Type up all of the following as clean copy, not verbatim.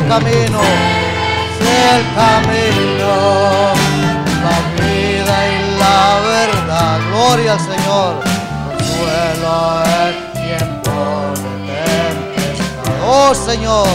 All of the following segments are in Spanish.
camino, sé el camino, la vida y la verdad. Gloria al Señor. Consuelo en tiempo de tempestad. Oh Señor,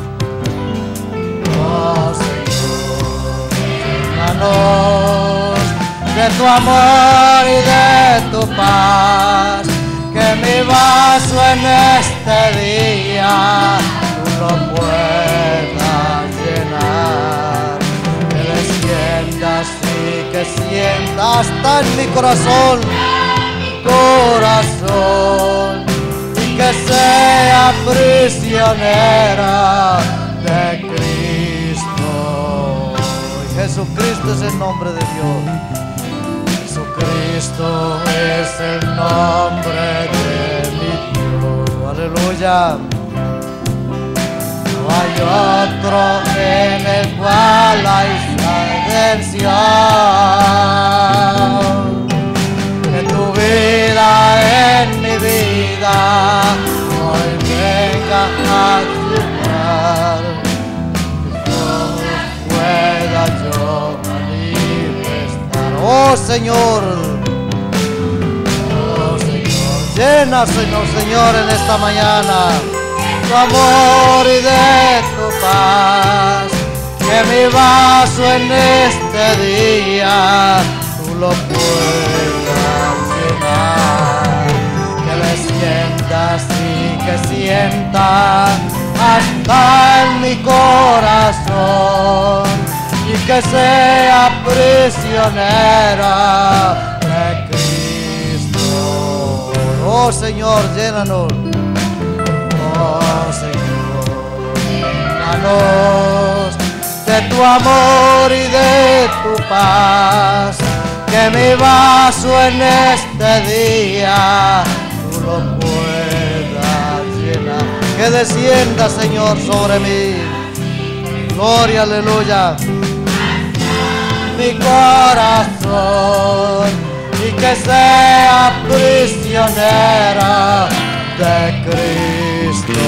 llénanos de tu amor y de tu paz, que mi vaso en este día tú lo puedas llenar, que desciendas y que sientas hasta en mi corazón, y que sea prisionera de Cristo. Y Jesucristo es el nombre de Dios. Jesucristo es el nombre de mi Dios. Aleluya. No hay otro en el cual hay redención. Que tu vida en mi vida hoy venga a triunfar, que todo pueda yo manifestar. Oh Señor, llena, Señor, en esta mañana tu amor y de tu paz, que mi vaso en este día tú lo puedas llenar, que desciendas y que sienta hasta en mi corazón, y que sea prisionera de Cristo. Oh Señor, llénanos. Oh Señor, llénanos de tu amor y de tu paz, que mi vaso en este día tú lo puedas llenar. Que descienda, Señor, sobre mí. Gloria, aleluya. Mi corazón, y que sea prisionera de Cristo.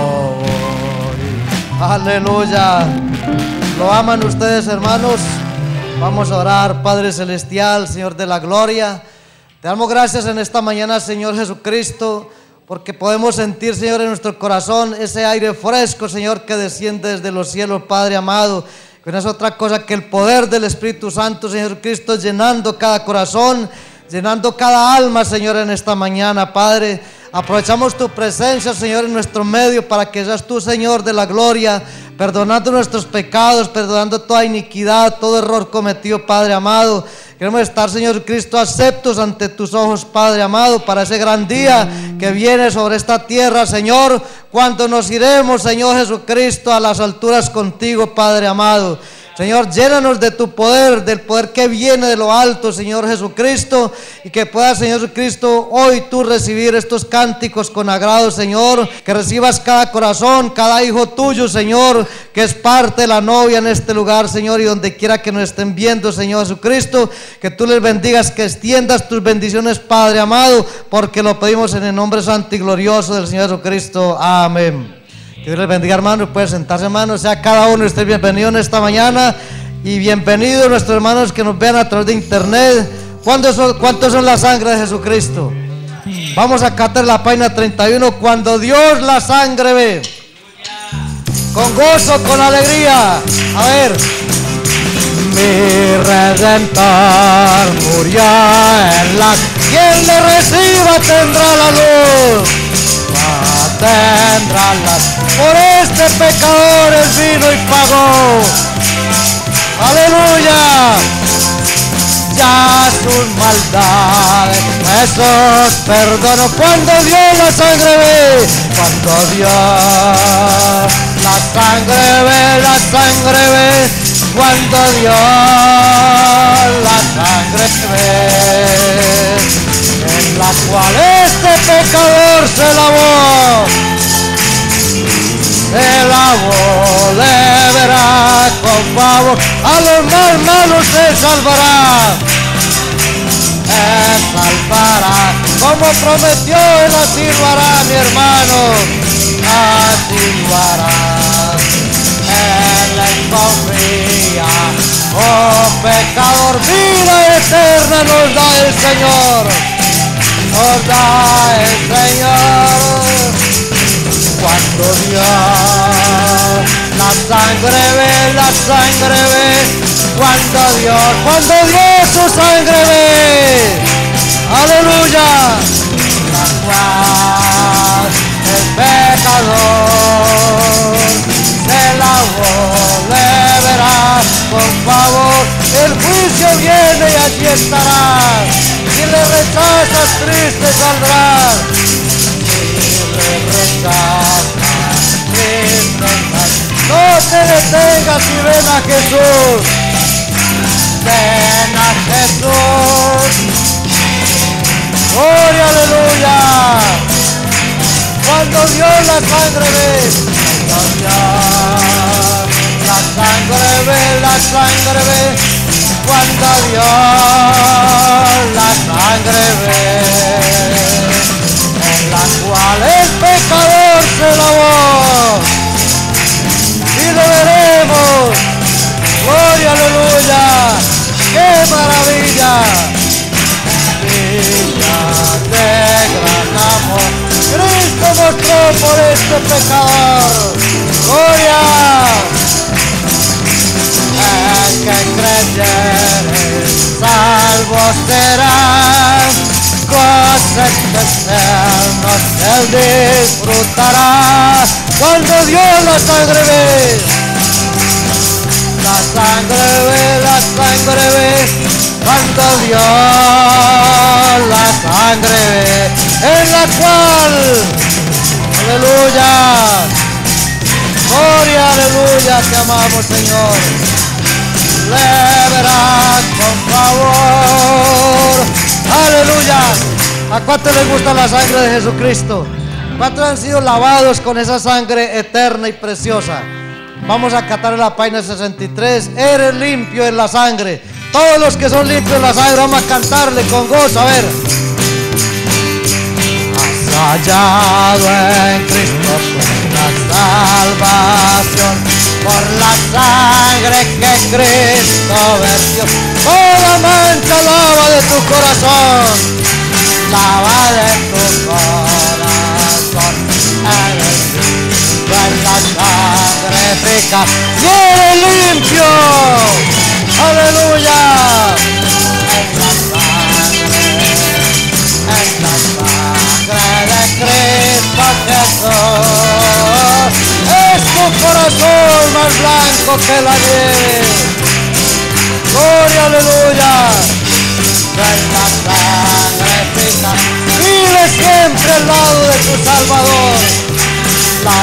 Aleluya. ¿Lo aman ustedes, hermanos? Vamos a orar. Padre Celestial, Señor de la gloria, te damos gracias en esta mañana, Señor Jesucristo, porque podemos sentir, Señor, en nuestro corazón ese aire fresco, Señor, que desciende desde los cielos, Padre amado, que no es otra cosa que el poder del Espíritu Santo, Señor Cristo, llenando cada corazón, llenando cada alma, Señor, en esta mañana, Padre. Aprovechamos tu presencia, Señor, en nuestro medio, para que seas tú, Señor de la gloria, perdonando nuestros pecados, perdonando toda iniquidad, todo error cometido, Padre amado. Queremos estar, Señor Cristo, aceptos ante tus ojos, Padre amado, para ese gran día que viene sobre esta tierra, Señor, cuando nos iremos, Señor Jesucristo, a las alturas contigo, Padre amado. Señor, llénanos de tu poder, del poder que viene de lo alto, Señor Jesucristo, y que puedas, Señor Jesucristo, hoy tú recibir estos cánticos con agrado, Señor, que recibas cada corazón, cada hijo tuyo, Señor, que es parte de la novia en este lugar, Señor, y donde quiera que nos estén viendo, Señor Jesucristo, que tú les bendigas, que extiendas tus bendiciones, Padre amado, porque lo pedimos en el nombre santo y glorioso del Señor Jesucristo. Amén. Que Dios les bendiga, hermanos. Pueden sentarse, hermanos. Sea cada uno esté bienvenido en esta mañana, y bienvenidos nuestros hermanos que nos vean a través de internet. ¿Cuántos son la sangre de Jesucristo? Vamos a cantar la página 31. Cuando Dios la sangre ve, con gozo, con alegría. A ver. Mi Redentor murió en la, quien le reciba tendrá la luz. Tendrá las, por este pecador él vino y pagó. Aleluya. Ya sus maldades esos perdonó. Cuando Dios la sangre ve, cuando Dios la sangre ve, la sangre ve, cuando Dios la sangre ve, en la cual este pecador se lavó de veras con favor. A los más malos se salvará, como prometió él, así lo hará, mi hermano, así lo hará. confía. Oh pecador, vida eterna nos da el Señor, nos da el Señor. Cuando Dios la sangre ve, cuando Dios su sangre ve, aleluya, la cual el pecador se lavó, le verá con favor, el juicio viene y allí estará, si le rechazas triste saldrás, si le rechazas triste saldrás. No te detengas y ven a Jesús, ven a Jesús, gloria, aleluya. Cuando Dios la sangre ve, cuando Dios la sangre ve, cuando Dios la sangre ve, en la cual el pecador se lavó, y lo veremos, gloria, aleluya, qué maravilla, vida de gran amor. Cristo mostró por este pecador, gloria, el que creyere salvo será, cosas eternas él disfrutará. Cuando Dios la sangre ve, la sangre ve, cuando Dios la sangre ve, en la cual, aleluya, gloria, aleluya, te amamos Señor, le verás con favor, aleluya. ¿A cuánto les gusta la sangre de Jesucristo? ¿Cuántos han sido lavados con esa sangre eterna y preciosa? Vamos a cantar en la página 63, eres limpio en la sangre. Todos los que son limpios en la sangre, vamos a cantarle con gozo, a ver. Has hallado en Cristo la salvación, por la sangre que Cristo vertió. Toda mancha lava de tu corazón, lava de tu corazón, eres limpio en la sangre rica, y eres limpio, aleluya, en la sangre de Cristo Jesús, es tu corazón más blanco que la nieve, gloria, aleluya, en la sangre rica, vive siempre al lado de tu Salvador, la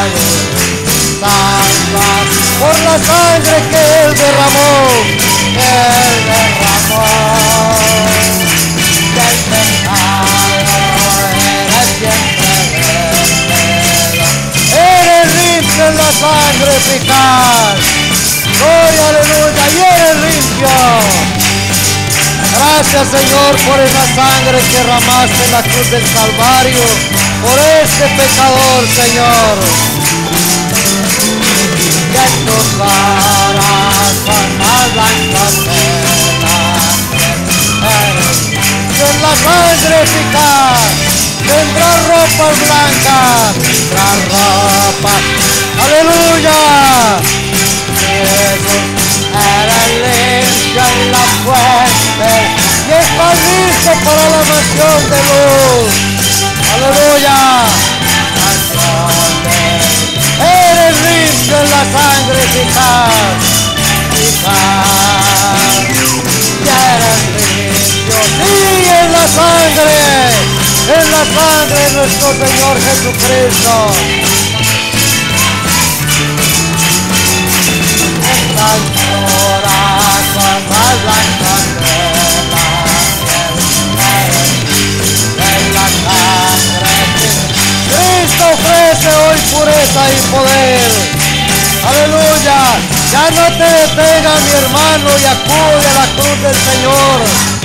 salva por la sangre que Él derramó, del pecado eres siempre vertedor, eres limpio en la sangre eficaz, gloria, aleluya, y eres limpio. Gracias Señor por esa sangre que derramaste en la cruz del Calvario, por este pecador, Señor. Que tu corazón más blanco en la sangre eficaz, tendrá ropas blancas, tendrá ropa, aleluya. Jesús era limpio en la fuente y está listo para la nación de luz, aleluya. Eres limpio en la sangre eficaz, y eres limpio, sí, en la sangre de nuestro Señor Jesucristo. En corazón más blanco en la sangre, Cristo ofrece hoy pureza y poder, aleluya. Ya no te detengas mi hermano y acude a la cruz del Señor,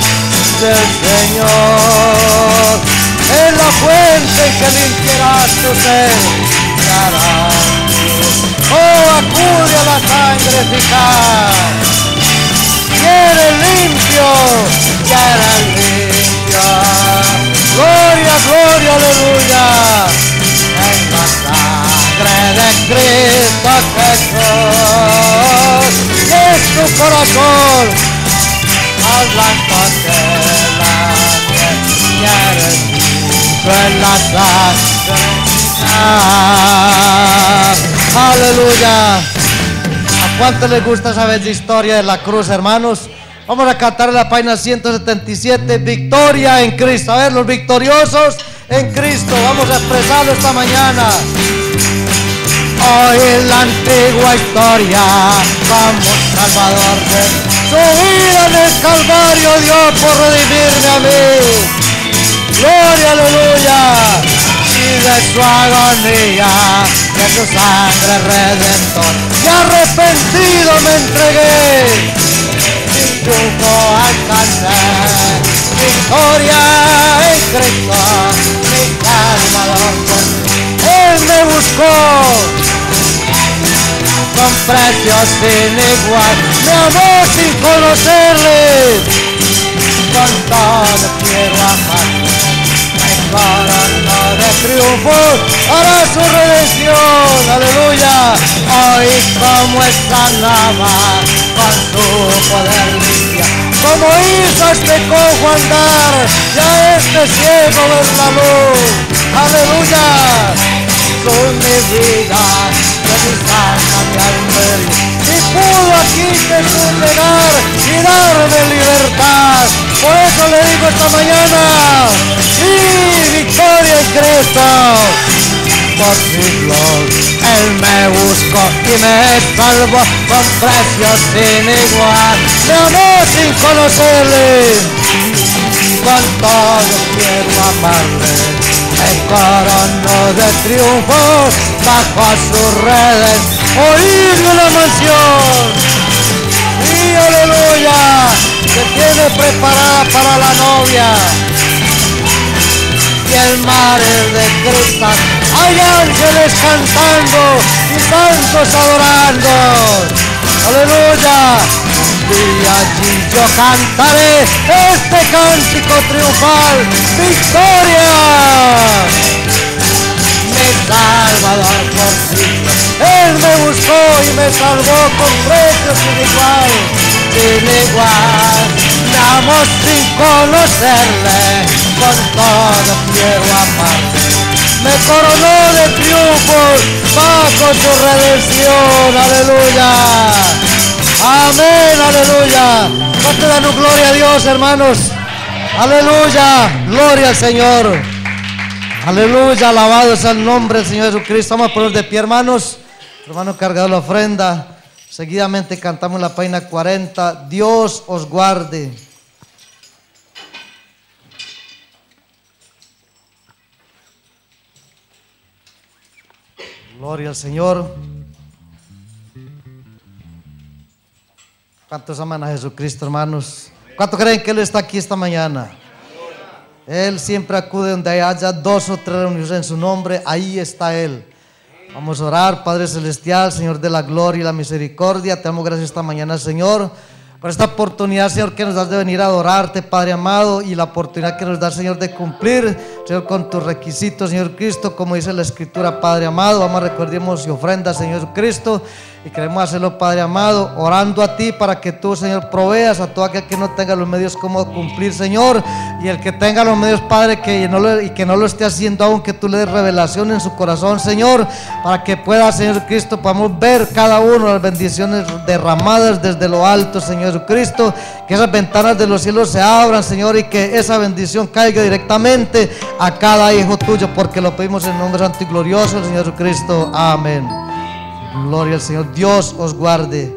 es la fuente que limpiará tu ser, Oh, acude a la sangre eficaz. Ya eres limpio, ya eres limpio. Gloria, gloria, aleluya. En la sangre de Cristo Jesús es tu corazón al blanco de la piel. Ya eres limpio en la sangre. Aleluya. ¿A cuánto les gusta esa bella historia de la cruz, hermanos? Vamos a cantar la página 177, Victoria en Cristo. A ver, los victoriosos en Cristo. Vamos a expresarlo esta mañana. Hoy en la antigua historia, vamos, Salvador de su vida en el Calvario dio por redimirme a mí. Gloria, aleluya. Y de su agonía, de su sangre redentor, y arrepentido me entregué, sin triunfo alcancé, victoria en Cristo, mi Salvador. Él me buscó con precio sin igual, me amó sin conocerle, con todo quiero amarle. Corona de triunfo para su redención, aleluya. Hoy como esta lava con su poder limpia, como hizo este cojo andar, ya este ciego ver la luz, aleluya. Con mi vida, de mi alma, mi alma, y pudo aquí Jesús llegar y darme libertad. Por eso le digo esta mañana, sí, victoria en Cristo. Por siglos Él me buscó y me salvó con precio sin igual. Me amó sin conocerle, con todo quiero amarle. Me coronó de triunfo bajo sus redes, oír una mansión. Y aleluya, que tiene preparada para la novia. Y el mar es de cristal, hay ángeles cantando y santos adorando. Aleluya. Y allí yo cantaré este cántico triunfal, victoria. Mi Salvador por siglos, Él me buscó y me salvó con precio sin igual, sin igual. Me amo sin conocerle, con todo quiero amarle. Me coronó de triunfos bajo su redención, aleluya. Amén, aleluya. ¿Cuánto dan gloria a Dios, hermanos? Aleluya, gloria al Señor. Aleluya, alabado sea el nombre del Señor Jesucristo. Vamos a poner de pie, hermanos. Hermano cargado la ofrenda. Seguidamente cantamos la página 40. Dios os guarde. Gloria al Señor. ¿Cuántos aman a Jesucristo, hermanos? ¿Cuántos creen que Él está aquí esta mañana? Él siempre acude donde haya dos o tres reuniones en su nombre, ahí está Él. Vamos a orar. Padre Celestial, Señor de la gloria y la misericordia, te damos gracias esta mañana, Señor, por esta oportunidad, Señor, que nos das de venir a adorarte, Padre amado, y la oportunidad que nos das, Señor, de cumplir, Señor, con tus requisitos, Señor Cristo, como dice la Escritura, Padre amado. Vamos a recordemos y ofrendas, Señor Cristo, y queremos hacerlo, Padre amado, orando a ti para que tú, Señor, proveas a todo aquel que no tenga los medios como cumplir, Señor, y el que tenga los medios, Padre, que no lo esté haciendo aún, que tú le des revelación en su corazón, Señor, para que pueda, Señor Cristo, podamos ver cada uno las bendiciones derramadas desde lo alto, Señor Jesucristo, que esas ventanas de los cielos se abran, Señor, y que esa bendición caiga directamente a cada hijo tuyo, porque lo pedimos en el nombre santo y glorioso del Señor Jesucristo. Amén. Gloria al Señor. Dios os guarde.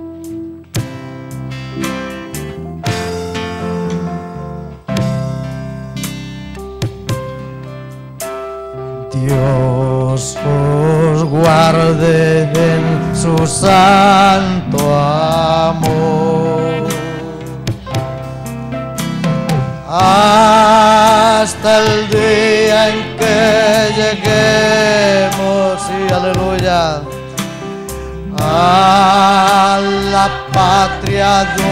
Dios os guarde en su santo amor, hasta el día en que lleguemos, sí, aleluya, a la patria no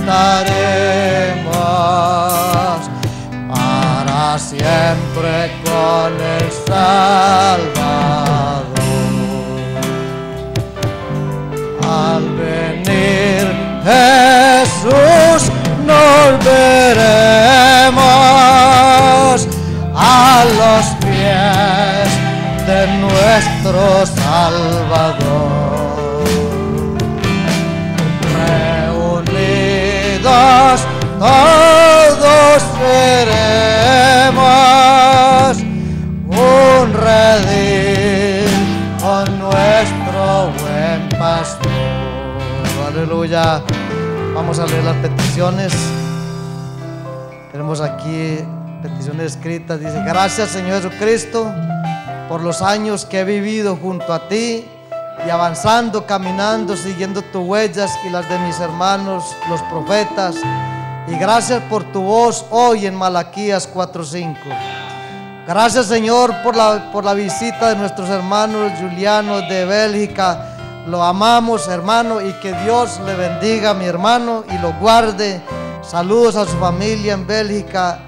estaremos, para siempre con el Salvador. Al venir Jesús nos veremos a los pies de nuestro Salvador. Reunidos todos seremos un redil con nuestro buen pastor. Aleluya. Vamos a leer las peticiones. Tenemos aquí peticiones escritas. Dice: gracias, Señor Jesucristo, por los años que he vivido junto a ti y avanzando, caminando, siguiendo tus huellas y las de mis hermanos, los profetas. Y gracias por tu voz hoy en Malaquías 4:5. Gracias, Señor, por la visita de nuestros hermanos Julianos de Bélgica. Lo amamos, hermano, y que Dios le bendiga a mi hermano y lo guarde. Saludos a su familia en Bélgica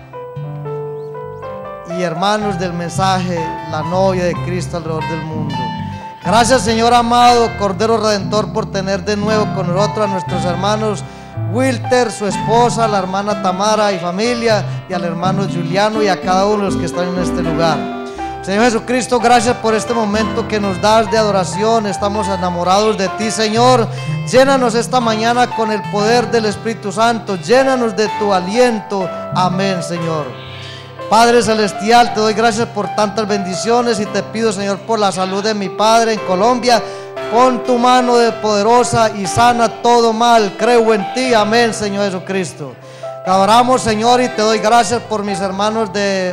y hermanos del mensaje, la novia de Cristo alrededor del mundo. Gracias, Señor amado, Cordero Redentor, por tener de nuevo con nosotros a nuestros hermanos Wilter, su esposa, la hermana Tamara y familia, y al hermano Juliano y a cada uno de los que están en este lugar. Señor Jesucristo, gracias por este momento que nos das de adoración. Estamos enamorados de ti, Señor. Llénanos esta mañana con el poder del Espíritu Santo. Llénanos de tu aliento. Amén, Señor. Padre Celestial, te doy gracias por tantas bendiciones y te pido, Señor, por la salud de mi padre en Colombia. Pon tu mano de poderosa y sana todo mal. Creo en ti. Amén, Señor Jesucristo. Te adoramos, Señor, y te doy gracias por mis hermanos de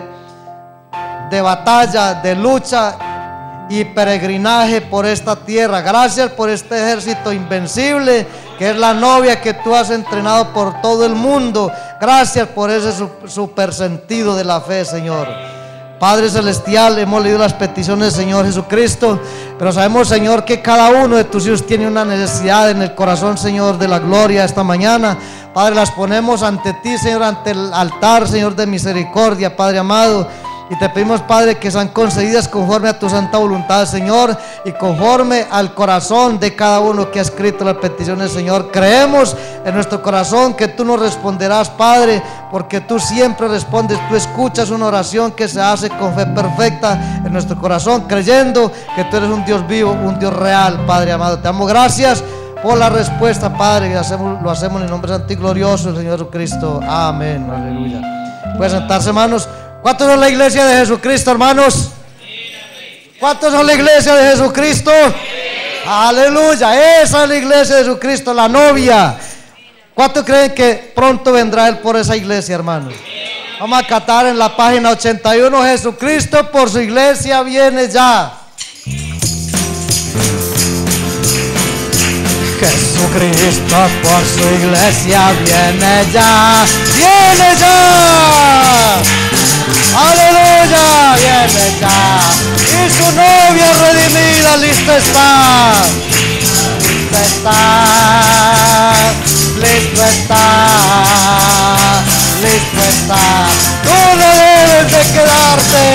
batalla, de lucha y peregrinaje por esta tierra. Gracias por este ejército invencible que es la novia que tú has entrenado por todo el mundo. Gracias por ese super sentido de la fe, Señor. Padre Celestial, hemos leído las peticiones del Señor Jesucristo, pero sabemos, Señor, que cada uno de tus hijos tiene una necesidad en el corazón, Señor, de la gloria esta mañana. Padre, las ponemos ante ti, Señor, ante el altar, Señor, de misericordia, Padre amado. Y te pedimos, Padre, que sean concedidas conforme a tu santa voluntad, Señor, y conforme al corazón de cada uno que ha escrito las peticiones, Señor. Creemos en nuestro corazón que tú nos responderás, Padre, porque tú siempre respondes. Tú escuchas una oración que se hace con fe perfecta en nuestro corazón, creyendo que tú eres un Dios vivo, un Dios real, Padre amado. Te damos gracias por la respuesta, Padre, y lo hacemos en el nombre santo y glorioso del Señor Jesucristo. Amén. Aleluya. Pueden sentarse, hermanos. ¿Cuántos son la iglesia de Jesucristo, hermanos? ¿Cuántos son la iglesia de Jesucristo? Aleluya, esa es la iglesia de Jesucristo, la novia. ¿Cuántos creen que pronto vendrá Él por esa iglesia, hermanos? Vamos a cantar en la página 81, Jesucristo por su iglesia viene ya. Jesucristo por su iglesia viene ya, viene ya. Aleluya, viene ya. Y su novia redimida lista está. Listo está, listo está, listo está. Tú no debes de quedarte,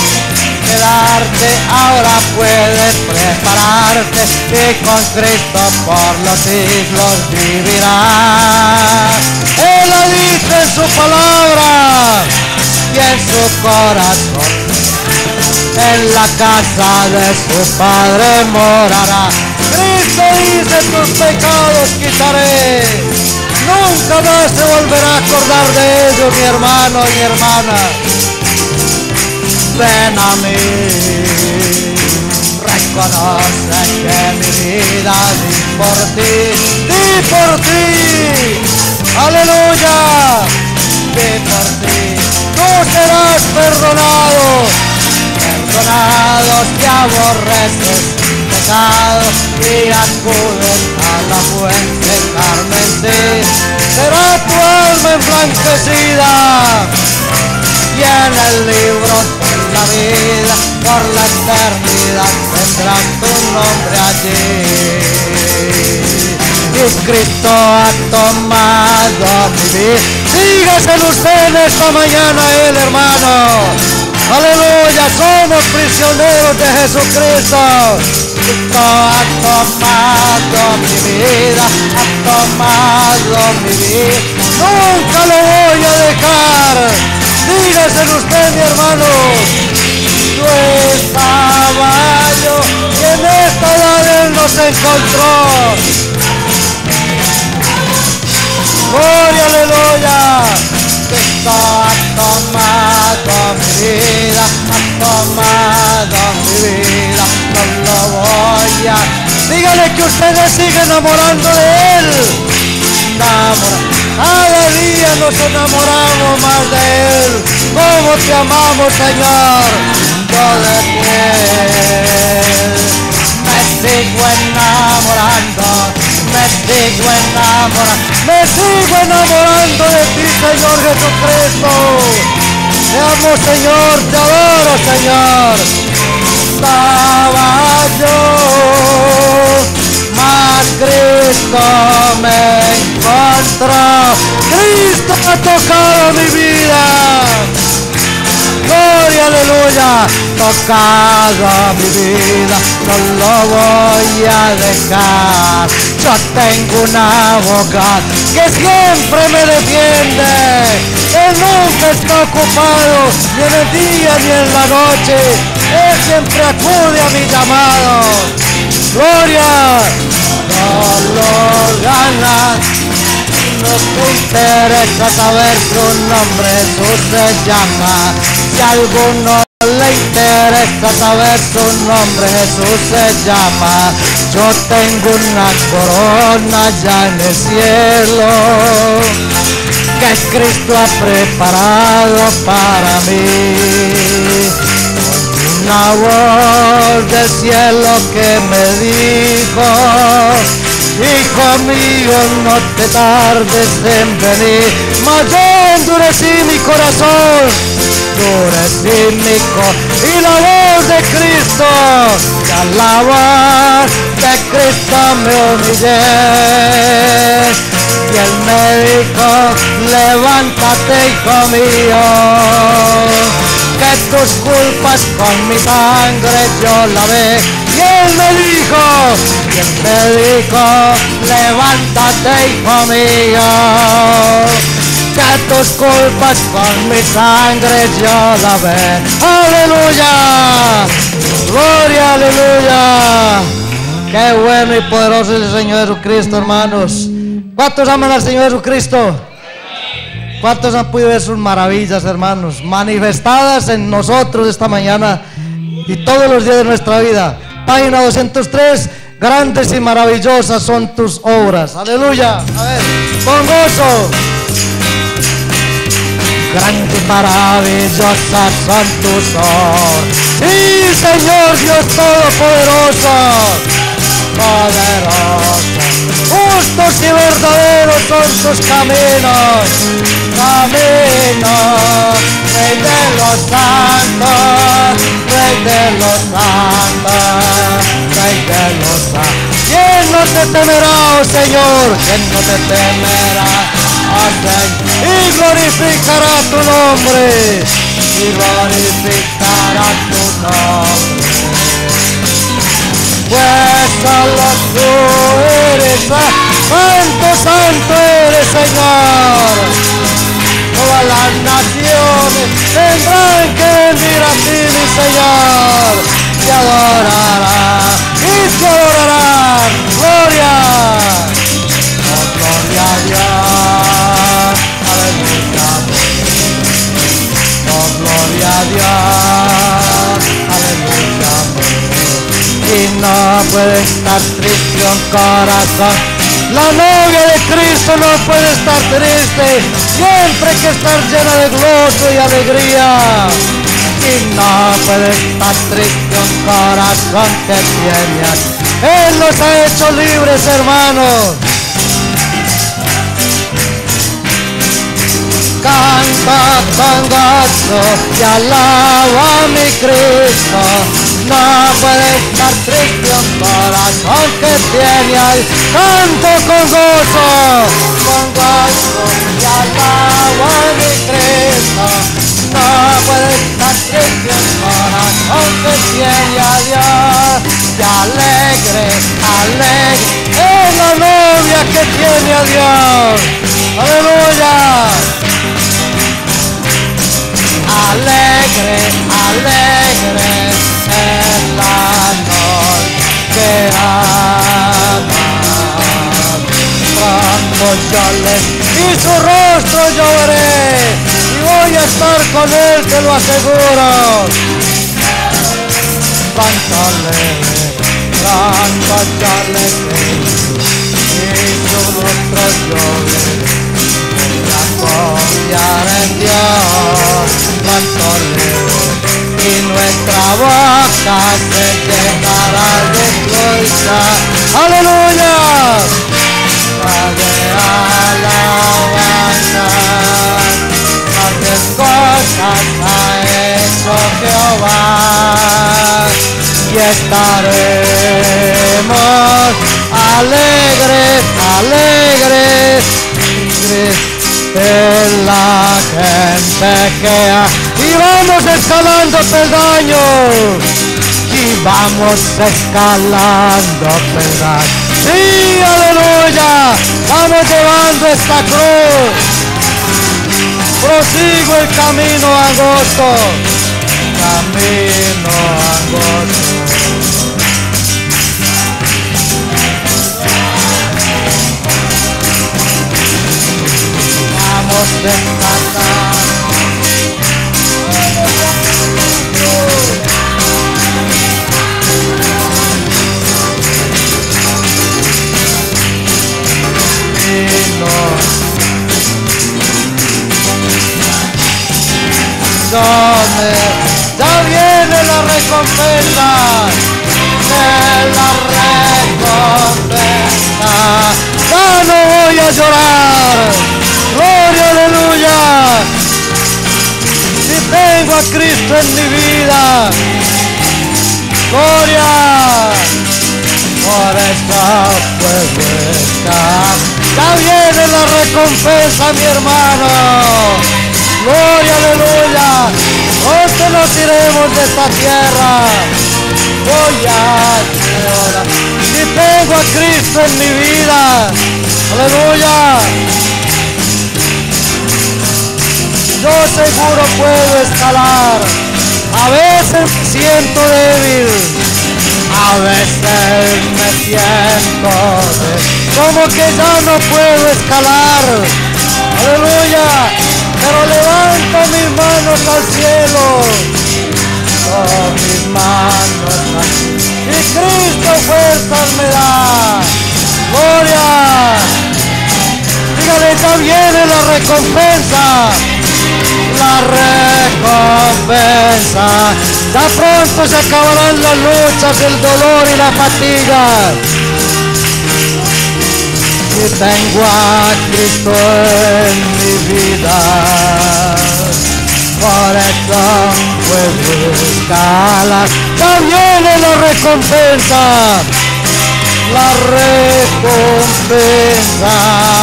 ahora puedes prepararte y con Cristo por los siglos vivirás. Él ha dicho en su palabra y en su corazón, en la casa de su Padre morará. Cristo dice: tus pecados quitaré, nunca más se volverá a acordar de ellos, mi hermano y mi hermana. Ven a mí, reconoce que mi vida di por ti, aleluya, di por ti. Tú serás perdonado, perdonados que aborreces pecado y acudes a la fuente carmesí. Será tu alma emblanquecida y en el libro de la vida por la eternidad tendrás tu nombre allí. Y Cristo ha tomado mi vida. Dígaselo usted en esta mañana a Él, hermano. Aleluya, somos prisioneros de Jesucristo. Cristo ha tomado mi vida, ha tomado mi vida. Nunca lo voy a dejar. Dígaselo usted, mi hermano. Yo estaba yo y en esta edad Él nos encontró. Gloria, aleluya. Cristo ha tomado mi vida, ha tomado mi vida. No lo voy a... Dígale que ustedes siguen enamorando de Él. Cada día nos enamoramos más de Él. ¿Cómo te amamos, Señor? Yo de ti me sigo enamorando, me sigo enamorando de ti, Señor Jesucristo. Te amo, Señor, te adoro, Señor. Estaba yo, mas Cristo me encontró. Cristo ha tocado mi vida. Gloria, aleluya. Tocado mi vida, no lo voy a dejar. Yo tengo un abogado que siempre me defiende. Él nunca está ocupado, ni en el día ni en la noche. Él siempre acude a mi llamado. Gloria, no lo gana. No te interesa saber su nombre, Jesús se llama. Si a alguno le interesa saber su nombre, Jesús se llama. Yo tengo una corona ya en el cielo que Cristo ha preparado para mí. Una voz del cielo que me dijo: hijo mío, no te tardes en venir. Mas yo endurecí mi corazón, endurecí mi corazón. Y la voz de Cristo, y a la voz de Cristo me humillé. Y Él me dijo: levántate, hijo mío, que tus culpas con mi sangre yo lavé. Y Él me dijo, levántate, hijo mío, que tus culpas con mi sangre yo lavé. Aleluya, gloria, aleluya. Qué bueno y poderoso es el Señor Jesucristo, hermanos. ¿Cuántos aman al Señor Jesucristo? ¿Cuántos han podido ver sus maravillas, hermanos, manifestadas en nosotros esta mañana y todos los días de nuestra vida? Página 203, grandes y maravillosas son tus obras. Aleluya. A ver, con gozo. Grandes y maravillosas son tus obras. Sí, Señor Dios Todopoderoso, poderoso. Justos y verdaderos son tus caminos. Camino, Rey de los santos, Rey de los santos, Rey de los santos. ¿Quién no te temerá, oh Señor? ¿Quién no te temerá, oh Señor? Y glorificará tu nombre, y glorificará tu nombre. Pues solo tú eres santo, santo eres, Señor. Todas las naciones tendrán que venir a ti, mi Señor. Te adorarán y te adorarán. Gloria, oh, gloria a Dios. Aleluya. Oh, gloria a Dios. Aleluya. Y no puede estar triste un corazón. La novia de Cristo no puede estar triste, siempre hay que estar llena de gozo y alegría. Y no puede estar triste un corazón que tiene. Él nos ha hecho libres, hermanos. Canta con gozo y alaba a mi Cristo. No puede estar triste un corazón que tiene al canto con gozo y alabo a mi Cristo. No puede estar triste un corazón que tiene a Dios. Y alegre, alegre es la novia que tiene a Dios. Aleluya. Alegre, alegre es la noche que ama. Cuando yo le vi su rostro yo veré y voy a estar con él, te lo aseguro. Cuando yo le vi y su rostro yo veré, voy a confiar en Dios. Cuando y nuestra boca se llenará de gloria. Aleluya. De alabanza, grandes cosas ha hecho Jehová, y estaremos alegres, alegres, en la gente que ha. Y vamos escalando peldaños, y vamos escalando peldaños. Sí, aleluya, vamos llevando esta cruz, prosigo el camino angosto, camino angosto. Vamos descansando. Ya viene la recompensa, ya no voy a llorar, gloria, aleluya. Si tengo a Cristo en mi vida, gloria, por eso puedo estar. Ya viene la recompensa, mi hermano. Gloria, aleluya. Pronto nos iremos de esta tierra. Voy a llorar. Si tengo a Cristo en mi vida, aleluya, yo seguro puedo escalar. A veces me siento débil, a veces me siento débil, como que ya no puedo escalar. Aleluya. Pero levanto mis manos al cielo, mis manos al cielo, y Cristo fuerzas me da. Gloria. Dígale, ya viene la recompensa, la recompensa. Ya pronto se acabarán las luchas, el dolor y la fatiga. Y tengo a Cristo en mi vida, por eso puedo escalar. Ya viene la recompensa, la recompensa.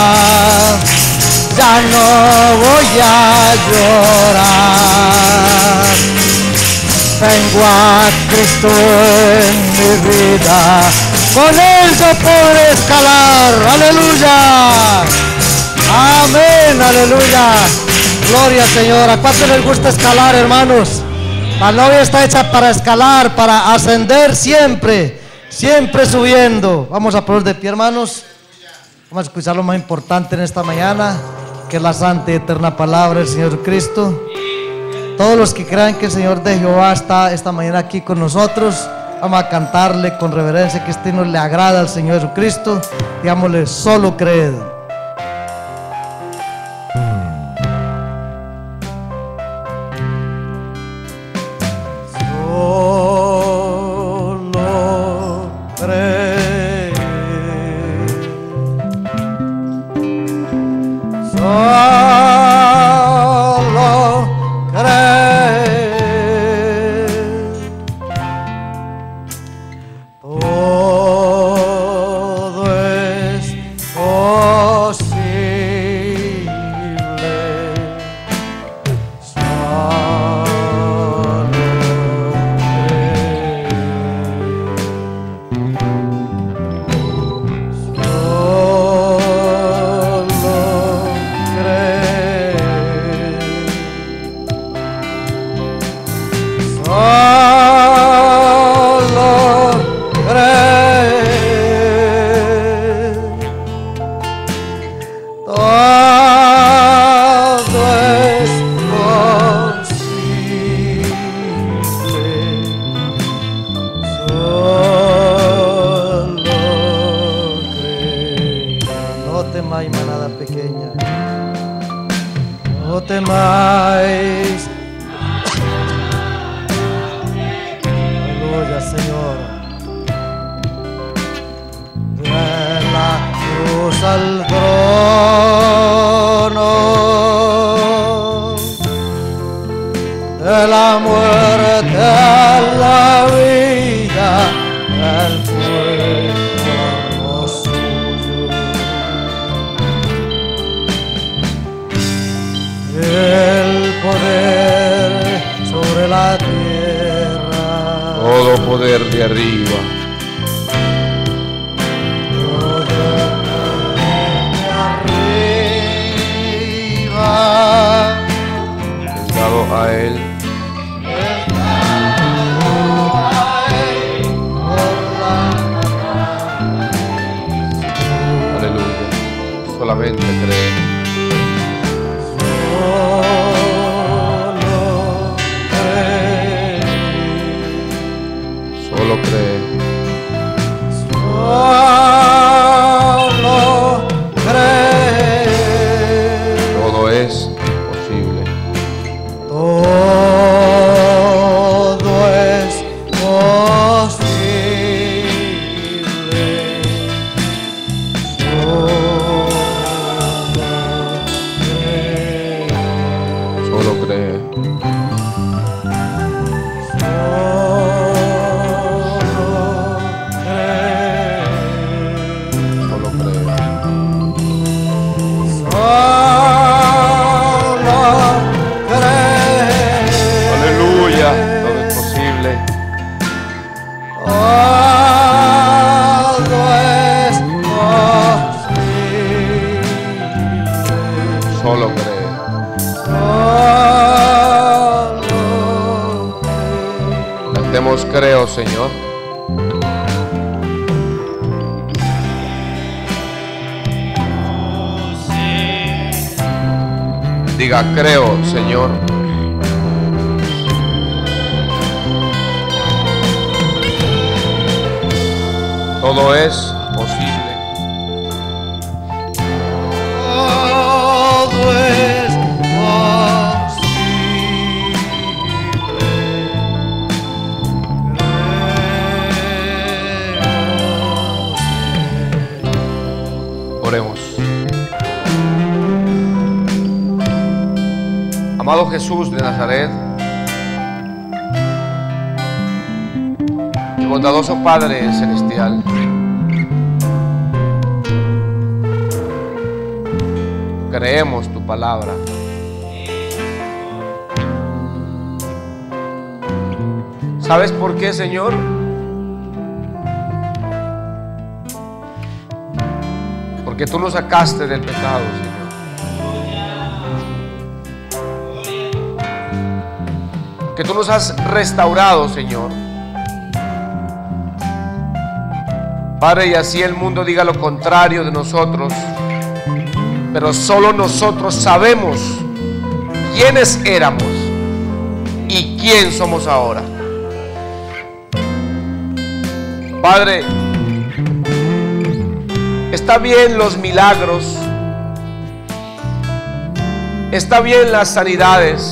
Ya no voy a llorar. Tengo a Cristo en mi vida, con él yo podré escalar. Aleluya. Amén, aleluya. Gloria al Señor. ¿A cuánto les gusta escalar, hermanos? La novia está hecha para escalar, para ascender siempre, siempre subiendo. Vamos a poner de pie, hermanos. Vamos a escuchar lo más importante en esta mañana, que es la santa y eterna palabra del Señor Cristo. Todos los que crean que el Señor de Jehová está esta mañana aquí con nosotros, vamos a cantarle con reverencia que este himno le agrada al Señor Jesucristo. Digámosle, solo creed. Solo creed. Solo creed. todo es posible, solo cree. No temáis, manada pequeña, no temáis. Aleluya, Señor. Al trono de la muerte a la vida, el pueblo suyo, el poder sobre la tierra, todo poder de arriba. A él, aleluya, solamente cree, solo cree, todo es posible. Todo es posible, solo cree, solo cree. Solo cree. Cantemos creo, Señor. Diga creo, Señor. Todo es posible. Todo es posible. Oremos. Amado Jesús de Nazaret, mi bondadoso Padre Celestial, creemos tu palabra. ¿Sabes por qué, Señor? Porque tú nos sacaste del pecado, Señor. Que tú nos has restaurado, Señor. Padre, y así el mundo diga lo contrario de nosotros, pero solo nosotros sabemos quiénes éramos y quién somos ahora. Padre, está bien los milagros, está bien las sanidades,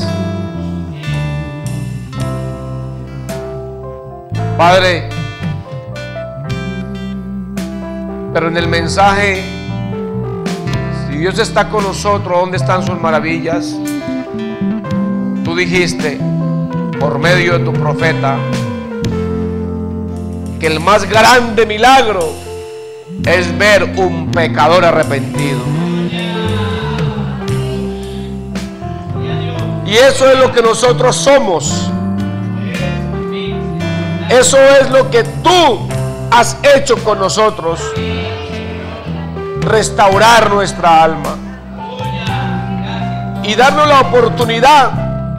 Padre, pero en el mensaje, si Dios está con nosotros, ¿dónde están sus maravillas? Tú dijiste por medio de tu profeta que el más grande milagro es ver un pecador arrepentido. Y eso es lo que nosotros somos. Eso es lo que tú has hecho con nosotros. Restaurar nuestra alma y darnos la oportunidad.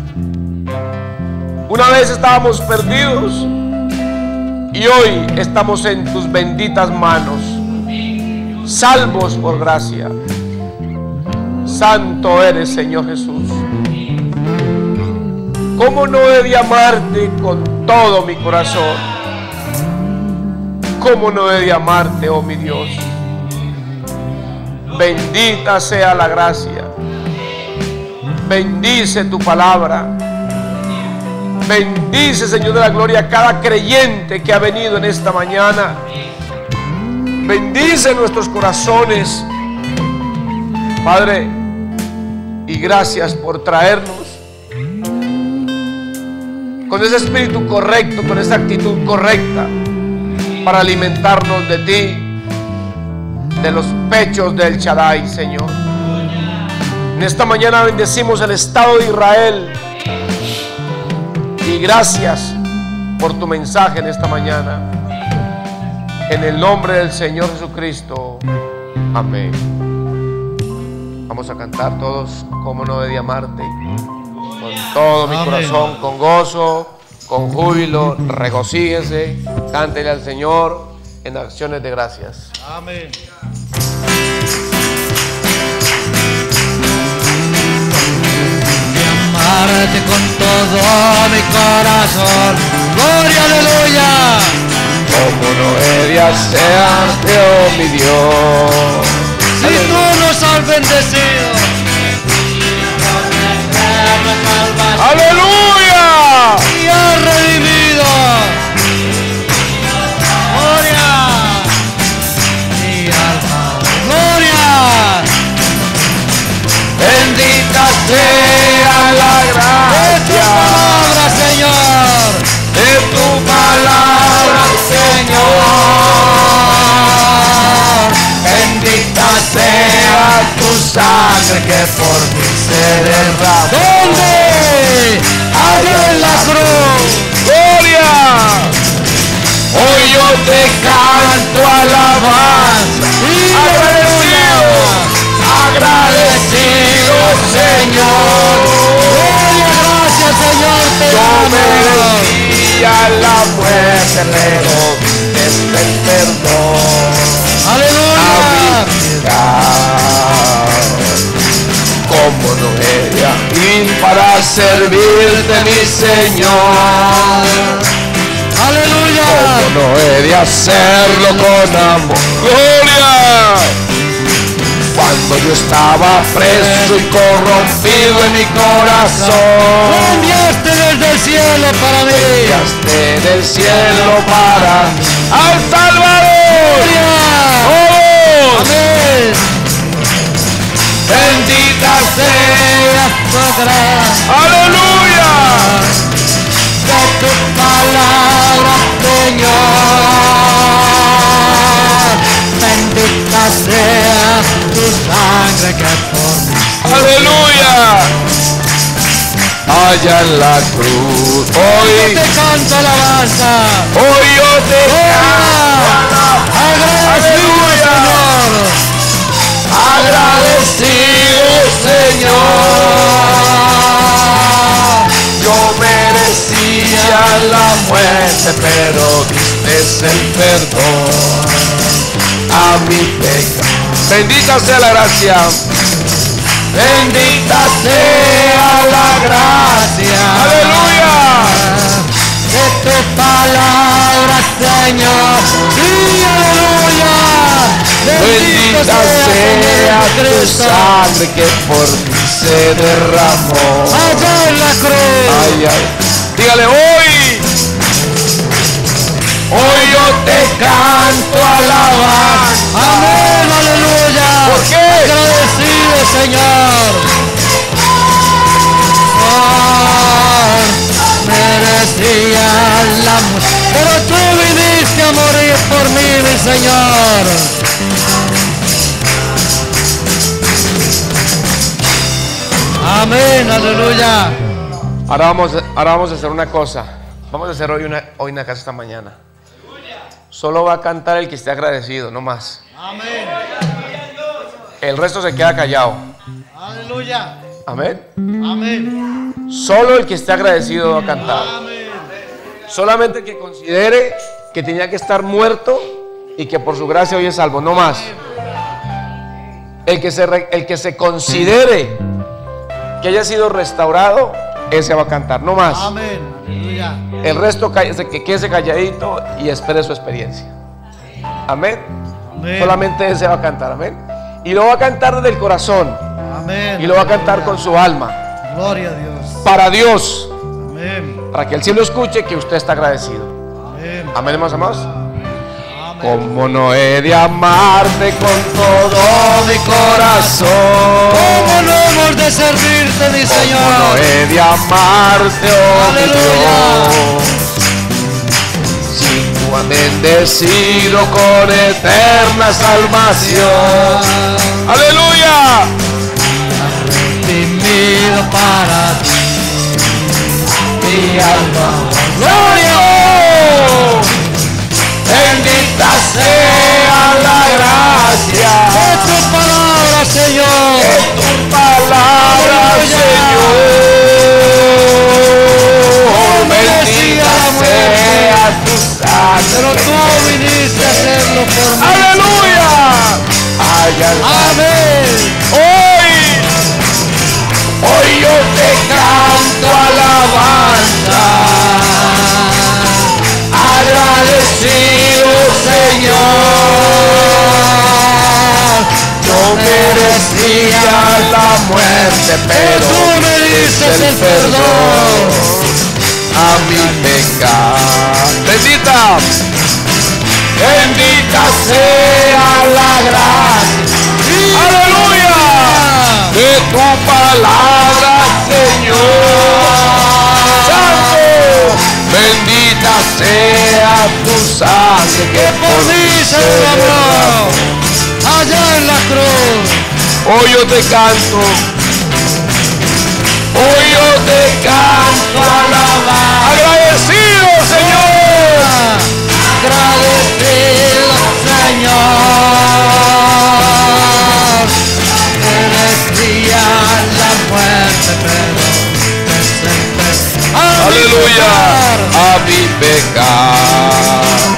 Una vez estábamos perdidos y hoy estamos en tus benditas manos, salvos por gracia. Santo eres, Señor Jesús. ¿Cómo no he de amarte con todo mi corazón? ¿Cómo no he de amarte, oh mi Dios? Bendita sea la gracia. Bendice tu palabra. Bendice, Señor de la gloria, a cada creyente que ha venido en esta mañana. Bendice nuestros corazones, Padre, y gracias por traernos con ese espíritu correcto, con esa actitud correcta, para alimentarnos de ti, de los pechos del Shaddai, Señor. En esta mañana bendecimos el Estado de Israel. Y gracias por tu mensaje en esta mañana. En el nombre del Señor Jesucristo. Amén. Vamos a cantar todos, cómo no he de amarte. Con todo mi corazón, con gozo, con júbilo, regocíguese, cántele al Señor en acciones de gracias. Amén. Amarte con todo mi corazón. Gloria, aleluya. Como no he de hacerte, oh mi Dios. Si tú nos has bendecido, aleluya, y has redimido. Gloria, mi alma, gloria. bendita sea la gracia De tu palabra, Señor. bendita sea tu sangre que por mí se derramó. ¿Dónde? Allá en la cruz. ¡Gloria! Hoy yo te canto alabanza, agradecido, Señor. Gloria, gracias, Señor, te Yo amo. merecía la muerte, pero es el perdón. Aleluya. Como no he de ir para servirte, mi Señor. Aleluya. Como no he de hacerlo con amor. ¡Gloria! Cuando yo estaba preso y corrompido en mi corazón, Enviaste desde el cielo para mí. enviaste del cielo para al Salvador. Gloria. ¡Todos! Amén. Bendita sea. Tu gracia. ¡Aleluya! De tu palabra, Señor. Bendita sea tu sangre que por mí. ¡Aleluya! Allá en la cruz, hoy Te canto alabanza. hoy yo te canto. Agradecido, Señor. Agradecido, Señor. Yo merecía la muerte, pero diste el perdón a mi pecado. Bendita sea la gracia. Bendita sea la gracia. Aleluya. De tu palabra, Señor. Sí, aleluya. Bendita sea tu sangre que por mí se derramó. Allá en la cruz. Ay, ay. Dígale, hoy yo te canto alabanza. Amén, aleluya. ¿Por qué? Agradecido, Señor. Merecía la muerte, pero tú viniste a morir por mí, mi Señor. Amén, aleluya. Ahora vamos a hacer una cosa. Vamos a hacer hoy una casa esta mañana. Solo va a cantar el que esté agradecido, no más. Amén. El resto se queda callado. Aleluya. Amén. Amén. Solo el que esté agradecido va a cantar. Amén. Solamente el que considere que tenía que estar muerto y que por su gracia hoy es salvo, no más. El que se considere que haya sido restaurado, ese va a cantar, no más. Amén. Aleluya. El resto que quede calladito y espere su experiencia. Amén. Amén. Solamente ese va a cantar, amén. Y lo va a cantar desde el corazón. Amén. Y lo va a cantar Aleluya. con su alma. Gloria a Dios. Para Dios. Amén. Para que el cielo escuche que usted está agradecido. Amén. Amén, hermanos amados. Amén. Como no he de amarte con todo mi corazón. ¿Cómo no hemos de servirte, mi Como no Señor? he de amarte, oh mi Aleluya. Dios. Si tú has bendecido con eterna salvación. Aleluya. Redimido para ti, mi alma. ¡Gloria! Bendita sea la gracia De tu palabra, Señor. de tu palabra, Señor. Bendita sea tu Pero sangre. tú viniste a hacerlo por mí. ¡Aleluya! Amén. Hoy yo te canto alabanza, agradecido Señor. No merecía la muerte, pero tú me diste el perdón a mi pecado. Bendita, bendita sea la gracia. Aleluya. De tu palabra, Señor. Santo, bendita sea tu sangre que por mí se derramó allá en la cruz. Hoy yo te canto, hoy yo te canto alabar. Agradecido, Señor. Agradecido, Señor. Merecía la muerte, pero presenté a mi Aleluya, pecado. a mi pecado.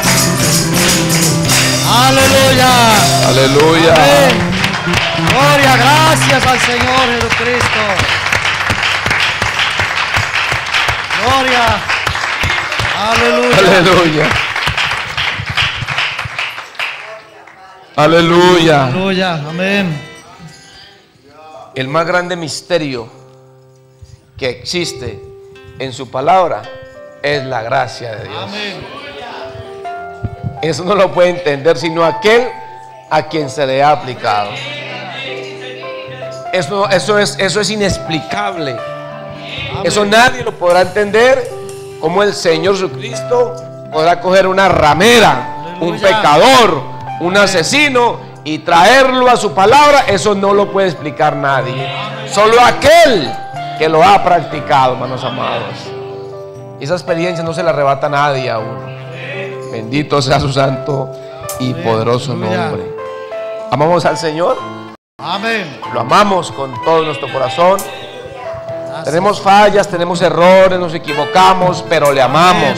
Aleluya. Aleluya. Amén. Gloria, gracias al Señor Jesucristo. Gloria. Aleluya. Aleluya. Aleluya. Aleluya. Amén. El más grande misterio que existe en su palabra es la gracia de Dios. Amén. Eso no lo puede entender sino aquel a quien se le ha aplicado. Eso es inexplicable. Eso nadie lo podrá entender. Como el Señor Jesucristo podrá coger una ramera, un Aleluya. pecador, un asesino y traerlo a su palabra. Eso no lo puede explicar nadie. Solo aquel que lo ha practicado, hermanos amados. Esa experiencia no se la arrebata a nadie a uno. Bendito sea su santo y poderoso Aleluya. nombre. Amamos al Señor. Amén. Lo amamos con todo nuestro corazón. Gracias. Tenemos fallas, tenemos errores, nos equivocamos, pero le amamos.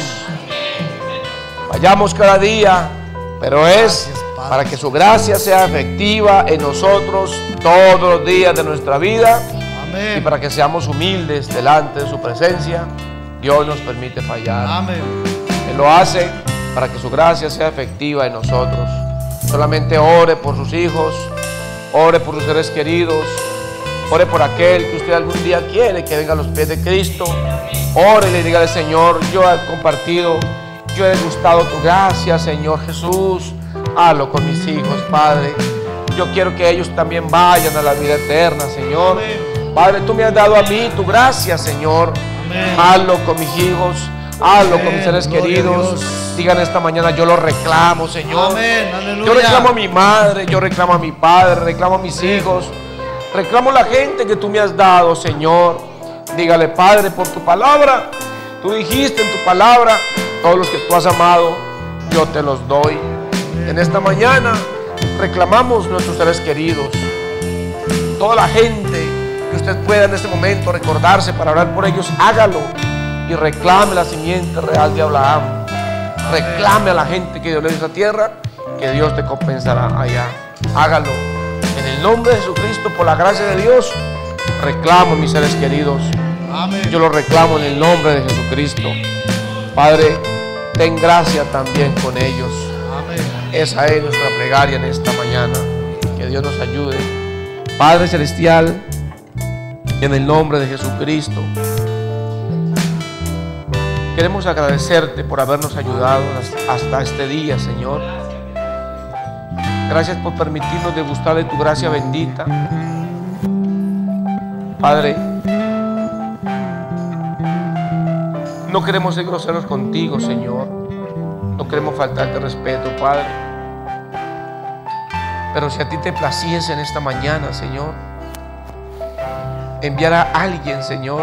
Vayamos cada día, pero es Gracias, Padre. para que su gracia sea efectiva en nosotros todos los días de nuestra vida y Amén. para que seamos humildes delante de su presencia. Dios nos permite fallar. Amén. Él lo hace para que su gracia sea efectiva en nosotros. Solamente ore por sus hijos, ore por sus seres queridos, ore por aquel que usted algún día quiere que venga a los pies de Cristo. Ore y le diga al Señor: yo he compartido, yo he degustado tu gracia, Señor Jesús. Hazlo con mis hijos, Padre. Yo quiero que ellos también vayan a la vida eterna, Señor. Padre, tú me has dado a mí tu gracia, Señor. Amén. Hazlo con mis hijos, hazlo con mis seres Gloria a queridos. Dios. Digan esta mañana: yo lo reclamo, Señor. Amén. Aleluya. Yo reclamo a mi madre, yo reclamo a mi padre, reclamo a mis hijos, reclamo a la gente que tú me has dado, Señor. Dígale: Padre, por tu palabra, tú dijiste en tu palabra, todos los que tú has amado, yo te los doy. En esta mañana reclamamos nuestros seres queridos, toda la gente que usted pueda en este momento recordarse para orar por ellos, hágalo y reclame la simiente real de Abraham. Reclame a la gente que Dios le dio esa tierra, que Dios te compensará allá. Hágalo en el nombre de Jesucristo, por la gracia de Dios, reclamo, mis seres queridos. Amén. Yo lo reclamo en el nombre de Jesucristo. Padre, ten gracia también con ellos. Amén. Esa es nuestra plegaria en esta mañana. Que Dios nos ayude. Padre Celestial, en el nombre de Jesucristo, queremos agradecerte por habernos ayudado hasta este día, Señor. Gracias por permitirnos degustar de tu gracia bendita. Padre, no queremos ser groseros contigo, Señor. No queremos faltarte respeto, Padre. Pero si a ti te placiese en esta mañana, Señor, enviar a alguien, Señor,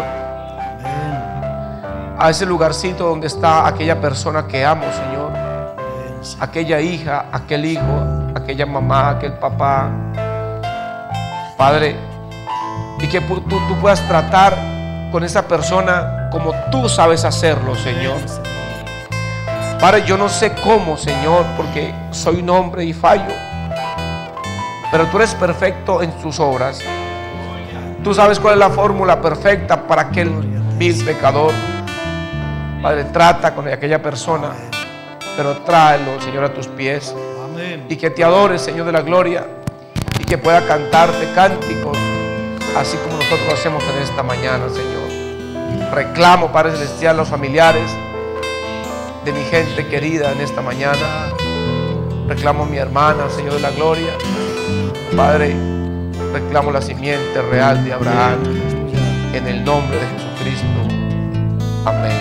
a ese lugarcito donde está aquella persona que amo, Señor, aquella hija, aquel hijo, aquella mamá, aquel papá, Padre, y que tú puedas tratar con esa persona como tú sabes hacerlo, Señor. Padre, yo no sé cómo, Señor, porque soy un hombre y fallo, pero tú eres perfecto en tus obras. Tú sabes cuál es la fórmula perfecta para aquel vil pecador. Padre, trata con aquella persona, pero tráelo, Señor, a tus pies. Amén. Y que te adore, Señor de la gloria, y que pueda cantarte cánticos, así como nosotros lo hacemos en esta mañana, Señor. Reclamo, Padre Celestial, los familiares de mi gente querida en esta mañana. Reclamo a mi hermana, Señor de la gloria. Padre, reclamo la simiente real de Abraham, en el nombre de Jesucristo. Amén.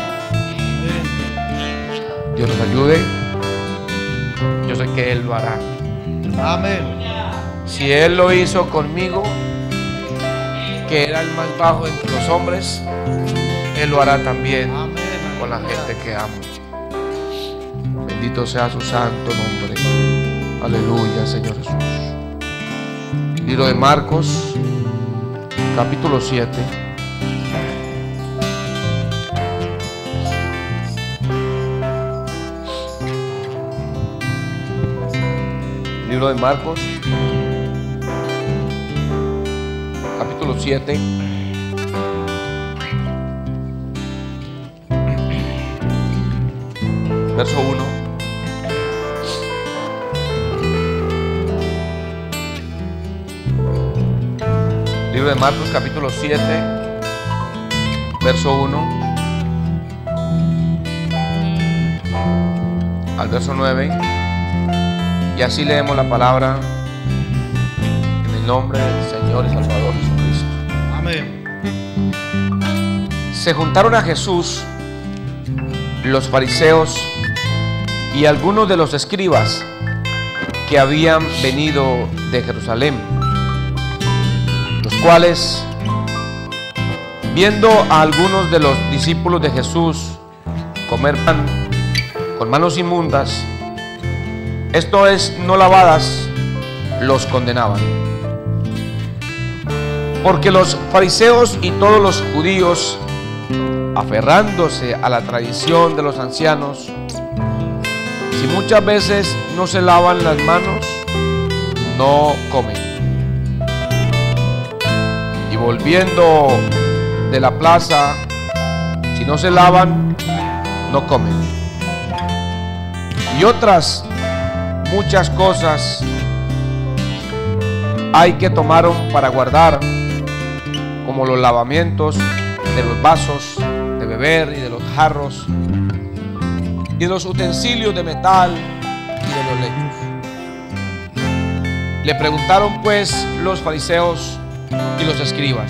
Dios nos ayude. Yo sé que Él lo hará. Amén. Si Él lo hizo conmigo, que era el más bajo entre los hombres, Él lo hará también con la gente que amo. Bendito sea su santo nombre. Aleluya, Señor Jesús. Libro de Marcos, capítulo 7. Libro de Marcos, capítulo 7. Verso 1. Libro de Marcos, capítulo 7, verso 1 al verso 9. Y así leemos la palabra en el nombre del Señor y Salvador Jesucristo. Amén. Se juntaron a Jesús los fariseos y algunos de los escribas que habían venido de Jerusalén, los cuales, viendo a algunos de los discípulos de Jesús comer pan con manos inmundas, esto es, no lavadas, los condenaban. Porque los fariseos y todos los judíos, aferrándose a la tradición de los ancianos, si muchas veces no se lavan las manos, no comen. Y volviendo de la plaza, si no se lavan, no comen. Y otras muchas cosas hay que tomar para guardar, como los lavamientos de los vasos de beber y de los jarros y de los utensilios de metal y de los lechos. Le preguntaron pues los fariseos y los escribas: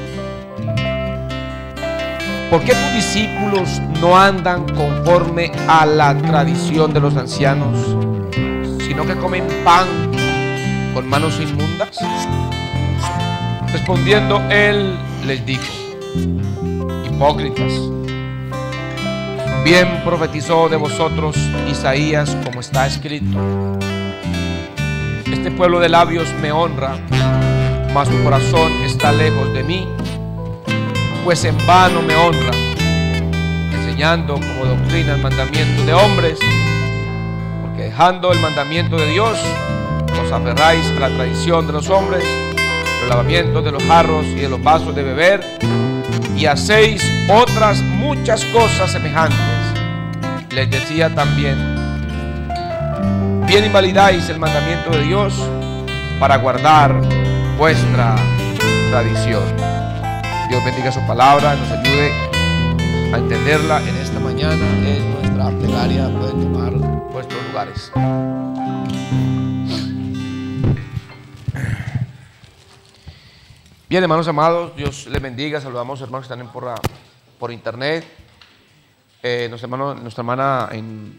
¿por qué tus discípulos no andan conforme a la tradición de los ancianos, sino que comen pan con manos inmundas? Respondiendo él les dijo: hipócritas, bien profetizó de vosotros Isaías, como está escrito: este pueblo de labios me honra, mas su corazón está lejos de mí, pues en vano me honra, enseñando como doctrina el mandamiento de hombres, porque dejando el mandamiento de Dios, os aferráis a la tradición de los hombres el lavamiento de los jarros y de los vasos de beber, y hacéis otras muchas cosas semejantes. Les decía también: bien invalidáis el mandamiento de Dios para guardar vuestra tradición. Dios bendiga su palabra, nos ayude a entenderla en esta mañana. Es nuestra plegaria. Pueden tomar vuestros lugares. Bien, hermanos amados, Dios les bendiga. Saludamos a los hermanos que están por internet. Nuestra hermana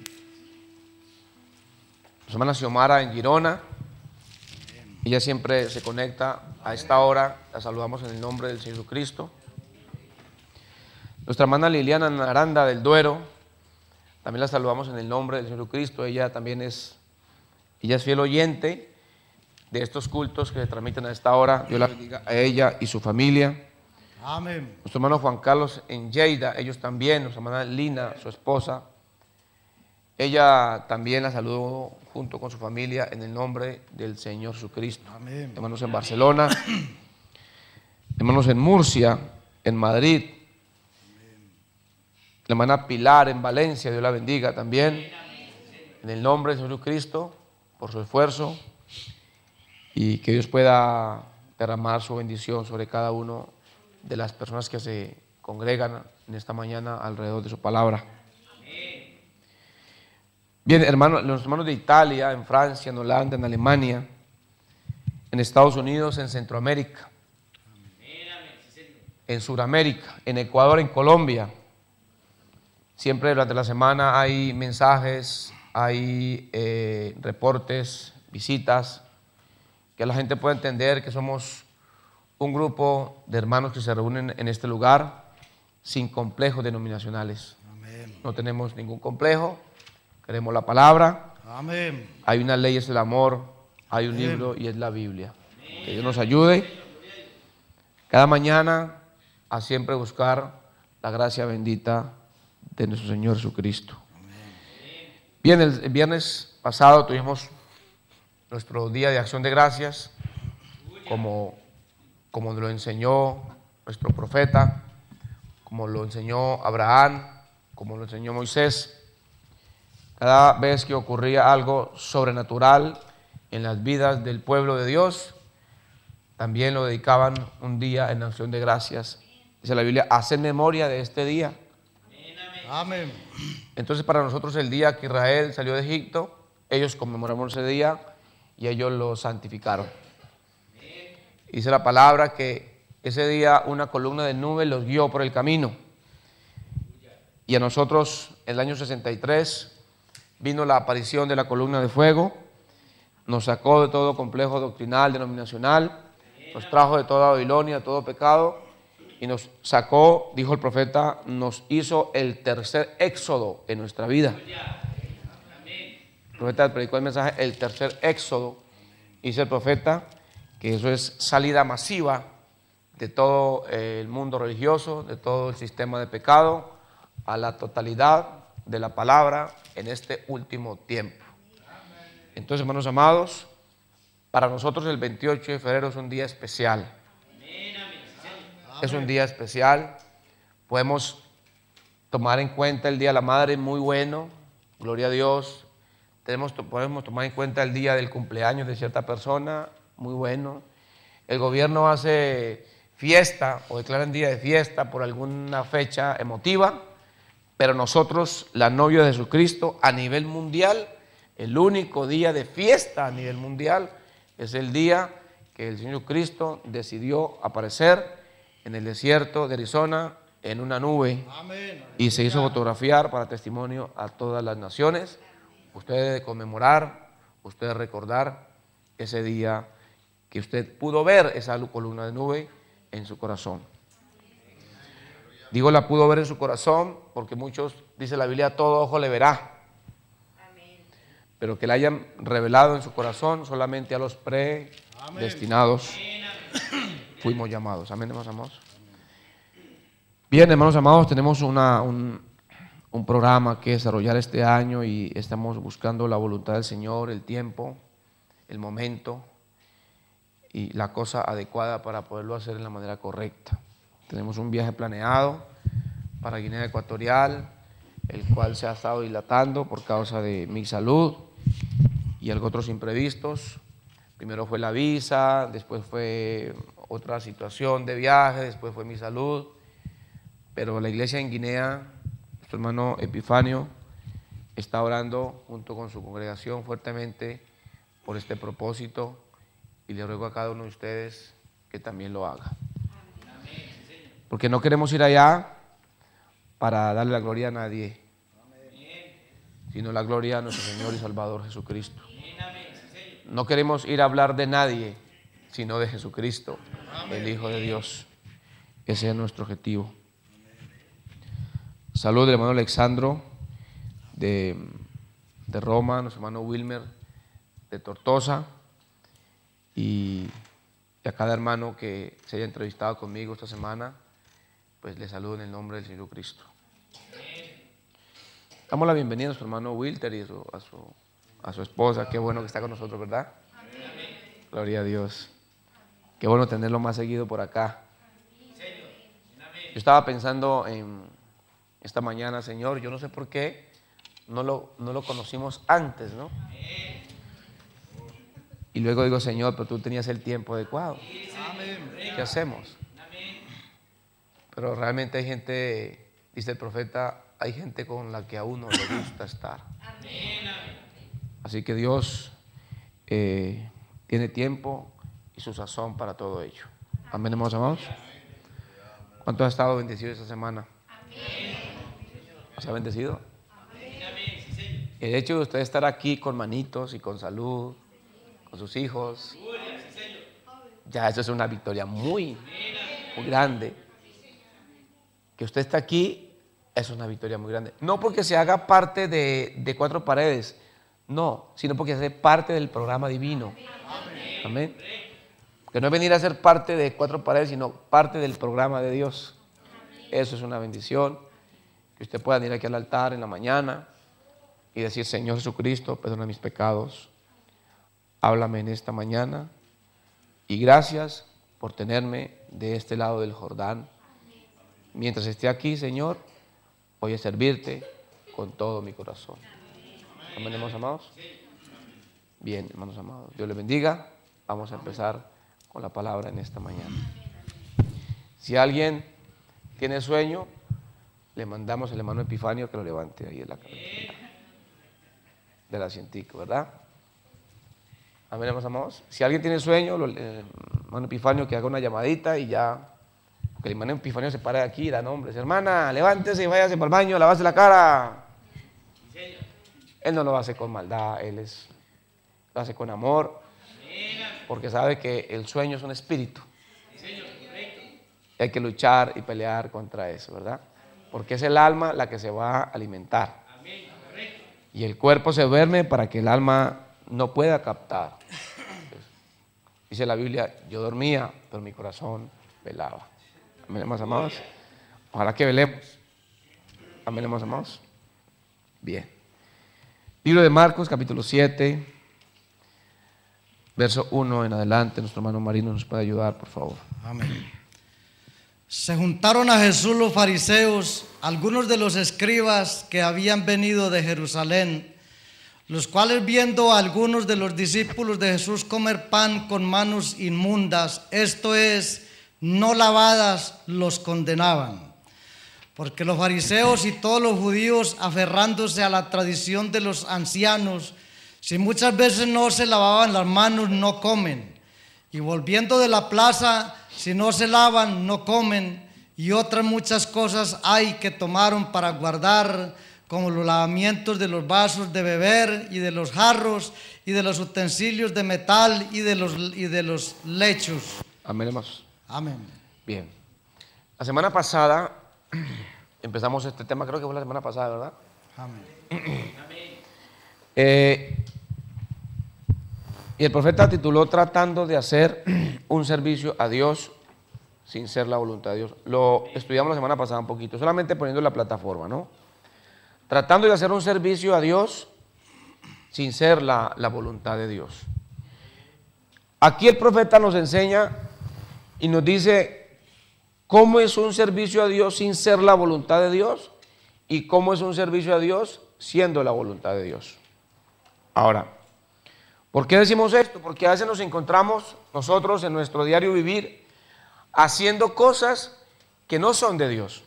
Xiomara en Girona. Ella siempre se conecta a esta hora. La saludamos en el nombre del Señor Jesucristo. Nuestra hermana Liliana Aranda del Duero, también la saludamos en el nombre del Señor Jesucristo. Ella es fiel oyente de estos cultos que se transmiten a esta hora. Dios la bendiga a ella y su familia. Amén. Nuestro hermano Juan Carlos en Lleida, ellos también. Nuestra hermana Lina, su esposa, ella también la saludó junto con su familia en el nombre del Señor Jesucristo. Amén. Hermanos en Barcelona, hermanos en Murcia, en Madrid, la hermana Pilar en Valencia, Dios la bendiga también, en el nombre del Señor Jesucristo, por su esfuerzo, y que Dios pueda derramar su bendición sobre cada uno de las personas que se congregan en esta mañana alrededor de su palabra. Bien, hermanos, los hermanos de Italia, en Francia, en Holanda, en Alemania, en Estados Unidos, en Centroamérica, en Sudamérica, en Ecuador, en Colombia. Siempre durante la semana hay mensajes, hay reportes, visitas, que la gente pueda entender que somos un grupo de hermanos que se reúnen en este lugar sin complejos denominacionales. Amén. No tenemos ningún complejo, queremos la palabra. Amén. Hay una ley, es el amor, hay un libro y es la Biblia. Que Dios nos ayude cada mañana a siempre buscar la gracia bendita de nuestro Señor Jesucristo. Bien, el viernes pasado tuvimos nuestro día de acción de gracias, como lo enseñó nuestro profeta, como lo enseñó Abraham, como lo enseñó Moisés. Cada vez que ocurría algo sobrenatural en las vidas del pueblo de Dios, también lo dedicaban un día en acción de gracias. Dice la Biblia: haced memoria de este día. Amén. Entonces, para nosotros, el día que Israel salió de Egipto, ellos conmemoraron ese día y ellos lo santificaron. Dice la palabra que ese día una columna de nube los guió por el camino. Y a nosotros, en el año 63, vino la aparición de la columna de fuego, nos sacó de todo complejo doctrinal, denominacional, nos trajo de toda Babilonia, de todo pecado, y nos sacó, dijo el profeta, nos hizo el tercer éxodo en nuestra vida. El profeta predicó el mensaje, el tercer éxodo. Dice el profeta que eso es salida masiva de todo el mundo religioso, de todo el sistema de pecado, a la totalidad de la palabra en este último tiempo. Entonces, hermanos amados, para nosotros el 28 de febrero es un día especial. Es un día especial. Podemos tomar en cuenta el Día de la Madre, muy bueno, gloria a Dios. Podemos tomar en cuenta el día del cumpleaños de cierta persona, muy bueno. El gobierno hace fiesta o declara un día de fiesta por alguna fecha emotiva, pero nosotros, la novia de Jesucristo, a nivel mundial, el único día de fiesta a nivel mundial es el día que el Señor Jesucristo decidió aparecer en el desierto de Arizona en una nube. Amén. Y se hizo fotografiar para testimonio a todas las naciones. Usted debe conmemorar, usted debe recordar ese día que usted pudo ver esa columna de nube en su corazón. Digo la pudo ver en su corazón porque muchos, dice la Biblia, todo ojo le verá. Pero que la hayan revelado en su corazón solamente a los predestinados fuimos llamados. Amén, hermanos amados. Bien, hermanos amados, tenemos un programa que desarrollar este año y estamos buscando la voluntad del Señor, el tiempo, el momento. y la cosa adecuada para poderlo hacer en la manera correcta. Tenemos un viaje planeado para Guinea Ecuatorial, el cual se ha estado dilatando por causa de mi salud y algo otros imprevistos. Primero fue la visa, después fue otra situación de viaje, después fue mi salud. Pero la iglesia en Guinea, nuestro hermano Epifanio, está orando junto con su congregación fuertemente por este propósito y le ruego a cada uno de ustedes que también lo haga. Porque no queremos ir allá para darle la gloria a nadie, sino la gloria a nuestro Señor y Salvador Jesucristo. No queremos ir a hablar de nadie, sino de Jesucristo, el Hijo de Dios. Ese es nuestro objetivo. Saludos del hermano Alexandro de Roma, nuestro hermano Wilmer de Tortosa y a cada hermano que se haya entrevistado conmigo esta semana, pues les saludo en el nombre del Señor Cristo. Damos la bienvenida a nuestro hermano Wilter y a su esposa. Qué bueno que está con nosotros, ¿verdad? Gloria a Dios. Qué bueno tenerlo más seguido por acá. Yo estaba pensando en esta mañana, Señor, yo no sé por qué no lo conocimos antes, ¿no? Y luego digo, Señor, pero tú tenías el tiempo adecuado. ¿Qué hacemos? Pero realmente hay gente, dice el profeta, hay gente con la que a uno le gusta estar. Así que Dios tiene tiempo y su sazón para todo ello. Amén, hermanos amados. ¿Cuántos han estado bendecidos esta semana? ¿Se ha bendecido? El hecho de usted estar aquí con manitos y con salud, con sus hijos, ya eso es una victoria muy grande. Que usted está aquí es una victoria muy grande. No porque se haga parte de Cuatro Paredes, no, sino porque hace parte del programa divino. Amén. Que no es venir a ser parte de Cuatro Paredes, sino parte del programa de Dios. Eso es una bendición. Que usted pueda venir aquí al altar en la mañana y decir, Señor Jesucristo, perdona mis pecados, háblame en esta mañana y gracias por tenerme de este lado del Jordán. Mientras esté aquí, Señor, voy a servirte con todo mi corazón. Amén, hermanos amados. Bien, hermanos amados, Dios les bendiga. Vamos a empezar con la palabra en esta mañana. Si alguien tiene sueño, le mandamos al hermano Epifanio que lo levante ahí del asientico, ¿verdad? Amén, hermanos amados. Si alguien tiene sueño, el hermano Epifanio que haga una llamadita y ya. Porque el hermano Epifanio se para de aquí y da nombres. Hermana, levántese y váyase para el baño, lavase la cara. Él no lo hace con maldad, lo hace con amor. Porque sabe que el sueño es un espíritu. Y hay que luchar y pelear contra eso, ¿verdad? Porque es el alma la que se va a alimentar. Y el cuerpo se duerme para que el alma no pueda captar. Dice la Biblia, yo dormía, pero mi corazón velaba. Amén, hermanos amados. Ojalá que velemos. Amén, hermanos amados. Bien. Libro de Marcos, capítulo 7, verso 1 en adelante. Nuestro hermano Marino nos puede ayudar, por favor. Amén. Se juntaron a Jesús los fariseos, algunos de los escribas que habían venido de Jerusalén, los cuales viendo a algunos de los discípulos de Jesús comer pan con manos inmundas, esto es, no lavadas, los condenaban. Porque los fariseos y todos los judíos, aferrándose a la tradición de los ancianos, si muchas veces no se lavaban las manos, no comen. Y volviendo de la plaza, si no se lavan, no comen. Y otras muchas cosas hay que tomaron para guardar, como los lavamientos de los vasos de beber y de los jarros y de los utensilios de metal y de los lechos. Amén, hermanos. Amén. Bien. La semana pasada empezamos este tema, creo que fue la semana pasada, ¿verdad? Amén. Y el profeta tituló Tratando de hacer un servicio a Dios sin ser la voluntad de Dios. Lo estudiamos la semana pasada un poquito, solamente poniendo la plataforma, ¿no? Tratando de hacer un servicio a Dios sin ser la voluntad de Dios. Aquí el profeta nos enseña y nos dice cómo es un servicio a Dios sin ser la voluntad de Dios y cómo es un servicio a Dios siendo la voluntad de Dios. Ahora, ¿por qué decimos esto? Porque a veces nos encontramos nosotros en nuestro diario vivir haciendo cosas que no son de Dios.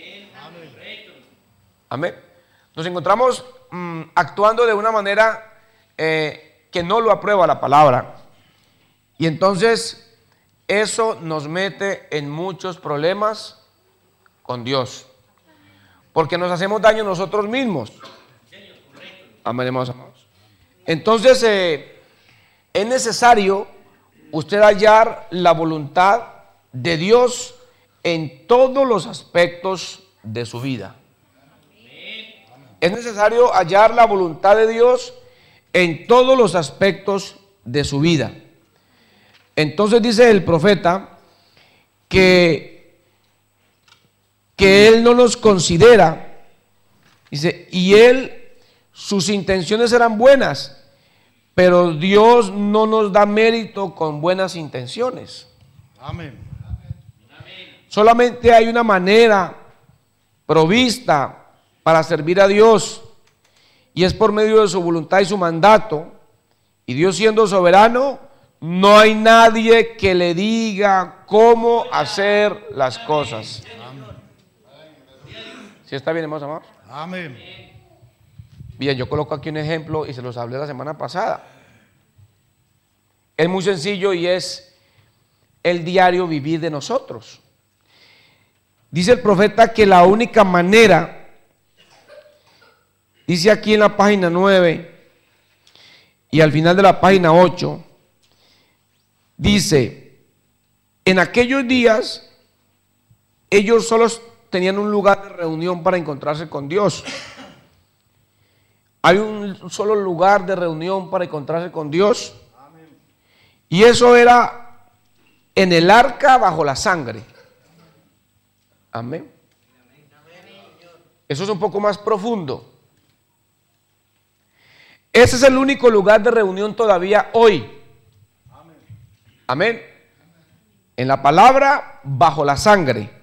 Amén. Nos encontramos actuando de una manera que no lo aprueba la palabra. Y entonces eso nos mete en muchos problemas con Dios. Porque nos hacemos daño nosotros mismos. Amén, hermanos. Entonces es necesario usted hallar la voluntad de Dios en todos los aspectos de su vida. Es necesario hallar la voluntad de Dios en todos los aspectos de su vida. Entonces dice el profeta que Él no nos considera, dice, y Él, sus intenciones eran buenas, pero Dios no nos da mérito con buenas intenciones. Amén. Solamente hay una manera provista para servir a Dios, y es por medio de su voluntad y su mandato. Y Dios, siendo soberano, no hay nadie que le diga cómo hacer las cosas. ¿Sí está bien, hermanos amados? Amén. Bien, yo coloco aquí un ejemplo y se los hablé la semana pasada. Es muy sencillo y es el diario vivir de nosotros. Dice el profeta que la única manera, dice aquí en la página 9 y al final de la página 8, dice, en aquellos días ellos solos tenían un lugar de reunión para encontrarse con Dios. Hay un solo lugar de reunión para encontrarse con Dios. Y eso era en el arca bajo la sangre. Amén. Eso es un poco más profundo. Ese es el único lugar de reunión todavía hoy. Amén. En la palabra bajo la sangre.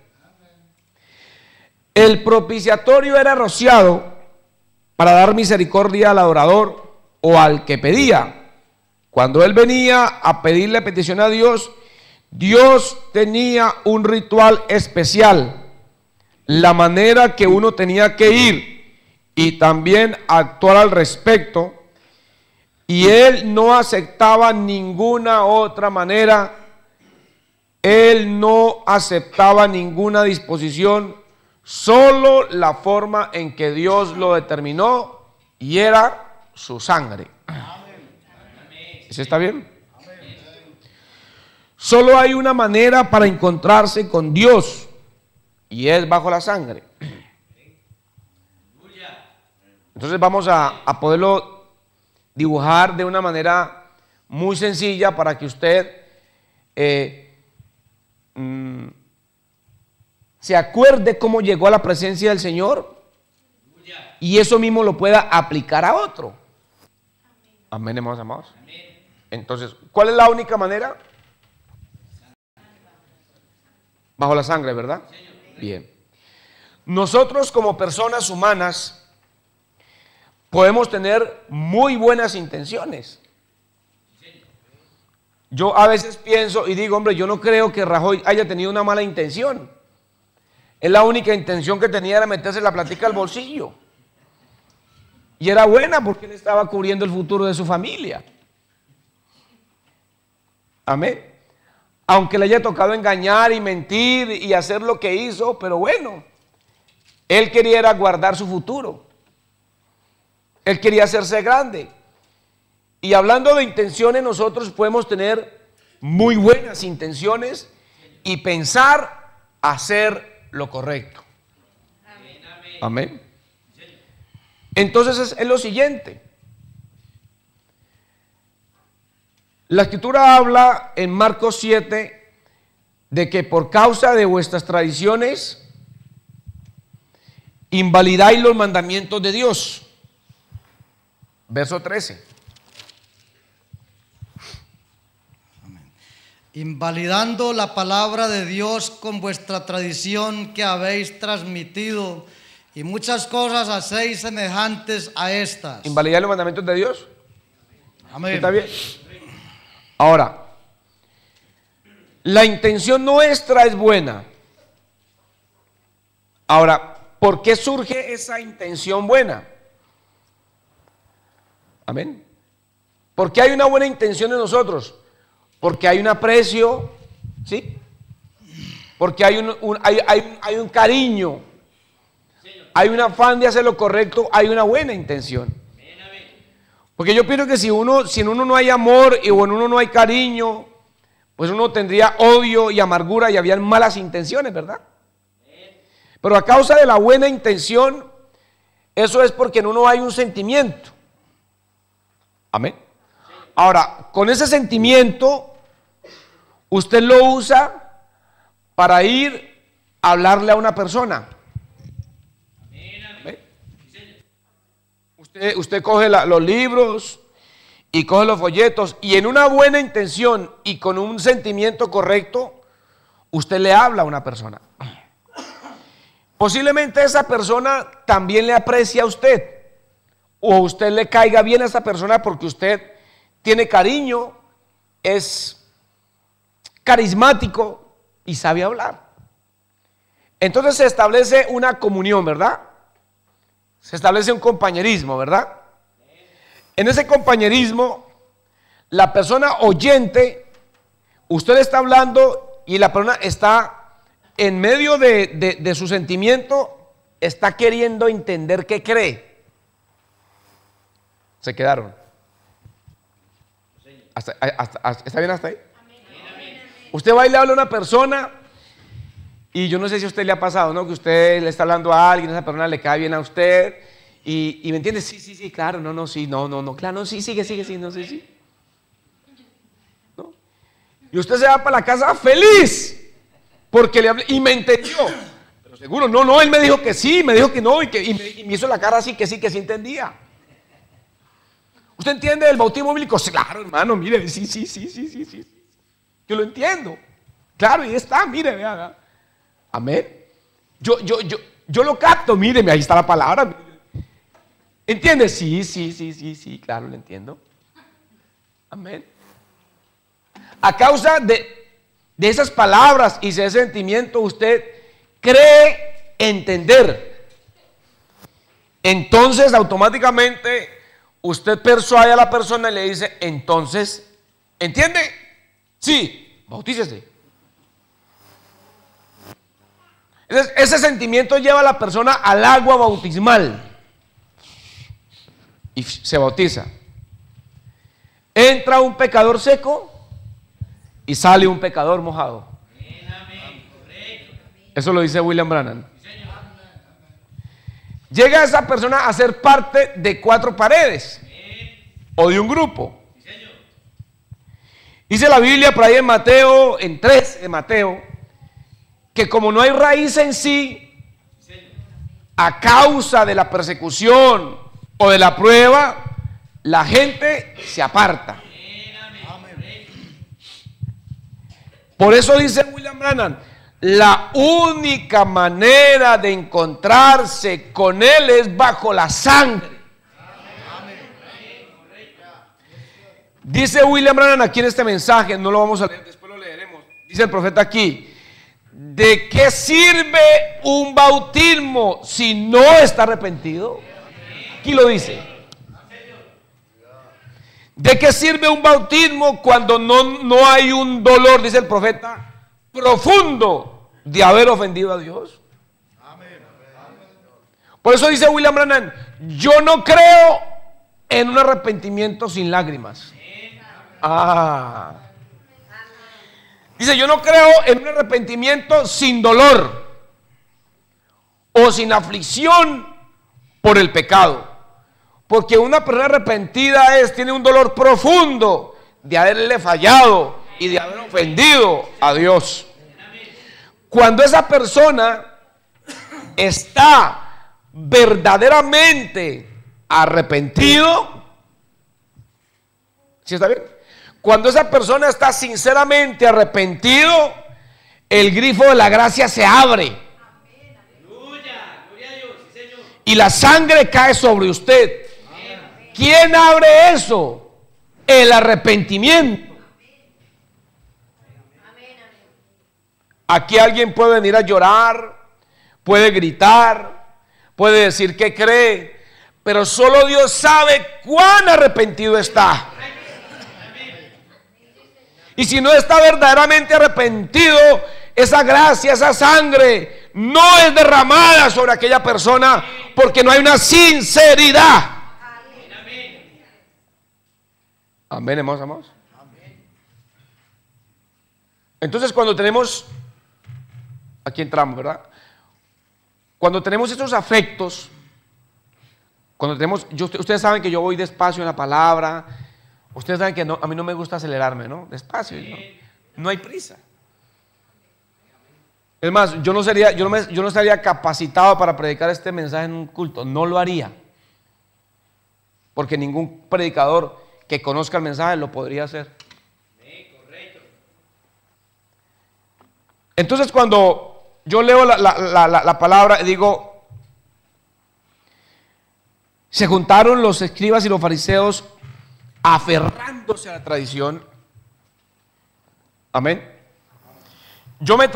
El propiciatorio era rociado para dar misericordia al adorador o al que pedía. Cuando él venía a pedirle petición a Dios, Dios tenía un ritual especial, la manera que uno tenía que ir y también actuar al respecto, y él no aceptaba ninguna otra manera, él no aceptaba ninguna disposición, solo la forma en que Dios lo determinó, y era su sangre. ¿Sí está bien? Solo hay una manera para encontrarse con Dios, y es bajo la sangre. Entonces vamos a poderlo dibujar de una manera muy sencilla para que usted se acuerde cómo llegó a la presencia del Señor y eso mismo lo pueda aplicar a otro. Amén, hermanos amados. Entonces, ¿cuál es la única manera? Bajo la sangre, ¿verdad? Bien. Nosotros como personas humanas podemos tener muy buenas intenciones. Yo a veces pienso y digo, hombre, yo no creo que Rajoy haya tenido una mala intención. Él la única intención que tenía era meterse la platica al bolsillo. Y era buena porque él estaba cubriendo el futuro de su familia. Amén. Aunque le haya tocado engañar y mentir y hacer lo que hizo, pero bueno, él quería era guardar su futuro. Él quería hacerse grande. Y hablando de intenciones, nosotros podemos tener muy buenas intenciones y pensar hacer lo correcto. Amén. Entonces es lo siguiente. La Escritura habla en Marcos 7 de que por causa de vuestras tradiciones invalidáis los mandamientos de Dios. Verso 13. invalidando la palabra de Dios con vuestra tradición que habéis transmitido, y muchas cosas hacéis semejantes a estas. ¿Invalidar los mandamientos de Dios? Amén. ¿Está bien? Ahora, la intención nuestra es buena. Ahora, ¿por qué surge esa intención buena? Amén. ¿Por qué hay una buena intención en nosotros? Porque hay un aprecio, ¿sí? Porque hay un cariño, hay un afán de hacer lo correcto, hay una buena intención. Porque yo pienso que si en uno no hay amor y en uno no hay cariño, pues uno tendría odio y amargura y habían malas intenciones, ¿verdad? Pero a causa de la buena intención, eso es porque en uno hay un sentimiento. Amén. Ahora, con ese sentimiento, usted lo usa para ir a hablarle a una persona. ¿Amén? Usted coge los libros y coge los folletos y en una buena intención y con un sentimiento correcto, usted le habla a una persona. Posiblemente esa persona también le aprecia a usted, o usted le caiga bien a esa persona porque usted tiene cariño, es carismático y sabe hablar. Entonces se establece una comunión, ¿verdad? Se establece un compañerismo, ¿verdad? En ese compañerismo, la persona oyente, usted está hablando y la persona está en medio de su sentimiento, está queriendo entender qué cree. Se quedaron. ¿Está bien hasta ahí? Usted va y le habla a una persona y yo no sé si a usted le ha pasado, ¿no? Que usted le está hablando a alguien, esa persona le cae bien a usted y ¿me entiende? Sí, claro, no, claro, no, sí, sigue, no sé, sí. ¿No? Y usted se va para la casa feliz porque le hablé y me entendió. Pero seguro, no, él me dijo que sí, me dijo que no y me hizo la cara así que sí entendía. ¿Usted entiende el bautismo bíblico? Sí, claro, hermano, mire, sí. Yo lo entiendo. Claro, y está, mire, vea. Amén. Yo lo capto, míreme, ahí está la palabra. ¿Entiende? Sí, claro, lo entiendo. Amén. A causa de esas palabras y de ese sentimiento, usted cree entender. Entonces, automáticamente, usted persuade a la persona y le dice, entonces, ¿entiende? Sí, bautícese. Ese sentimiento lleva a la persona al agua bautismal y se bautiza. Entra un pecador seco y sale un pecador mojado. Eso lo dice William Branham. Llega esa persona a ser parte de 4 paredes o de un grupo. Dice la Biblia por ahí en Mateo, en 3 de Mateo, que como no hay raíz en sí, a causa de la persecución o de la prueba, la gente se aparta. Por eso dice William Branham, la única manera de encontrarse con Él es bajo la sangre. Dice William Branham aquí en este mensaje, no lo vamos a leer, después lo leeremos. Dice el profeta aquí, ¿de qué sirve un bautismo si no está arrepentido? Aquí lo dice. ¿De qué sirve un bautismo cuando no hay un dolor, dice el profeta, profundo de haber ofendido a Dios? Por eso dice William Branham, yo no creo en un arrepentimiento sin lágrimas. Dice, yo no creo en un arrepentimiento sin dolor o sin aflicción por el pecado. Porque una persona arrepentida tiene un dolor profundo de haberle fallado y de haber ofendido a Dios. Cuando esa persona está verdaderamente arrepentido, ¿sí está bien? Cuando esa persona está sinceramente arrepentido, el grifo de la gracia se abre. Y la sangre cae sobre usted. ¿Quién abre eso? El arrepentimiento. Aquí alguien puede venir a llorar, puede gritar, puede decir que cree, pero solo Dios sabe cuán arrepentido está. Y si no está verdaderamente arrepentido, esa gracia, esa sangre no es derramada sobre aquella persona, porque no hay una sinceridad. Amén, hermanos. Entonces, cuando tenemos, aquí entramos, ¿verdad? Cuando tenemos estos afectos, cuando tenemos, ustedes saben que yo voy despacio en la palabra. Ustedes saben que a mí no me gusta acelerarme, ¿no? Despacio, no hay prisa. Es más, yo no estaría capacitado para predicar este mensaje en un culto. No lo haría. Porque ningún predicador que conozca el mensaje lo podría hacer. Entonces, cuando yo leo la palabra, digo, se juntaron los escribas y los fariseos aferrándose a la tradición. Amén. Yo me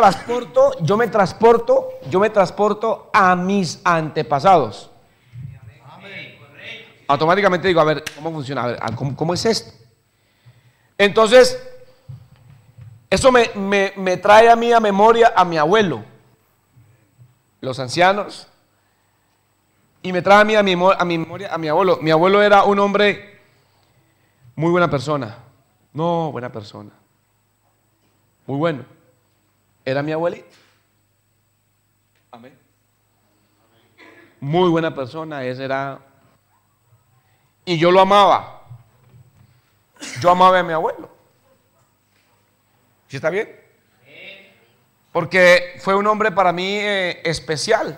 transporto a mis antepasados. Automáticamente digo, a ver, ¿cómo funciona? A ver, ¿cómo es esto? Entonces, eso me trae a mí a memoria a mi abuelo, los ancianos, y me trae a mí a mi memoria a mi abuelo. Mi abuelo era un hombre muy buena persona. No, buena persona. Muy bueno. Era mi abuelito. Amén. Muy buena persona, ese era. Y yo lo amaba. Yo amaba a mi abuelo. ¿Sí está bien? Porque fue un hombre para mí especial.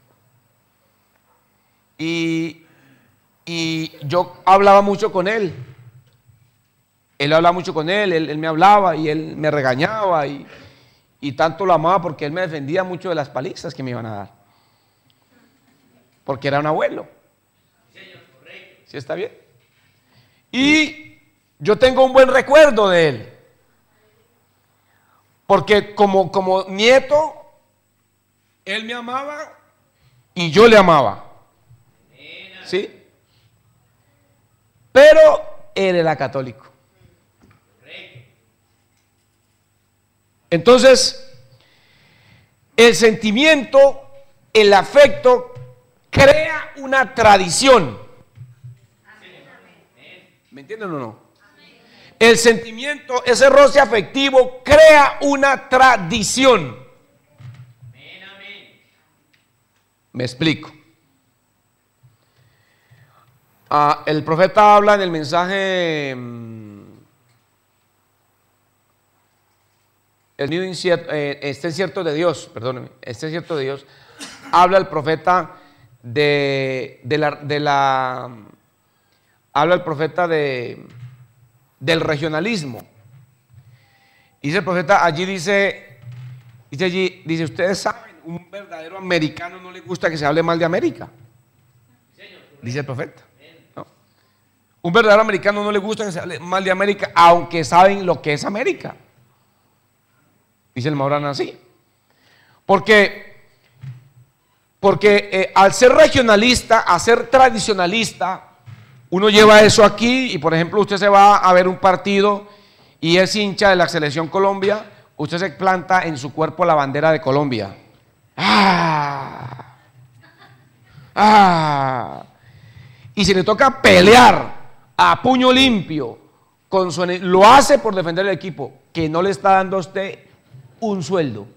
Y yo hablaba mucho con él. Él hablaba mucho con él me hablaba y él me regañaba y tanto lo amaba porque él me defendía mucho de las palizas que me iban a dar. Porque era un abuelo. ¿Sí está bien? Y yo tengo un buen recuerdo de él. Porque como nieto, él me amaba y yo le amaba. ¿Sí? Pero él era católico. Entonces, el sentimiento, el afecto, crea una tradición. ¿Me entienden o no? El sentimiento, ese roce afectivo, crea una tradición. Me explico. El profeta habla en el mensaje el nido incierto, este cierto de Dios, perdónenme, este cierto de Dios, habla el profeta habla el profeta del regionalismo. Dice el profeta, dice, ustedes saben, un verdadero americano no le gusta que se hable mal de América. Dice el profeta. ¿No? Un verdadero americano no le gusta que se hable mal de América, aunque saben lo que es América. Dice el Maurana así. Porque al ser regionalista, a ser tradicionalista, uno lleva eso aquí y por ejemplo usted se va a ver un partido y es hincha de la selección Colombia, usted se planta en su cuerpo la bandera de Colombia. Y si le toca pelear a puño limpio, lo hace por defender el equipo, que no le está dando a usted un sueldo.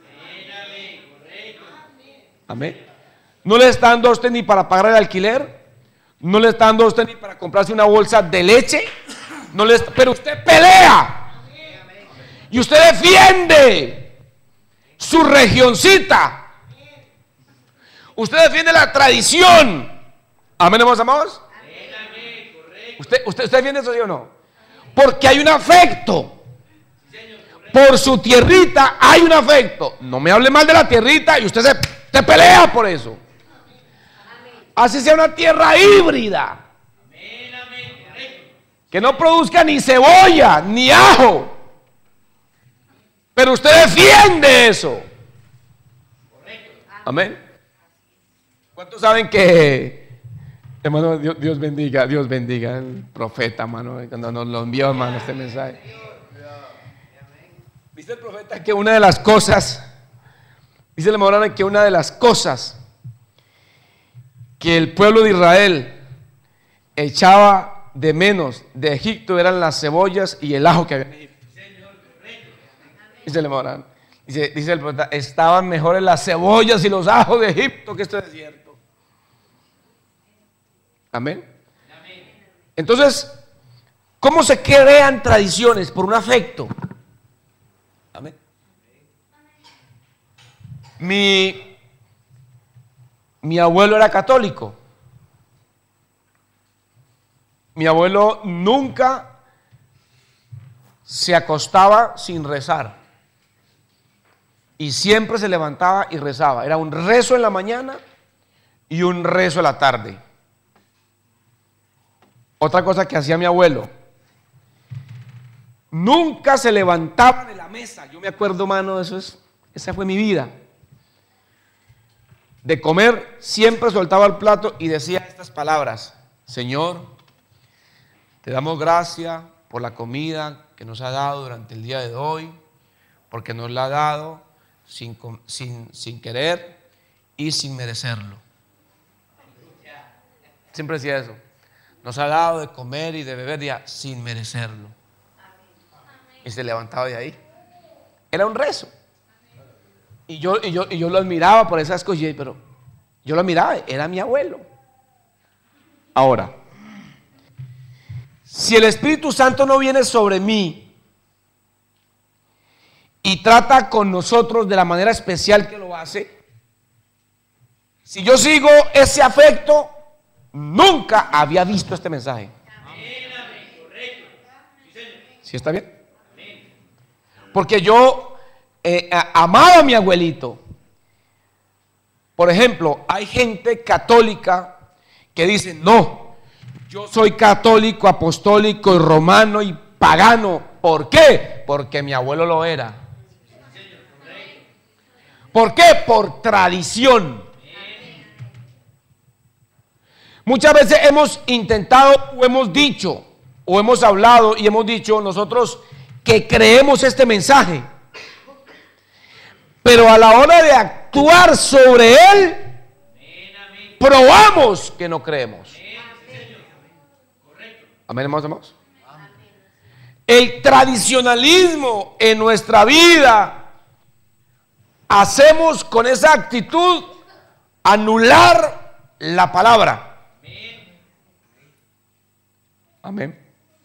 Amén. No le está dando a usted ni para pagar el alquiler, no le está dando a usted ni para comprarse una bolsa de leche, pero usted pelea y usted defiende su regioncita, usted defiende la tradición. Amén, hermanos amados. ¿Usted defiende eso, sí o no? Porque hay un afecto. Por su tierrita hay un afecto. No me hable mal de la tierrita y usted se pelea por eso. Así sea una tierra híbrida. Que no produzca ni cebolla, ni ajo. Pero usted defiende eso. Amén. ¿Cuántos saben que, hermano, Dios bendiga al profeta, hermano, cuando nos lo envió, hermano, este mensaje? Dice el profeta que una de las cosas, dice el hermano que una de las cosas que el pueblo de Israel echaba de menos de Egipto eran las cebollas y el ajo que había en Egipto. Dice el hermano, dice el profeta, estaban mejores las cebollas y los ajos de Egipto que este desierto. Amén. Entonces, ¿cómo se crean tradiciones? Por un afecto. Amén. Mi abuelo era católico. Mi abuelo nunca se acostaba sin rezar. Y siempre se levantaba y rezaba. Era un rezo en la mañana y un rezo en la tarde. Otra cosa que hacía mi abuelo: nunca se levantaba de la mesa. Yo me acuerdo, mano, esa fue mi vida. De comer, siempre soltaba el plato y decía estas palabras: Señor, te damos gracias por la comida que nos ha dado durante el día de hoy, porque nos la ha dado sin querer y sin merecerlo. Siempre decía eso. Nos ha dado de comer y de beber ya sin merecerlo. Y se levantaba de ahí. Era un rezo. Y yo lo admiraba por esas cosas, pero yo lo admiraba, era mi abuelo. Ahora, si el Espíritu Santo no viene sobre mí y trata con nosotros de la manera especial que lo hace, si yo sigo ese afecto, nunca había visto este mensaje. ¿Sí está bien? Porque yo amaba a mi abuelito. Por ejemplo, hay gente católica que dice: no, yo soy católico, apostólico y romano y pagano. ¿Por qué? Porque mi abuelo lo era. ¿Por qué? Por tradición. Muchas veces hemos intentado o hemos dicho o hemos hablado y hemos dicho nosotros que creemos este mensaje, pero a la hora de actuar sobre él probamos que no creemos. Amén, hermanos. El tradicionalismo en nuestra vida, hacemos con esa actitud anular la palabra. Amén.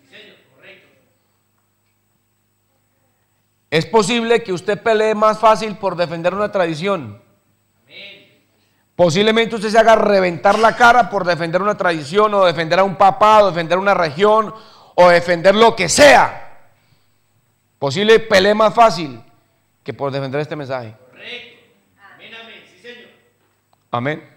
Es posible que usted pelee más fácil por defender una tradición. Posiblemente usted se haga reventar la cara por defender una tradición, o defender a un papá, o defender una región, o defender lo que sea. Posible pelee más fácil que por defender este mensaje. Amén, amén. Sí, señor. Amén.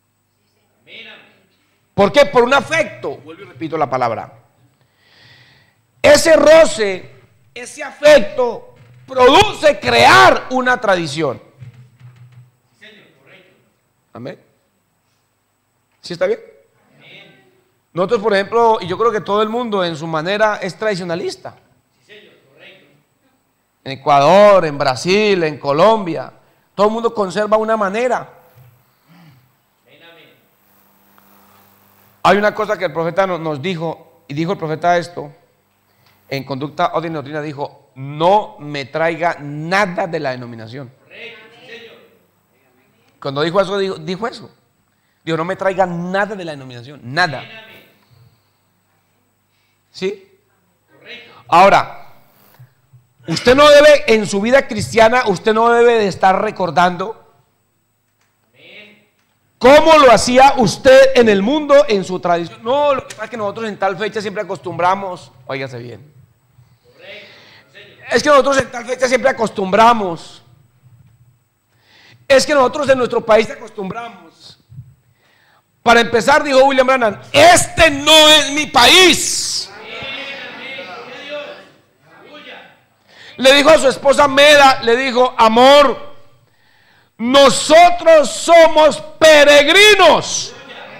¿Por qué? Por un afecto. Vuelvo y repito la palabra. Ese roce, ese afecto produce crear una tradición. Sí, señor, correcto. Amén. ¿Sí está bien? Amén. Nosotros, por ejemplo, y yo creo que todo el mundo en su manera es tradicionalista. Sí, señor, correcto. En Ecuador, en Brasil, en Colombia, todo el mundo conserva una manera. Hay una cosa que el profeta nos dijo, y dijo el profeta esto, en Conducta, Orden y Doctrina, dijo: no me traiga nada de la denominación. Cuando dijo eso, dijo eso. Dijo: no me traiga nada de la denominación, nada. ¿Sí? Ahora, usted no debe, en su vida cristiana, usted no debe de estar recordando ¿cómo lo hacía usted en el mundo, en su tradición? No, lo que pasa es que nosotros en tal fecha siempre acostumbramos, óigase bien, es que nosotros en tal fecha siempre acostumbramos. Es que nosotros en nuestro país acostumbramos. Para empezar, dijo William Branham, este no es mi país. Le dijo a su esposa Meda, le dijo, amor, nosotros somos peregrinos.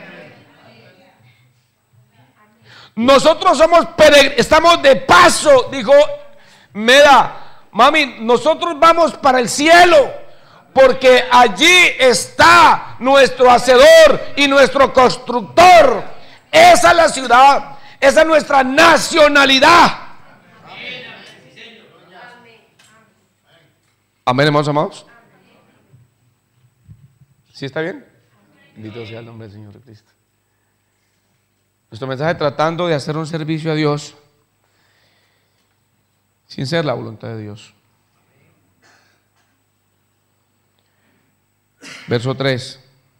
Nosotros somos peregrinos, estamos de paso, dijo Meda, mami, nosotros vamos para el cielo, porque allí está nuestro hacedor y nuestro constructor. Esa es la ciudad, esa es nuestra nacionalidad. Amén, hermanos amados. ¿Sí está bien? Bendito sea el nombre del Señor Cristo. Nuestro mensaje tratando de hacer un servicio a Dios sin ser la voluntad de Dios. Verso 3.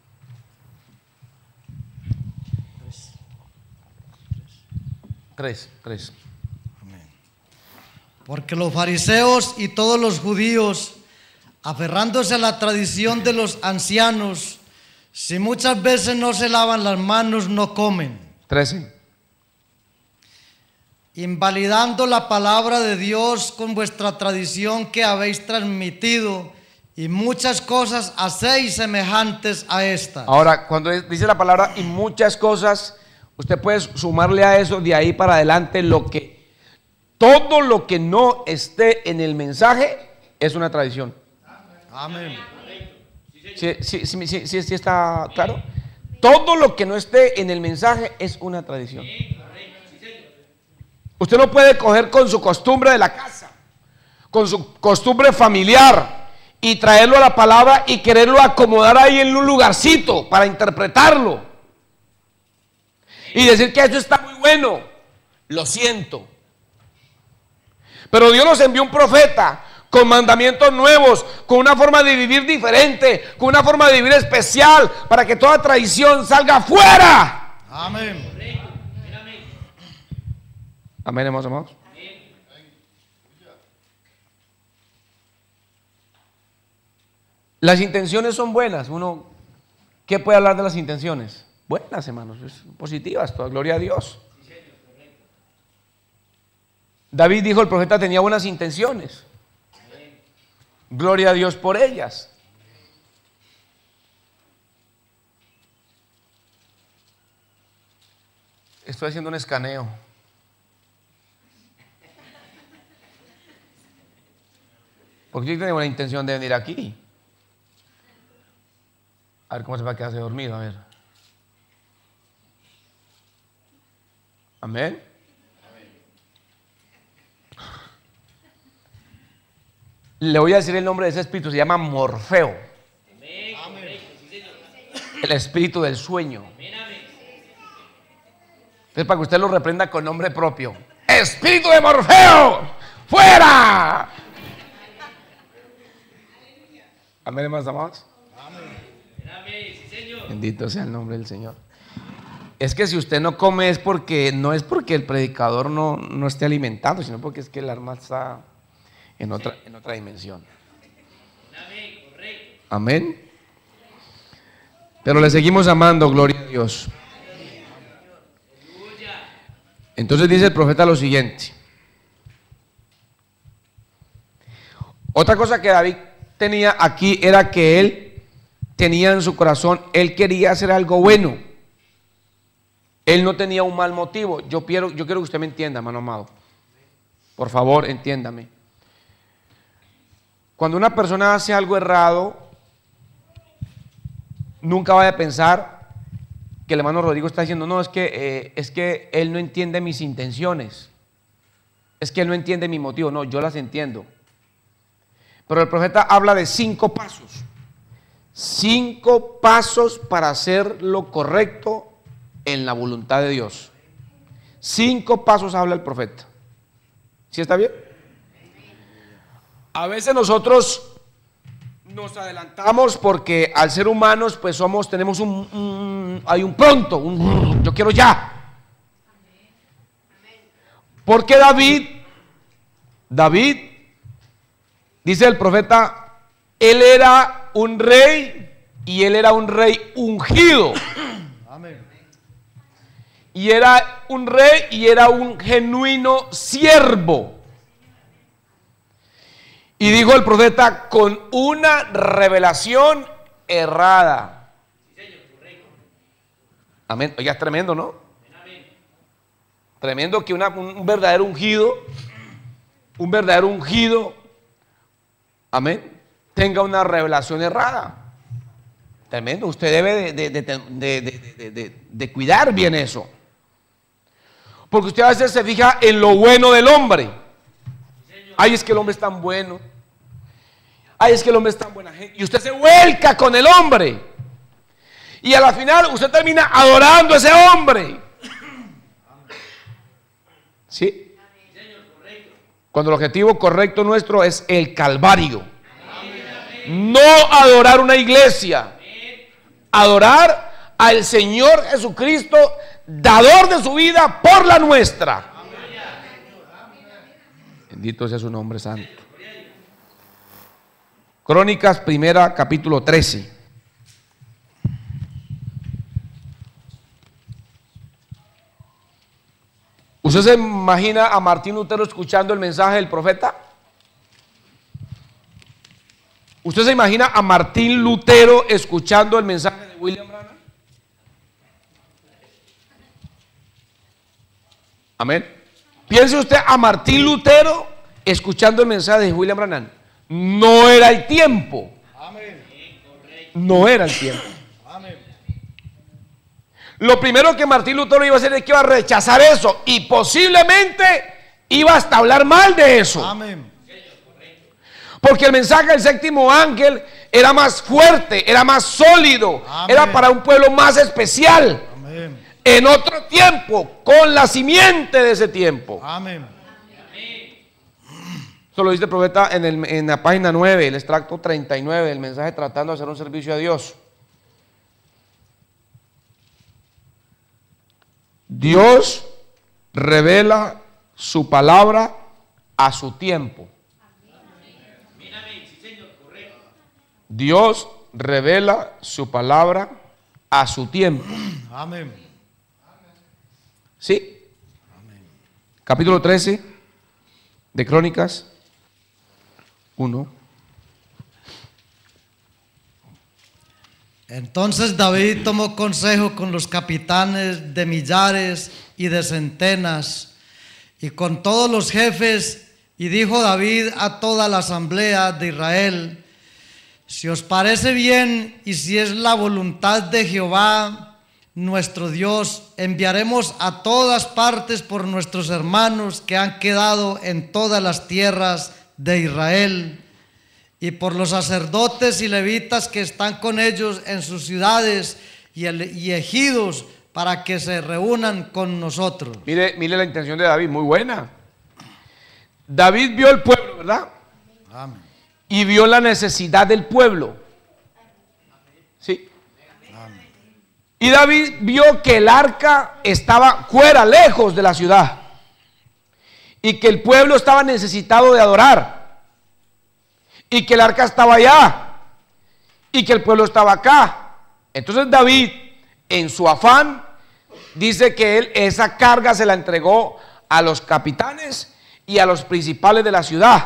Porque los fariseos y todos los judíos, aferrándose a la tradición de los ancianos, si muchas veces no se lavan las manos, no comen. 13. Invalidando la palabra de Dios con vuestra tradición que habéis transmitido, y muchas cosas hacéis semejantes a esta. Ahora, cuando dice la palabra y muchas cosas, usted puede sumarle a eso de ahí para adelante todo lo que no esté en el mensaje es una tradición. Amén. ¿Sí está claro? Todo lo que no esté en el mensaje es una tradición. Usted no puede coger con su costumbre de la casa, con su costumbre familiar, y traerlo a la palabra y quererlo acomodar ahí en un lugarcito para interpretarlo y decir que eso está muy bueno. Lo siento, pero Dios nos envió un profeta con mandamientos nuevos, con una forma de vivir diferente, con una forma de vivir especial, para que toda tradición salga fuera. Amén. Amén, hermanos amados. Las intenciones son buenas. ¿Qué puede hablar de las intenciones? Buenas, hermanos, positivas, toda gloria a Dios. David dijo, el profeta tenía buenas intenciones. Gloria a Dios por ellas. Estoy haciendo un escaneo. Porque yo tengo la intención de venir aquí. A ver cómo se va a quedarse dormido, a ver. Amén. Le voy a decir el nombre de ese espíritu, se llama Morfeo. El espíritu del sueño. Entonces, para que usted lo reprenda con nombre propio. Espíritu de Morfeo, fuera. Amén, hermanos amados. Bendito sea el nombre del Señor. Es que si usted no come es porque no es porque el predicador no esté alimentando, sino porque es que el alma está en otra dimensión. Amén. Pero le seguimos amando, gloria a Dios. Entonces dice el profeta lo siguiente. Otra cosa que David tenía aquí era que él tenía en su corazón, él quería hacer algo bueno. Él no tenía un mal motivo. Yo quiero que usted me entienda, hermano amado. Por favor, entiéndame. Cuando una persona hace algo errado, nunca vaya a pensar que el hermano Rodrigo está diciendo, no, es que él no entiende mis intenciones. Es que él no entiende mi motivo. No, yo las entiendo. Pero el profeta habla de 5 pasos. 5 pasos para hacer lo correcto en la voluntad de Dios. 5 pasos habla el profeta. ¿Sí está bien? A veces nosotros nos adelantamos porque al ser humanos pues tenemos hay un pronto, yo quiero ya. Porque David Dice el profeta, él era un rey y él era un rey ungido. Amén. Y era un rey y era un genuino siervo. Y dijo el profeta, con una revelación errada. Amén. Oiga, es tremendo, ¿no? Tremendo que un verdadero ungido, amén, tenga una revelación errada. Tremendo. Usted debe de cuidar bien eso. Porque usted a veces se fija en lo bueno del hombre. Ay, es que el hombre es tan bueno. Ay, es que el hombre es tan buena gente. Y usted se vuelca con el hombre. Y a la final usted termina adorando a ese hombre. ¿Sí? Cuando el objetivo correcto nuestro es el Calvario. No adorar una iglesia. Adorar al Señor Jesucristo, dador de su vida por la nuestra. Bendito sea su nombre santo. Crónicas primera, capítulo 13. ¿Usted se imagina a Martín Lutero escuchando el mensaje del profeta? ¿Usted se imagina a Martín Lutero escuchando el mensaje de William Branham? Amén. Piense usted a Martín Lutero escuchando el mensaje de William Branham. No era el tiempo. No era el tiempo. Lo primero que Martín Lutero iba a hacer es que iba a rechazar eso y posiblemente iba hasta a hablar mal de eso. Amén. Porque el mensaje del séptimo ángel era más fuerte, era más sólido, amén, era para un pueblo más especial. Amén. En otro tiempo, con la simiente de ese tiempo. Amén. Eso lo dice el profeta en la página 9, el extracto 39 del mensaje tratando de hacer un servicio a Dios. Dios revela su palabra a su tiempo. Dios revela su palabra a su tiempo. Amén. ¿Sí? Capítulo 13 de Crónicas 1. Entonces David tomó consejo con los capitanes de millares y de centenas y con todos los jefes, y dijo David a toda la asamblea de Israel: si os parece bien y si es la voluntad de Jehová nuestro Dios, enviaremos a todas partes por nuestros hermanos que han quedado en todas las tierras de Israel, y por los sacerdotes y levitas que están con ellos en sus ciudades y ejidos, para que se reúnan con nosotros. Mire la intención de David, muy buena. David vio el pueblo, ¿verdad? Amén. Y vio la necesidad del pueblo. Sí. Amén. Y David vio que el arca estaba fuera, lejos de la ciudad, y que el pueblo estaba necesitado de adorar, y que el arca estaba allá, y que el pueblo estaba acá. Entonces David, en su afán, dice que él esa carga se la entregó a los capitanes y a los principales de la ciudad.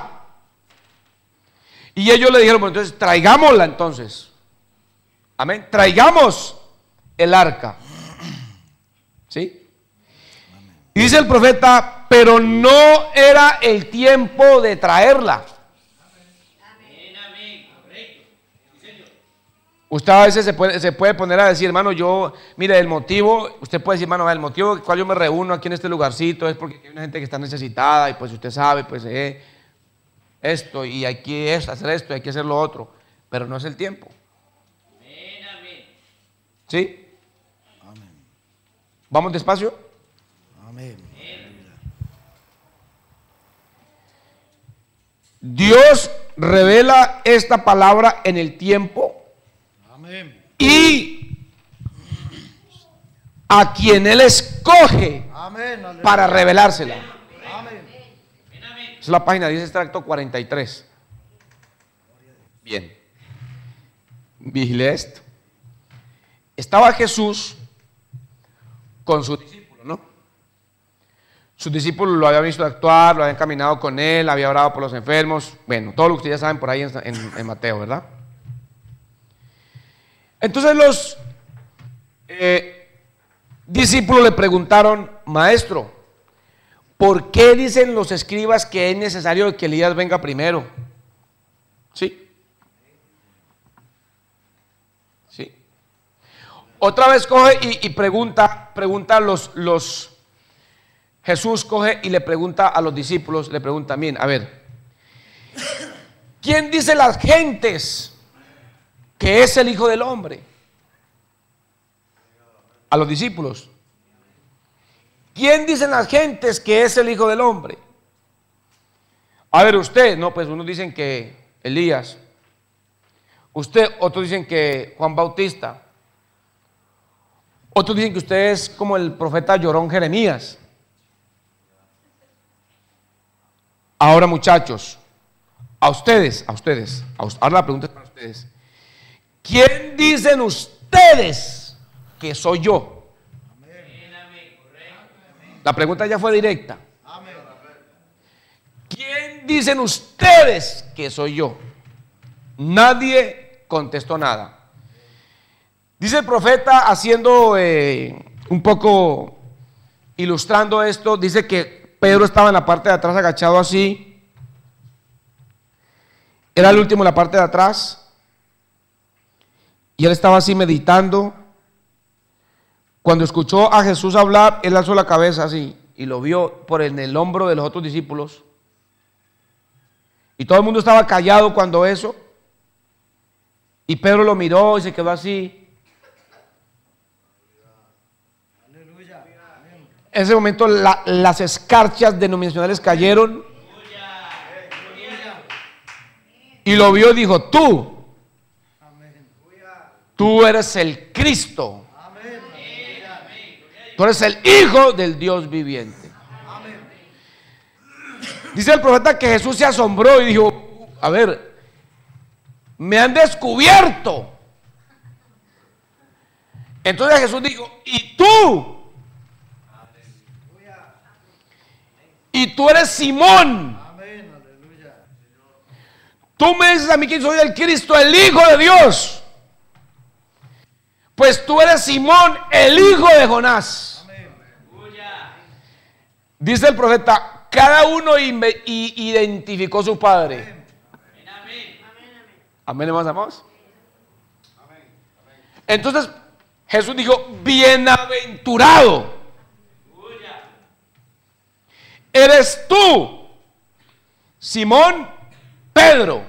Y ellos le dijeron: bueno, entonces traigámosla entonces. Amén. Traigamos el arca. ¿Sí? Y dice el profeta: pero no era el tiempo de traerla. Usted a veces se puede poner a decir: hermano, mire, el motivo, usted puede decir: hermano, el motivo por el cual yo me reúno aquí en este lugarcito es porque hay una gente que está necesitada, y pues usted sabe, pues esto, y hay que hacer esto, hay que hacer lo otro, pero no es el tiempo. ¿Sí? Amén. ¿Vamos despacio? Amén. Dios revela esta palabra en el tiempo. Amén. Y a quien Él escoge, Amén. para revelársela. Amén. Es la página 10, extracto 43. Bien. Vigile esto. Estaba Jesús con sus discípulos, ¿no? Sus discípulos lo habían visto actuar, lo habían caminado con él, había orado por los enfermos. Bueno, todo lo que ustedes ya saben por ahí en Mateo, ¿verdad? Entonces los discípulos le preguntaron: Maestro, ¿por qué dicen los escribas que es necesario que Elías venga primero? Sí. Sí. Otra vez coge y pregunta Jesús coge y le pregunta a los discípulos, le pregunta: bien, a ver, ¿quién dice las gentes que es el Hijo del Hombre? A los discípulos. ¿Quién dicen las gentes que es el Hijo del Hombre? A ver, usted, no, pues unos dicen que Elías. Usted, otros dicen que Juan Bautista. Otros dicen que usted es como el profeta llorón Jeremías. Ahora, muchachos, ahora la pregunta es para ustedes. ¿Quién dicen ustedes que soy yo? La pregunta ya fue directa. ¿Quién dicen ustedes que soy yo? Nadie contestó nada. Dice el profeta, haciendo un poco, ilustrando esto, dice que Pedro estaba en la parte de atrás agachado así. Era el último en la parte de atrás. Y él estaba así meditando. Cuando escuchó a Jesús hablar, él alzó la cabeza así y lo vio por en el hombro de los otros discípulos. Y todo el mundo estaba callado cuando eso. Y Pedro lo miró y se quedó así. En ese momento las escarchas denominacionales cayeron. Y lo vio y dijo: tú eres el Cristo. Tú eres el Hijo del Dios viviente. Dice el profeta que Jesús se asombró y dijo: a ver, me han descubierto. Entonces Jesús dijo: ¿y tú? Y tú eres Simón. Tú me dices a mí que soy el Cristo, el Hijo de Dios. Pues tú eres Simón, el hijo de Jonás. Dice el profeta: cada uno identificó su padre. Amén, hermanos. Entonces Jesús dijo: bienaventurado eres tú, Simón Pedro.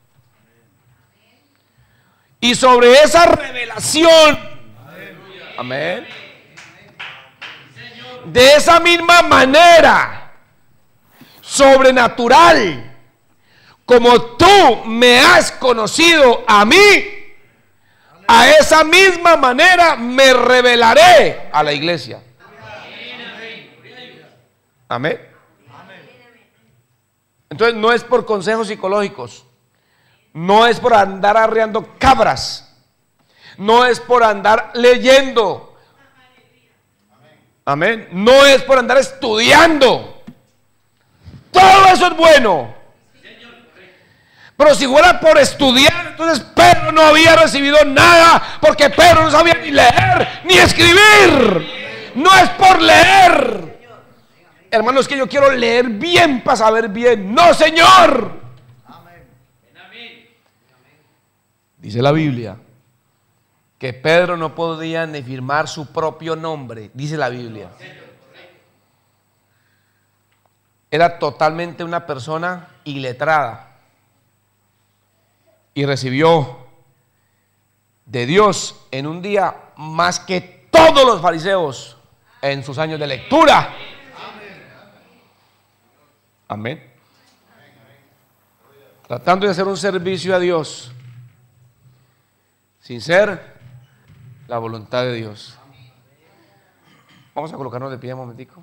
Y sobre esa revelación, amén, de esa misma manera sobrenatural como tú me has conocido a mí, a esa misma manera me revelaré a la iglesia. Amén. Entonces no es por consejos psicológicos, no es por andar arreando cabras, no es por andar leyendo, amén, no es por andar estudiando. Todo eso es bueno, pero si fuera por estudiar, entonces Pedro no había recibido nada, porque Pedro no sabía ni leer ni escribir. No es por leer. Hermanos, es que yo quiero leer bien para saber bien. No, Señor. Dice la Biblia que Pedro no podía ni firmar su propio nombre. Dice la Biblia. Era totalmente una persona iletrada. Y recibió de Dios en un día más que todos los fariseos en sus años de lectura. Amén. Tratando de hacer un servicio a Dios sin ser la voluntad de Dios. Vamos a colocarnos de pie un momentico.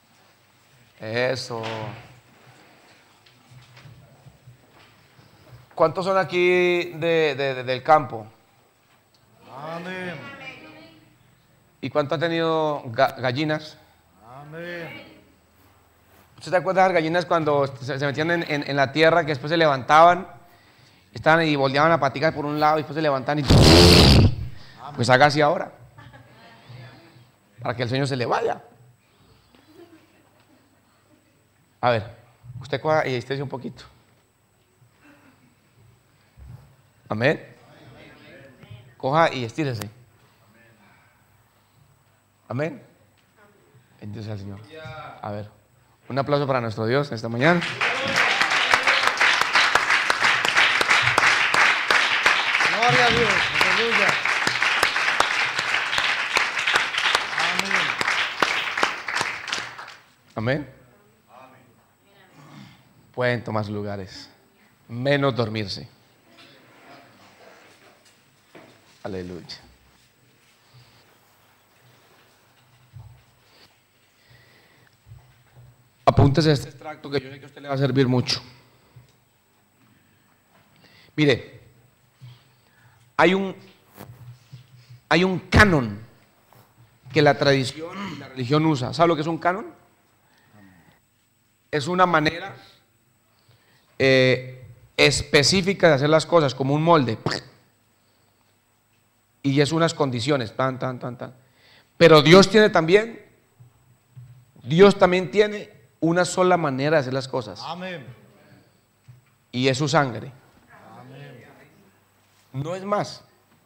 Eso. ¿Cuántos son aquí del campo? Amén. ¿Y cuánto han tenido gallinas? Amén. ¿Usted se acuerda de las gallinas cuando se metían en la tierra, que después se levantaban, estaban y volteaban la patica por un lado y después se levantaban y... Pues haga así ahora, para que el sueño se le vaya. A ver, usted coja y estírese un poquito. Amén. Coja y estírese. Amén. Bendito sea el Señor. A ver, un aplauso para nuestro Dios esta mañana. Gloria a Dios. Aleluya. Amén. Pueden tomar sus lugares, menos dormirse. Aleluya. Apúntese este extracto que yo sé que a usted le va a servir mucho. Mire, hay un canon que la tradición y la religión usa. ¿Sabe lo que es un canon? Es una manera específica de hacer las cosas, como un molde. Y es unas condiciones, tan. Pero Dios también tiene una sola manera de hacer las cosas. Amén. Y es su sangre. Amén. No es más.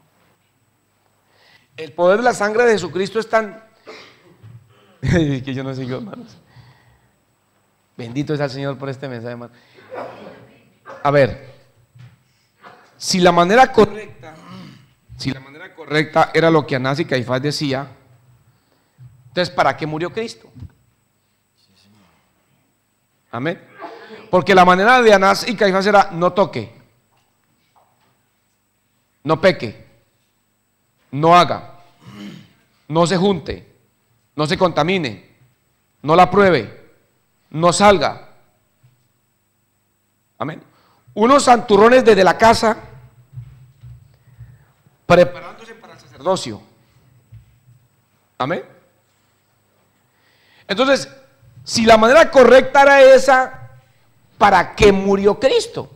El poder de la sangre de Jesucristo es tan... que yo no sigo, hermanos. Bendito sea el Señor por este mensaje, hermano. A ver, si la manera correcta era lo que Anás y Caifás decía, entonces ¿para qué murió Cristo? Amén. Porque la manera de Anás y Caifás era: no toque, no peque, no haga, no se junte, no se contamine, no la pruebe, no salga. Amén. Unos santurrones desde la casa, preparándose para el sacerdocio. Amén. Entonces, si la manera correcta era esa, ¿para qué murió Cristo?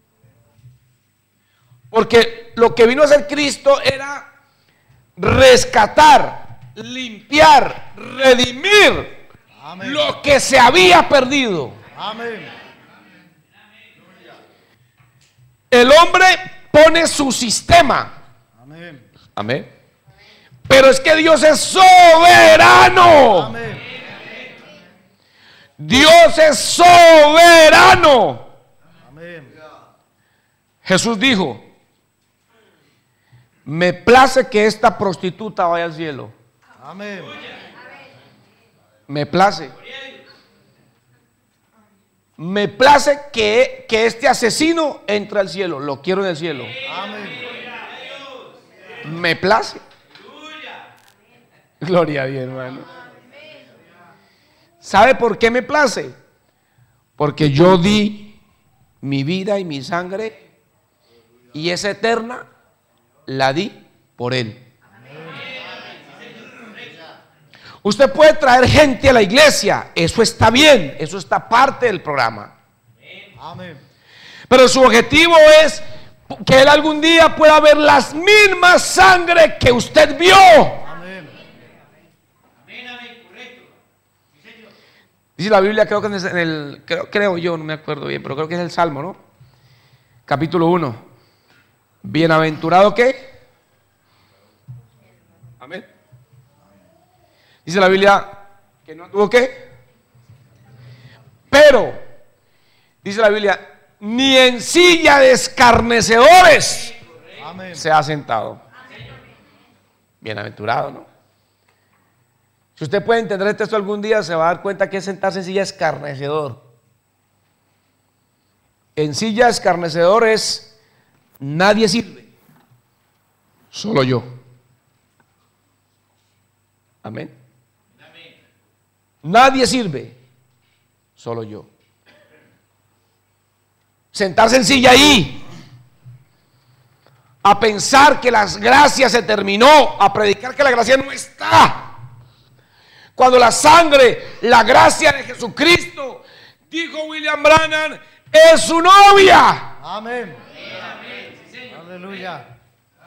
Porque lo que vino a hacer Cristo era rescatar, limpiar, redimir. Amén. Lo que se había perdido. Amén. El hombre pone su sistema. Amén. Amén. Pero es que Dios es soberano. Amén. Dios es soberano. Amén. Jesús dijo: me place que esta prostituta vaya al cielo. Amén. Me place. Me place que este asesino entre al cielo. Lo quiero en el cielo. Amén. Me place. Gloria a Dios, hermano. ¿Sabe por qué me place? Porque yo di mi vida y mi sangre, y esa eterna la di por Él. Usted puede traer gente a la iglesia, eso está bien, eso está parte del programa. Amén. Pero su objetivo es que Él algún día pueda ver las mismas sangre que usted vio. Amén. Dice la Biblia, creo que creo yo, no me acuerdo bien, pero creo que es el Salmo, ¿no? Capítulo 1. Bienaventurado, ¿qué? Amén. Dice la Biblia que no tuvo qué. Pero, dice la Biblia, ni en silla de escarnecedores Amén. se ha sentado. Bienaventurado, ¿no? Si usted puede entender el texto algún día, se va a dar cuenta que es sentarse en silla de escarnecedor. En silla de escarnecedor es: nadie sirve, solo yo. Amén. Nadie sirve, solo yo. Sentarse en silla ahí, a pensar que la gracia se terminó, a predicar que la gracia no está. Cuando la sangre, la gracia de Jesucristo, dijo William Branham, es su novia. Amén. Aleluya.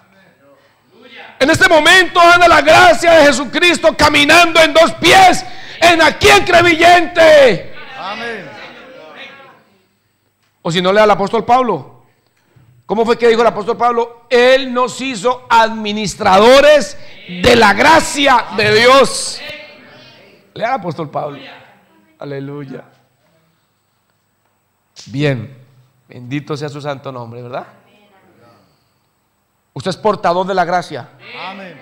En este momento anda la gracia de Jesucristo caminando en dos pies en aquel creyente. Amén. O si no, lea al apóstol Pablo. ¿Cómo fue que dijo el apóstol Pablo? Él nos hizo administradores de la gracia de Dios. Lea al apóstol Pablo. Aleluya. Bien, bendito sea su santo nombre, ¿verdad? Usted es portador de la gracia. Amén.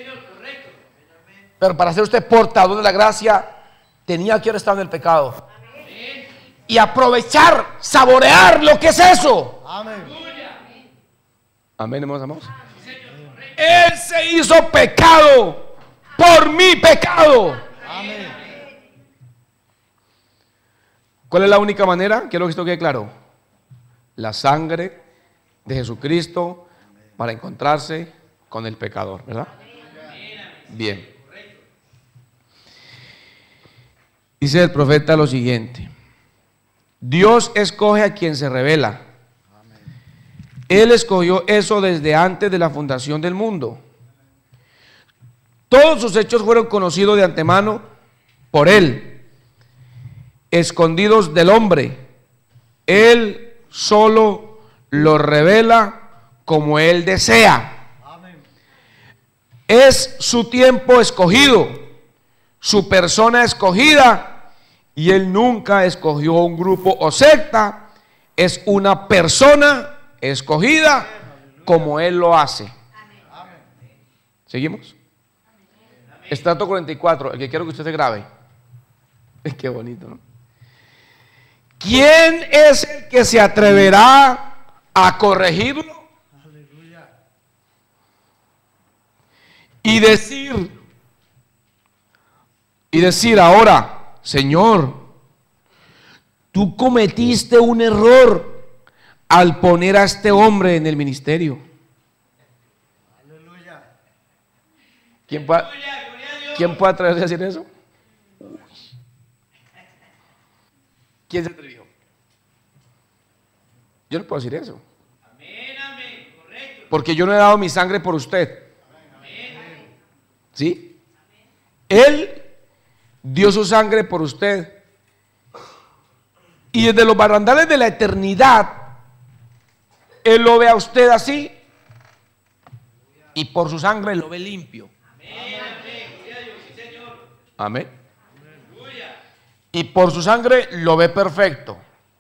Pero para ser usted portador de la gracia, tenía que haber estado en el pecado. Y aprovechar, saborear lo que es eso. Amén. Amén, hermanos amados. Él se hizo pecado por mi pecado. Amén. ¿Cuál es la única manera? Quiero que esto quede claro. La sangre de Jesucristo para encontrarse con el pecador, ¿verdad? Bien. Dice el profeta lo siguiente: Dios escoge a quien se revela. Él escogió eso desde antes de la fundación del mundo. Todos sus hechos fueron conocidos de antemano por Él, escondidos del hombre. Él solo los revela como Él desea. Es su tiempo escogido, su persona escogida, y Él nunca escogió un grupo o secta. Es una persona escogida como Él lo hace. ¿Seguimos? Estrato 44, el que quiero que usted se grabe. Qué bonito, ¿no? ¿Quién es el que se atreverá a corregirlo? Y decir ahora, Señor, tú cometiste un error al poner a este hombre en el ministerio. ¿Quién puede atreverse a decir eso? ¿Quién se atrevió? Yo no puedo decir eso. Porque yo no he dado mi sangre por usted. ¿Sí? Él dio su sangre por usted. Y desde los barandales de la eternidad, Él lo ve a usted así, y por su sangre lo ve limpio. Amén. Y por su sangre lo ve perfecto.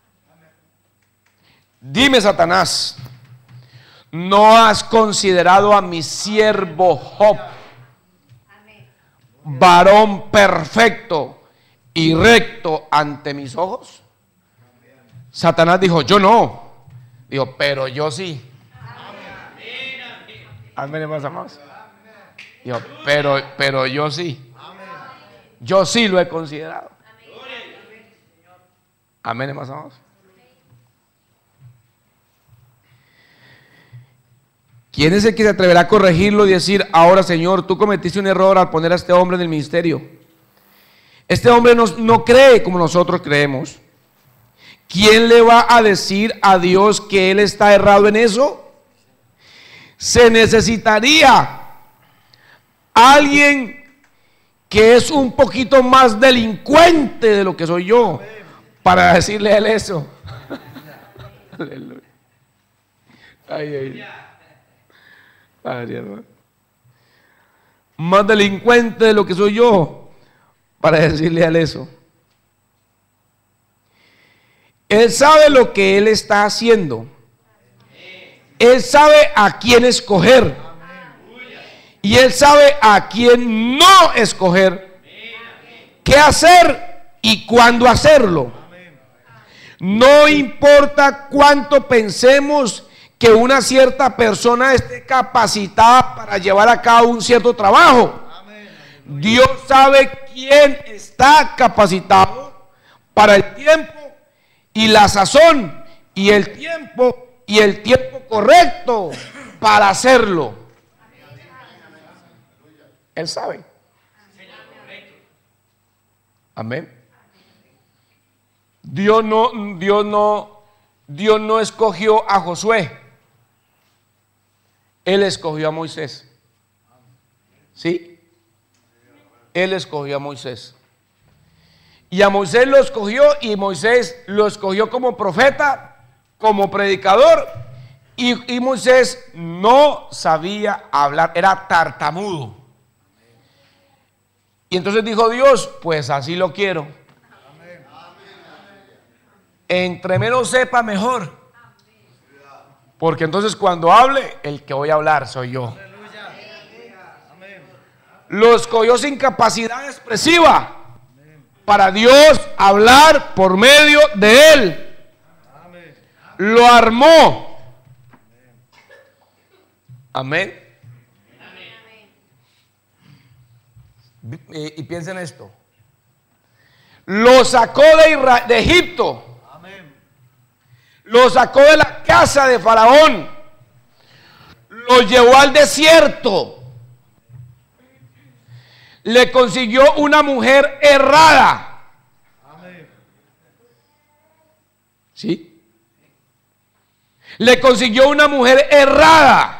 Dime, Satanás, ¿no has considerado a mi siervo Job, varón perfecto y recto ante mis ojos? Satanás dijo, yo no. Dijo, pero yo sí. Amén, hermanos amados. Dijo, pero yo sí. Yo sí lo he considerado. Amén, hermanos amados. ¿Quién es el que se atreverá a corregirlo y decir, ahora, Señor, tú cometiste un error al poner a este hombre en el ministerio? Este hombre no cree como nosotros creemos. ¿Quién le va a decir a Dios que Él está errado en eso? Se necesitaría alguien que es un poquito más delincuente de lo que soy yo para decirle a Él eso. Aleluya. Ay. Ay, hermano. Más delincuente de lo que soy yo para decirle a Él eso. Él sabe lo que Él está haciendo. Él sabe a quién escoger. Y Él sabe a quién no escoger. Qué hacer y cuándo hacerlo. No importa cuánto pensemos que una cierta persona esté capacitada para llevar a cabo un cierto trabajo. Dios sabe quién está capacitado para el tiempo y la sazón y el tiempo correcto para hacerlo. Él sabe. Amén. Dios no escogió a Josué. Él escogió a Moisés. ¿Sí? Él escogió a Moisés. Y a Moisés lo escogió, y Moisés lo escogió como profeta, como predicador. Y Moisés no sabía hablar, era tartamudo. Y entonces dijo Dios, pues así lo quiero. Entre menos sepa, mejor. Porque entonces cuando hable, el que voy a hablar soy yo. Lo escogió sin capacidad expresiva para Dios hablar por medio de él. Lo armó. Amén. Y piensen esto. Lo sacó de Egipto. Lo sacó de la casa de Faraón. Lo llevó al desierto. Le consiguió una mujer errada. ¿Sí? Le consiguió una mujer errada.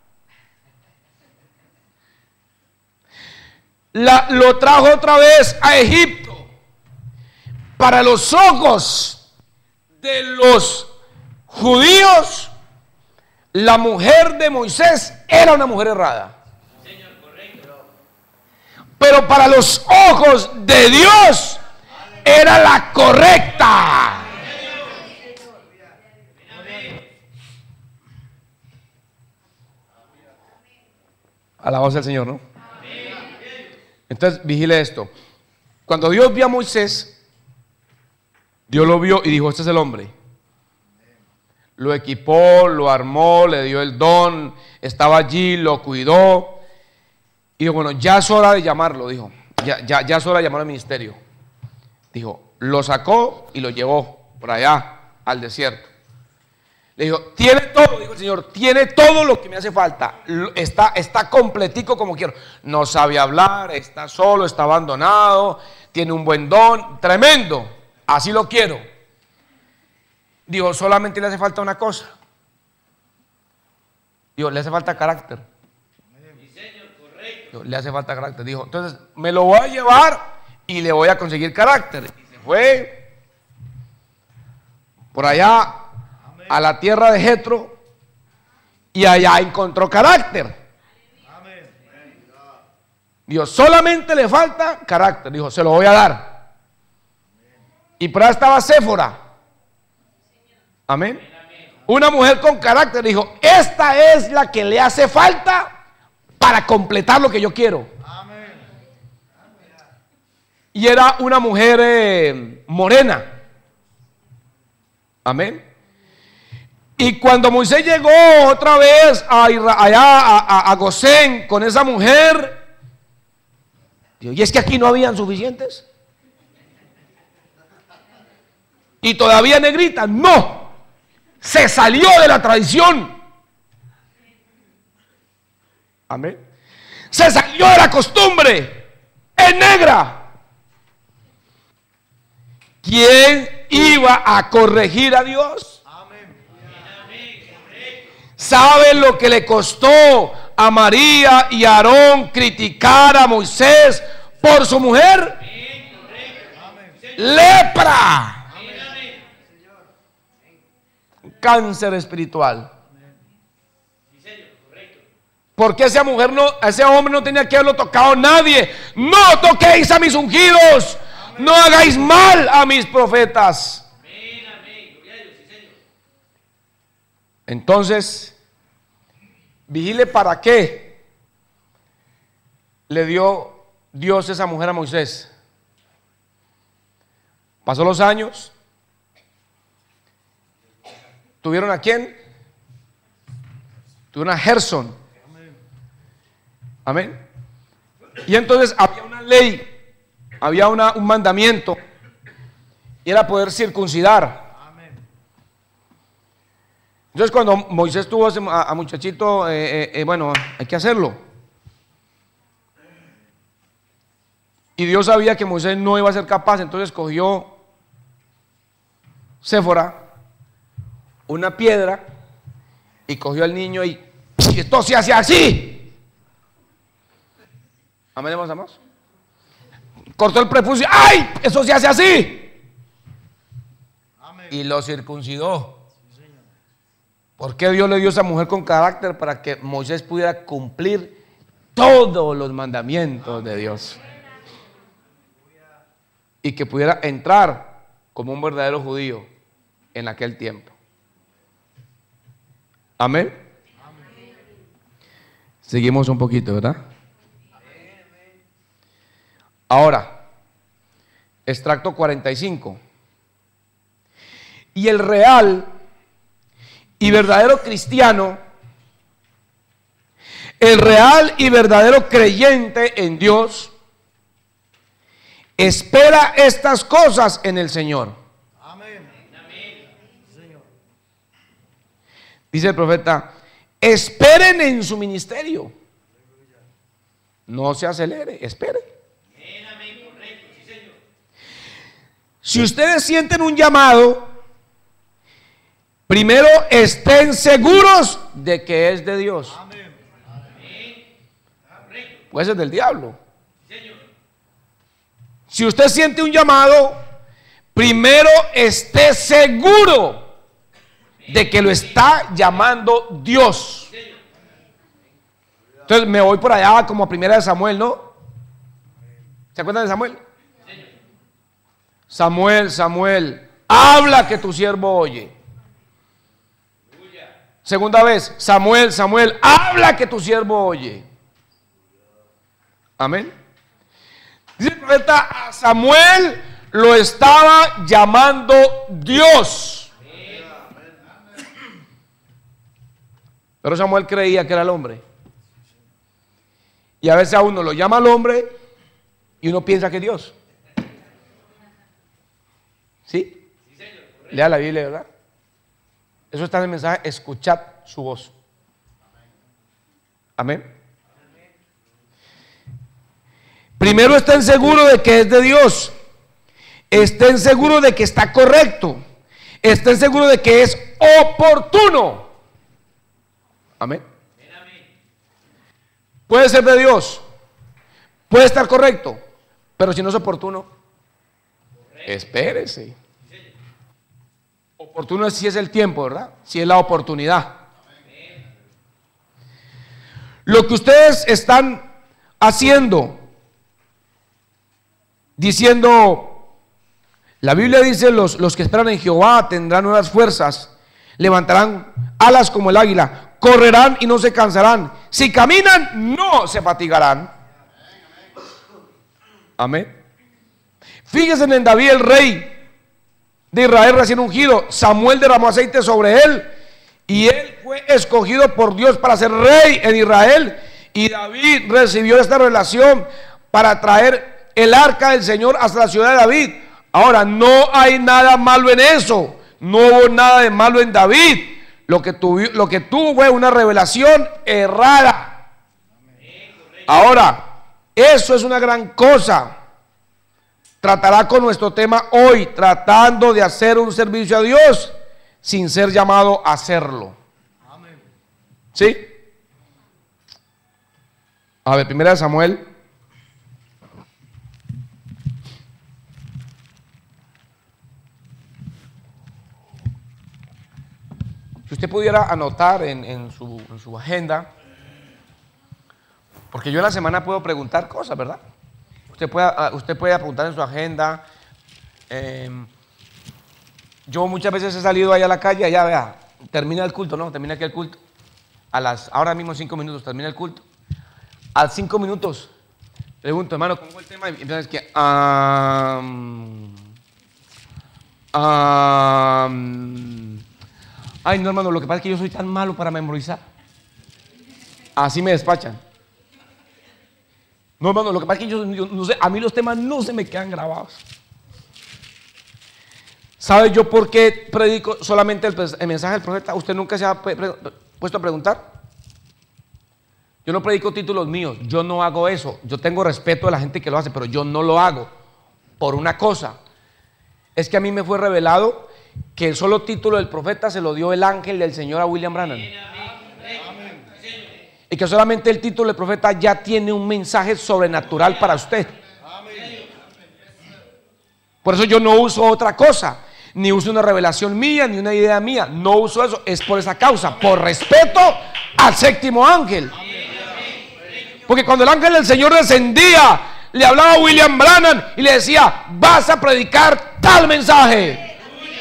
Lo trajo otra vez a Egipto. Para los ojos de los judíos, la mujer de Moisés era una mujer errada. Pero para los ojos de Dios era la correcta. Alabado al Señor, ¿no? Entonces vigile esto. Cuando Dios vio a Moisés, Dios lo vio y dijo: este es el hombre. Lo equipó, lo armó, le dio el don, estaba allí, lo cuidó. Y dijo: bueno, ya es hora de llamarlo. Dijo: ya es hora de llamar al ministerio. Dijo: lo sacó y lo llevó por allá al desierto. Le dijo: tiene todo, dijo el Señor, tiene todo lo que me hace falta. Está completico como quiero. No sabe hablar, está solo, está abandonado, tiene un buen don, tremendo. Así lo quiero. Dijo: solamente le hace falta una cosa. Dijo: le hace falta carácter. Dijo: le hace falta carácter. Dijo: entonces me lo voy a llevar y le voy a conseguir carácter. Y se fue por allá a la tierra de Jetro y allá encontró carácter. Dijo: solamente le falta carácter. Dijo: se lo voy a dar. Y por ahí estaba Séfora. Amén. Una mujer con carácter. Dijo: esta es la que le hace falta para completar lo que yo quiero. Y era una mujer morena. Amén. Y cuando Moisés llegó otra vez a Gosén con esa mujer, dijo: y es que aquí no habían suficientes. Y todavía negrita. No, se salió de la tradición. Amén. Se salió de la costumbre. Es negra. ¿Quién iba a corregir a Dios? ¿Sabe lo que le costó a María y a Aarón criticar a Moisés por su mujer? Lepra. Cáncer espiritual. Porque esa mujer ese hombre no tenía que haberlo tocado nadie. No toquéis a mis ungidos. No hagáis mal a mis profetas. Entonces, vigile para qué le dio Dios esa mujer a Moisés. Pasó los años. ¿Tuvieron a quién? Tuvieron a Gerson. Amén. Y entonces había una ley, había un mandamiento, y era poder circuncidar. Entonces cuando Moisés tuvo a muchachito, bueno, hay que hacerlo. Y Dios sabía que Moisés no iba a ser capaz, entonces cogió Séfora, una piedra, y cogió al niño y esto se hace así. Amén, hermanos. Cortó el prepucio, ¡ay! Eso se hace así. Amén. Y lo circuncidó. Sí, señor. ¿Por qué Dios le dio a esa mujer con carácter? Para que Moisés pudiera cumplir todos los mandamientos de Dios. Y que pudiera entrar como un verdadero judío en aquel tiempo. Amén. Amén. Seguimos un poquito, ¿verdad? Ahora, extracto 45. Y el real y verdadero cristiano, el real y verdadero creyente en Dios, espera estas cosas en el Señor. Amén. Señor. Dice el profeta, esperen en su ministerio. No se acelere, espere. Si ustedes sienten un llamado, primero estén seguros de que es de Dios. Puede ser del diablo. Si usted siente un llamado, primero esté seguro de que lo está llamando Dios. Entonces me voy por allá como a primera de Samuel, ¿no? ¿Se acuerdan de Samuel? Samuel, Samuel, habla que tu siervo oye. Segunda vez, Samuel, Samuel, habla que tu siervo oye. Amén. Dice el profeta, a Samuel lo estaba llamando Dios. Pero Samuel creía que era el hombre. Y a veces a uno lo llama al hombre y uno piensa que es Dios. ¿Sí? Lea la Biblia, ¿verdad? Eso está en el mensaje, escuchad su voz. Amén. Primero estén seguros de que es de Dios. Estén seguros de que está correcto. Estén seguros de que es oportuno. Amén. Puede ser de Dios. Puede estar correcto. Pero si no es oportuno, espérese. Oportuno si es el tiempo, ¿verdad? Si es la oportunidad. Lo que ustedes están haciendo, diciendo, la Biblia dice, los que esperan en Jehová tendrán nuevas fuerzas, levantarán alas como el águila, correrán y no se cansarán, si caminan no se fatigarán. Amén. Fíjense en David, el rey de Israel recién ungido. Samuel derramó aceite sobre él y él fue escogido por Dios para ser rey en Israel. Y David recibió esta revelación para traer el arca del Señor hasta la ciudad de David. Ahora, no hay nada malo en eso. No hubo nada de malo en David. Lo que tuvo fue una revelación errada. Ahora, eso es una gran cosa. Tratará con nuestro tema hoy, tratando de hacer un servicio a Dios sin ser llamado a hacerlo. Amén. ¿Sí? A ver, primera de Samuel. Si usted pudiera anotar en su agenda, porque yo en la semana puedo preguntar cosas, ¿verdad? Usted puede apuntar en su agenda. Yo muchas veces he salido allá a la calle, allá vea, termina el culto, ¿no? Termina aquí el culto. Ahora mismo 5 minutos, termina el culto. A 5 minutos, pregunto, hermano, ¿cómo fue el tema? Y empiezas que, ay, no, hermano, lo que pasa es que yo soy tan malo para memorizar. Así me despachan. No, hermano, lo que pasa es que yo no sé, a mí los temas no se me quedan grabados. ¿Sabe yo por qué predico solamente el mensaje del profeta? ¿Usted nunca se ha puesto a preguntar? Yo no predico títulos míos, yo no hago eso. Yo tengo respeto de la gente que lo hace, pero yo no lo hago por una cosa. Es que a mí me fue revelado que el solo título del profeta se lo dio el ángel del Señor a William Branham. Y que solamente el título del profeta ya tiene un mensaje sobrenatural para usted. Por eso yo no uso otra cosa, ni uso una revelación mía, ni una idea mía. No uso eso, es por esa causa, por respeto al séptimo ángel. Porque cuando el ángel del Señor descendía, le hablaba a William Branham y le decía: vas a predicar tal mensaje.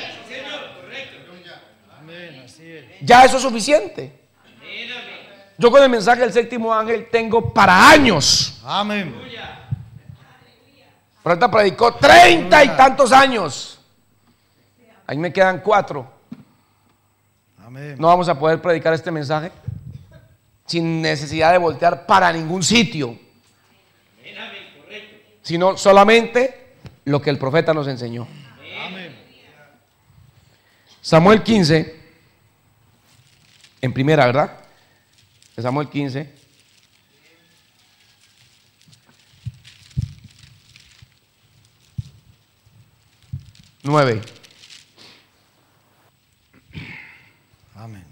Ya eso es suficiente. Yo con el mensaje del séptimo ángel tengo para años. Amén. Profeta predicó 30 y tantos años. Ahí me quedan 4. Amén. No vamos a poder predicar este mensaje sin necesidad de voltear para ningún sitio, sino solamente lo que el profeta nos enseñó. Amén. Samuel 15, en primera, ¿verdad? Samuel 15. Nueve. Amén.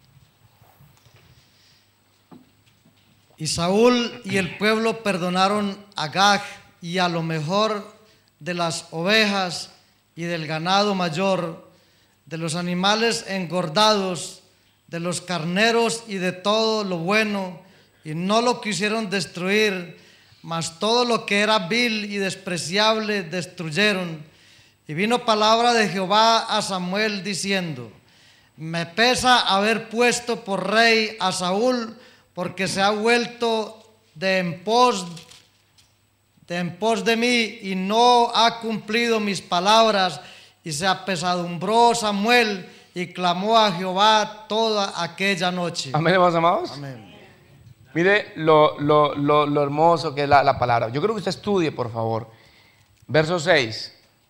Y Saúl y el pueblo perdonaron a Agag y a lo mejor de las ovejas y del ganado mayor, de los animales engordados, de los carneros y de todo lo bueno, y no lo quisieron destruir, mas todo lo que era vil y despreciable destruyeron. Y vino palabra de Jehová a Samuel diciendo: me pesa haber puesto por rey a Saúl, porque se ha vuelto de en pos de mí y no ha cumplido mis palabras. Y se apesadumbró Samuel y clamó a Jehová toda aquella noche. Amén, hermanos amados. Amén. Mire lo hermoso que es la palabra. Yo creo que usted estudie, por favor. Verso 6.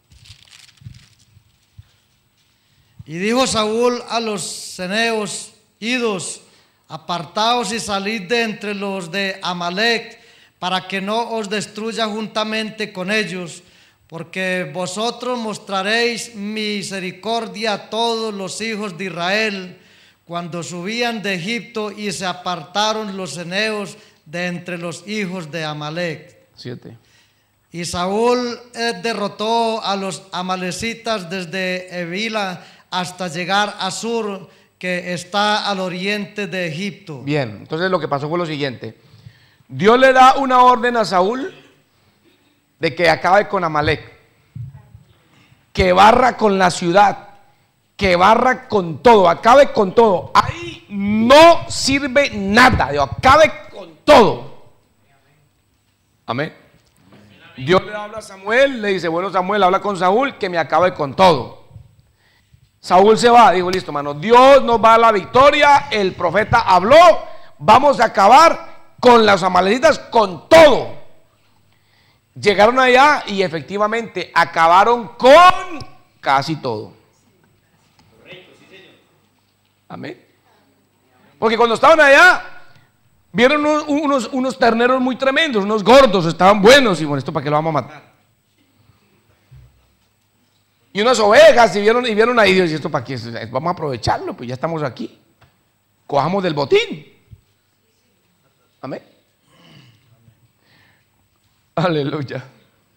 Y dijo Saúl a los ceneos: idos, apartaos y salid de entre los de Amalec, para que no os destruya juntamente con ellos, porque vosotros mostraréis misericordia a todos los hijos de Israel, cuando subían de Egipto y se apartaron los ceneos de entre los hijos de Amalec. 7. Y Saúl derrotó a los amalecitas desde Evila hasta llegar a Sur, que está al oriente de Egipto. Bien, entonces lo que pasó fue lo siguiente. Dios le da una orden a Saúl de que acabe con Amalec, que barra con la ciudad, que barra con todo, acabe con todo. Ahí no sirve nada, Dios, acabe con todo. Amén. Dios le habla a Samuel, le dice: bueno, Samuel, habla con Saúl que me acabe con todo. Saúl se va, dijo: listo, hermano, Dios nos va a la victoria, el profeta habló, vamos a acabar con los amalecitas, con todo. Llegaron allá y efectivamente acabaron con casi todo. Amén. Porque cuando estaban allá, vieron unos terneros muy tremendos, unos gordos, estaban buenos, y bueno, ¿esto para qué lo vamos a matar? Y unas ovejas, y vieron ahí, Dios, ¿y esto para qué? Vamos a aprovecharlo, pues ya estamos aquí. Cojamos del botín. Amén. Aleluya.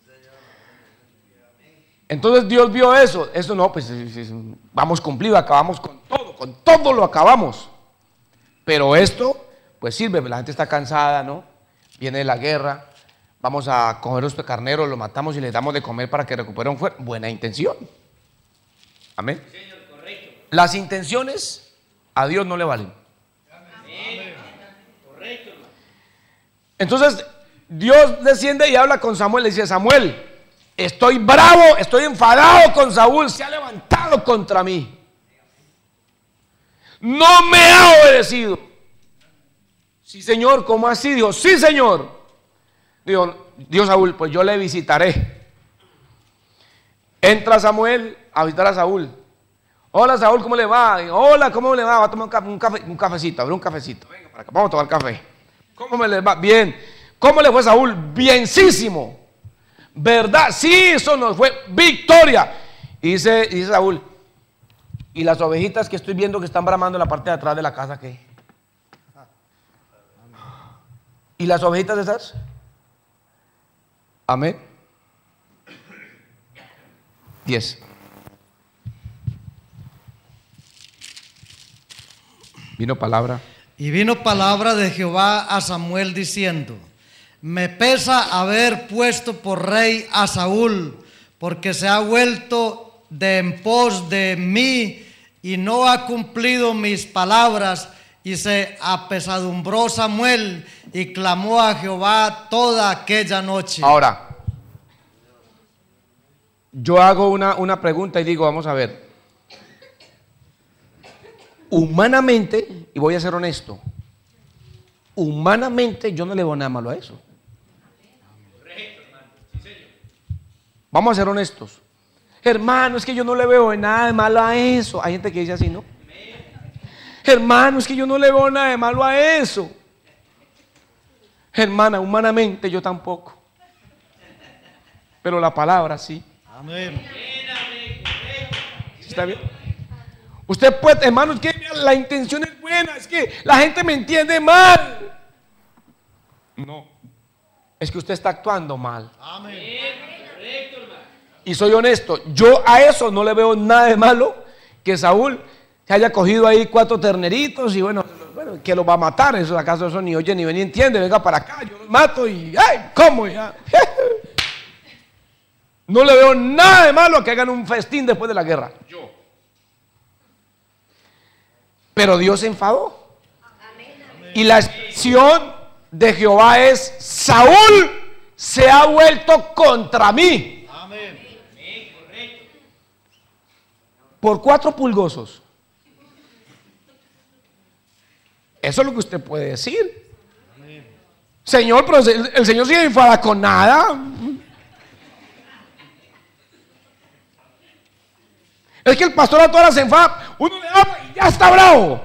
Entonces Dios vio eso. Eso no, pues vamos cumplido, acabamos con todo lo acabamos. Pero esto, pues sirve, la gente está cansada, ¿no? Viene de la guerra. Vamos a coger este carnero, lo matamos y le damos de comer para que recupere un fuerte. Buena intención. Amén. Las intenciones a Dios no le valen. Entonces Dios desciende y habla con Samuel. Le dice: Samuel, estoy bravo, estoy enfadado con Saúl, se ha levantado contra mí, no me ha obedecido. Sí, Señor, ¿cómo así? Dijo: sí, Señor. Dijo Saúl: pues yo le visitaré. Entra Samuel a visitar a Saúl. Hola Saúl, ¿cómo le va? Hola, ¿cómo le va? Va a tomar un cafecito, abre un cafecito. Venga para acá, vamos a tomar café. ¿Cómo me le va? Bien. ¿Cómo le fue Saúl? Bienísimo. ¿Verdad? Sí, eso nos fue victoria. Y dice Saúl, ¿y las ovejitas que estoy viendo que están bramando en la parte de atrás de la casa qué? ¿Y las ovejitas esas? Amén. 10. Vino palabra. Y vino palabra de Jehová a Samuel diciendo: me pesa haber puesto por rey a Saúl, porque se ha vuelto de en pos de mí y no ha cumplido mis palabras. Y se apesadumbró Samuel y clamó a Jehová toda aquella noche. Ahora, yo hago una pregunta y digo, vamos a ver. Humanamente, y voy a ser honesto, humanamente yo no le veo nada malo a eso. Vamos a ser honestos. Hermano, es que yo no le veo nada de malo a eso. Hay gente que dice así, ¿no? Hermano, es que yo no le veo nada de malo a eso. Hermana, humanamente yo tampoco. Pero la palabra sí. Amén. ¿Está bien? Usted puede, hermano, es que la intención es buena, es que la gente me entiende mal. No, es que usted está actuando mal. Amén. Y soy honesto, yo a eso no le veo nada de malo que Saúl se haya cogido ahí 4 terneritos y bueno, que los va a matar. Eso acaso eso ni oye ni ven ni entiende. Venga para acá, yo los mato y ¡ay! ¿Cómo ya? No le veo nada de malo a que hagan un festín después de la guerra. Yo. Pero Dios se enfadó. Y la expresión de Jehová es: Saúl se ha vuelto contra mí. Amén. Por 4 pulgosos. Eso es lo que usted puede decir. Señor, pero el Señor sí no enfada con nada. Es que el pastor a todas las se enfada. Uno le habla y ya está bravo.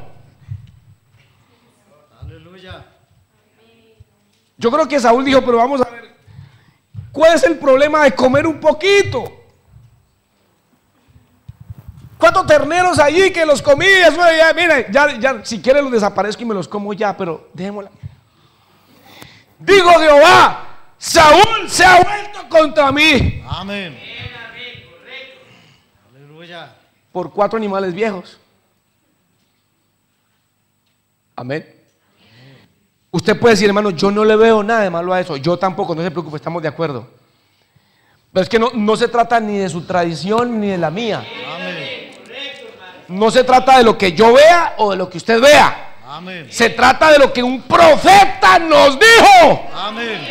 Aleluya. Yo creo que Saúl dijo, pero vamos a ver, ¿cuál es el problema de comer un poquito? 4 terneros allí que los comí, eso ya, mire, ya si quiere los desaparezco y me los como ya, pero dejémosla. Digo Jehová, Saúl se ha vuelto contra mí. Amén. Aleluya. Por 4 animales viejos. Amén. Usted puede decir, hermano, yo no le veo nada de malo a eso. Yo tampoco, no se preocupe, estamos de acuerdo. Pero es que no se trata ni de su tradición ni de la mía. Amén. No se trata de lo que yo vea o de lo que usted vea. Amén. Se trata de lo que un profeta nos dijo. Amén.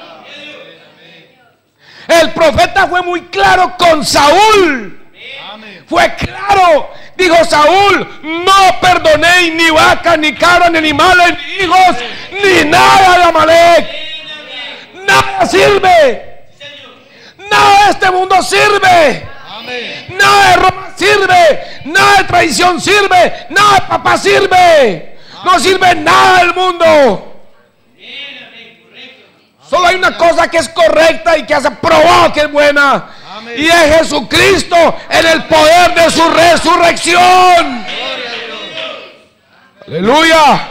El profeta fue muy claro con Saúl. Amén. Fue claro. Dijo Saúl, no perdonéis ni vacas, ni cabras, ni animales, ni hijos, ni nada de Amalek. Nada sirve. Nada de este mundo sirve. Amén. Nada de Roma sirve. Nada de traición sirve. Nada de papá sirve. No sirve nada del mundo. Solo hay una cosa que es correcta y que has probado que es buena. Amén. Y es Jesucristo en el poder de su resurrección. Aleluya.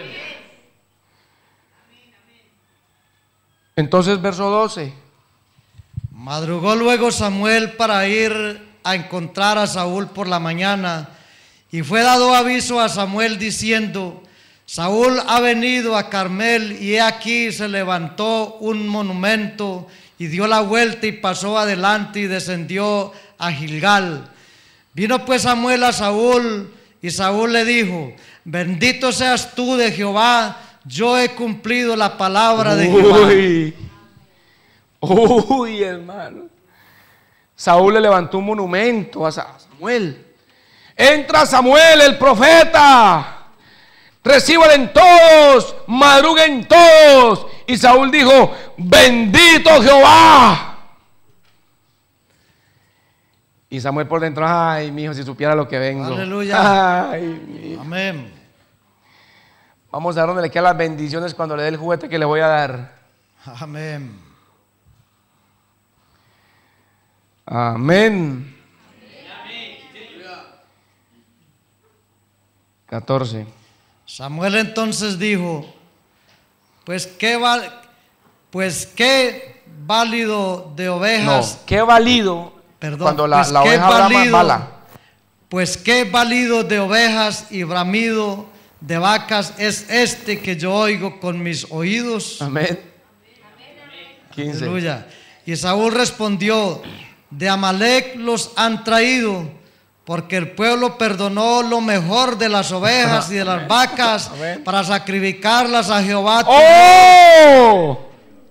Entonces, verso 12. Madrugó luego Samuel para ir a encontrar a Saúl por la mañana, y fue dado aviso a Samuel diciendo: Saúl ha venido a Carmel, y he aquí se levantó un monumento, y dio la vuelta y pasó adelante y descendió a Gilgal. Vino pues Samuel a Saúl, y Saúl le dijo: bendito seas tú de Jehová, yo he cumplido la palabra de Jehová. Uy, hermano. Saúl le levantó un monumento a Samuel. Entra Samuel, el profeta. Recíbanle todos, madruguen todos. Y Saúl dijo: bendito Jehová. Y Samuel por dentro, ay, mi hijo, si supiera lo que vengo. Aleluya. Ay, mi hijo. Amén. Vamos a ver dónde le quedan las bendiciones cuando le dé el juguete que le voy a dar. Amén. Amén. 14. Samuel entonces dijo, pues qué válido de No, ovejas. qué válido. Perdón, cuando pues la qué oveja brama, válido, bala. Pues qué válido de ovejas y bramido de vacas es este que yo oigo con mis oídos. Amén. 15. Aleluya. Y Saúl respondió, de Amalec los han traído, porque el pueblo perdonó lo mejor de las ovejas y de las vacas para sacrificarlas a Jehová. ¡Oh!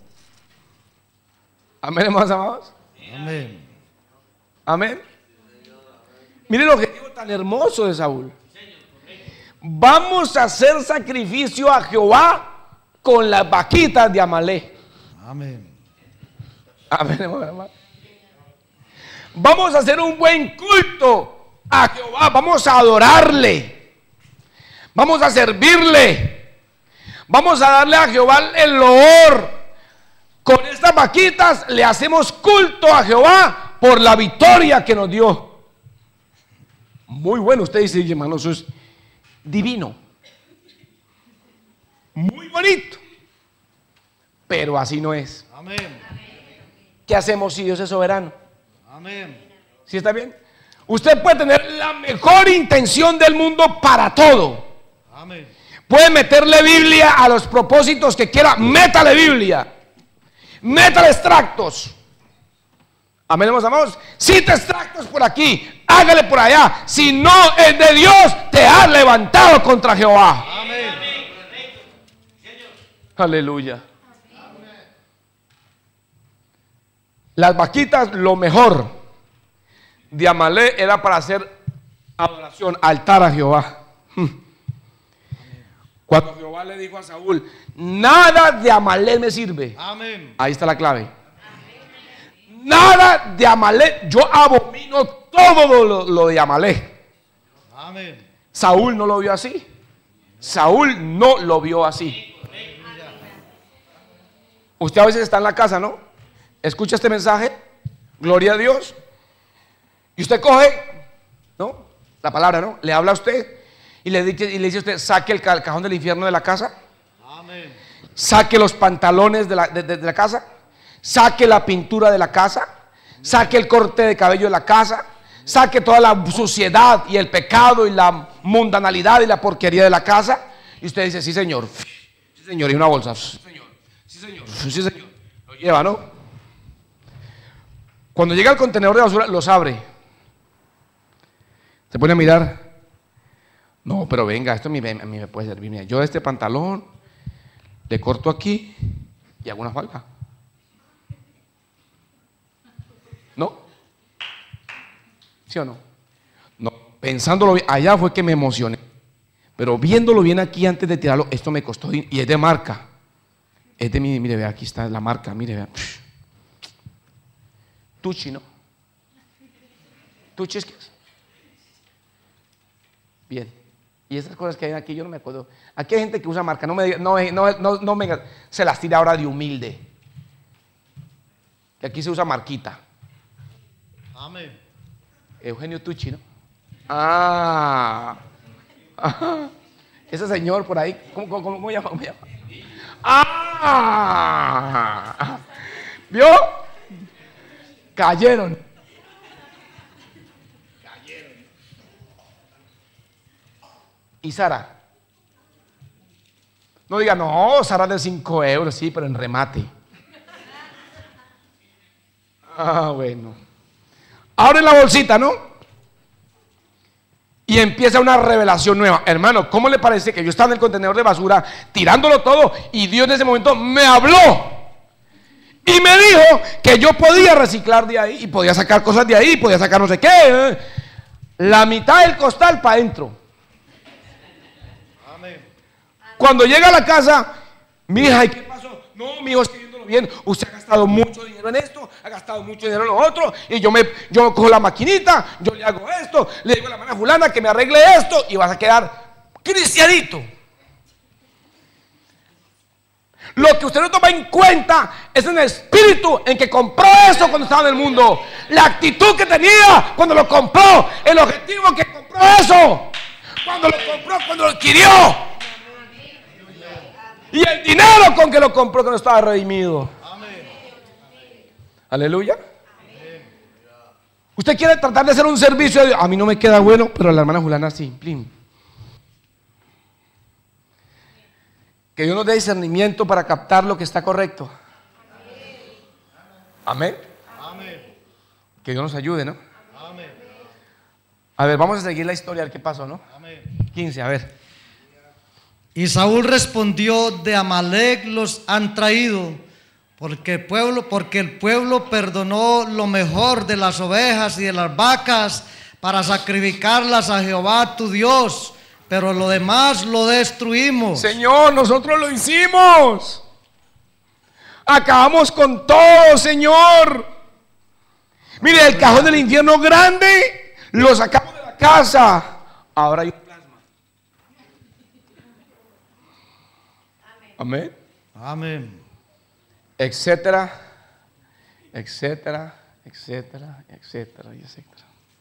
Amén, hermanos amados. Amén. Amén. Mire el objetivo tan hermoso de Saúl. Vamos a hacer sacrificio a Jehová con las vaquitas de Amalek. Amén. Amén, hermano. Vamos a hacer un buen culto a Jehová. Vamos a adorarle. Vamos a servirle. Vamos a darle a Jehová el loor. Con estas vaquitas le hacemos culto a Jehová por la victoria que nos dio. Muy bueno, usted dice, hermano, eso es divino. Muy bonito. Pero así no es. Amén. ¿Qué hacemos si Dios es soberano? Amén. ¿Sí está bien? Usted puede tener la mejor intención del mundo para todo. Amén. Puede meterle Biblia a los propósitos que quiera. Métale Biblia. Métale extractos. Amén, hermanos amados. Cite extractos por aquí. Hágale por allá. Si no es de Dios, te has levantado contra Jehová. Amén. Aleluya. Las vaquitas, lo mejor de Amalek era para hacer adoración, altar a Jehová. Cuando Jehová le dijo a Saúl, nada de Amalek me sirve. Amén. Ahí está la clave. Nada de Amalek, yo abomino todo lo de Amalek. Amén. Saúl no lo vio así. Saúl no lo vio así. Usted a veces está en la casa, ¿no? Escucha este mensaje, gloria a Dios, y usted coge, ¿no? La palabra, ¿no? Le habla a usted y le dice a usted, saque el cajón del infierno de la casa. Amén. Saque los pantalones de la casa, saque la pintura de la casa, saque el corte de cabello de la casa, saque toda la suciedad y el pecado y la mundanalidad y la porquería de la casa. Y usted dice, sí señor, y una bolsa, sí señor, sí señor, lo lleva, ¿no? Cuando llega al contenedor de basura, los abre. Se pone a mirar. No, pero venga, esto a mí me puede servir. Mira, yo este pantalón le corto aquí y hago una falda. ¿No? ¿Sí o no? No, pensándolo bien, allá fue que me emocioné. Pero viéndolo bien aquí antes de tirarlo, esto me costó y es de marca. Es de mire, vea, aquí está la marca, mire, vea. Tucci, ¿no? ¿Tucci es qué es? Bien. Y esas cosas que hay aquí, yo no me acuerdo. Aquí hay gente que usa marca, no me diga, no me se las tira ahora de humilde. Que aquí se usa marquita. Amén. Eugenio Tucci, ¿no? Ah. Ajá. Ese señor por ahí, ¿cómo llama? Ah. ¿Vio? Cayeron. ¿Y Sara? No diga, no, Sara de 5 euros, sí, pero en remate. Ah, bueno. Abre la bolsita, ¿no? Y empieza una revelación nueva. Hermano, ¿cómo le parece que yo estaba en el contenedor de basura tirándolo todo y Dios en ese momento me habló? Y me dijo que yo podía reciclar de ahí y podía sacar cosas de ahí, podía sacar no sé qué. La mitad del costal para adentro. Amén. Cuando llega a la casa, mi hija, ¿y qué pasó? No, mi hijo, estoy viendo los bien, usted ha gastado mucho dinero en esto, ha gastado mucho dinero en lo otro, y yo cojo la maquinita, yo le hago esto, le digo a la hermana fulana que me arregle esto, y vas a quedar cristianito. Lo que usted no toma en cuenta es el espíritu en que compró eso cuando estaba en el mundo, la actitud que tenía cuando lo compró, el objetivo que compró eso, cuando lo compró, cuando lo adquirió, y el dinero con que lo compró cuando estaba redimido. Aleluya. Usted quiere tratar de hacer un servicio de Dios. A mí no me queda bueno, pero a la hermana Juliana sí. Plim. Que Dios nos dé discernimiento para captar lo que está correcto. Amén. Que Dios nos ayude, ¿no? A ver, vamos a seguir la historia, a ver qué pasó, ¿no? 15, a ver. Y Saúl respondió: de Amalec los han traído, porque el pueblo perdonó lo mejor de las ovejas y de las vacas para sacrificarlas a Jehová tu Dios, pero lo demás lo destruimos. Señor, nosotros lo hicimos. Acabamos con todo, Señor. Mire, el cajón del infierno grande lo sacamos de la casa. Ahora hay un plasma. Amén. Amén. Etcétera, etcétera, etcétera, etcétera, etcétera.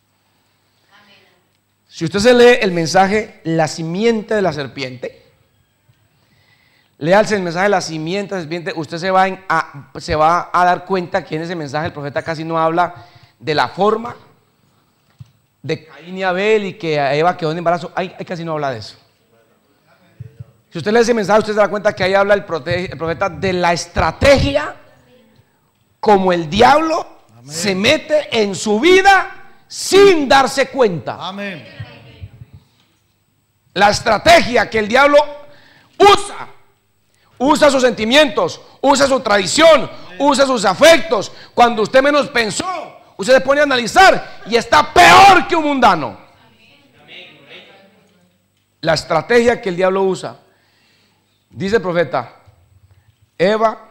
Si usted se lee el mensaje La simiente de la serpiente, lea el mensaje de la simiente de la serpiente, usted se va a dar cuenta que en ese mensaje el profeta casi no habla de la forma de Caín y Abel y que Eva quedó en embarazo. Ahí casi no habla de eso. Si usted lee ese mensaje, usted se da cuenta que ahí habla el profeta de la estrategia, como el diablo se mete en su vida sin darse cuenta. Amén. La estrategia que el diablo usa sus sentimientos, usa su tradición, usa sus afectos. Cuando usted menos pensó, usted se pone a analizar y está peor que un mundano. La estrategia que el diablo usa. Dice el profeta: Eva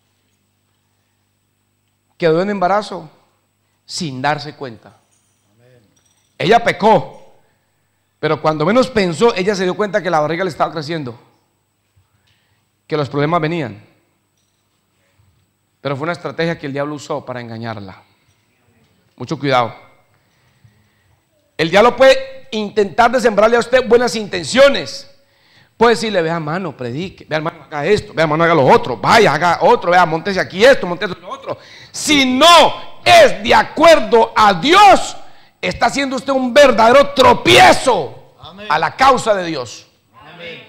quedó en embarazo sin darse cuenta. Ella pecó, pero cuando menos pensó, ella se dio cuenta que la barriga le estaba creciendo, que los problemas venían. Pero fue una estrategia que el diablo usó para engañarla. Mucho cuidado. El diablo puede intentar de sembrarle a usted buenas intenciones. Puede decirle: vea, hermano, predique, vea, hermano, haga esto, vea, hermano, haga lo otro, vaya, haga otro, vea, montese aquí esto, montese lo otro. Si no es de acuerdo a Dios, está haciendo usted un verdadero tropiezo. Amén. A la causa de Dios. Amén.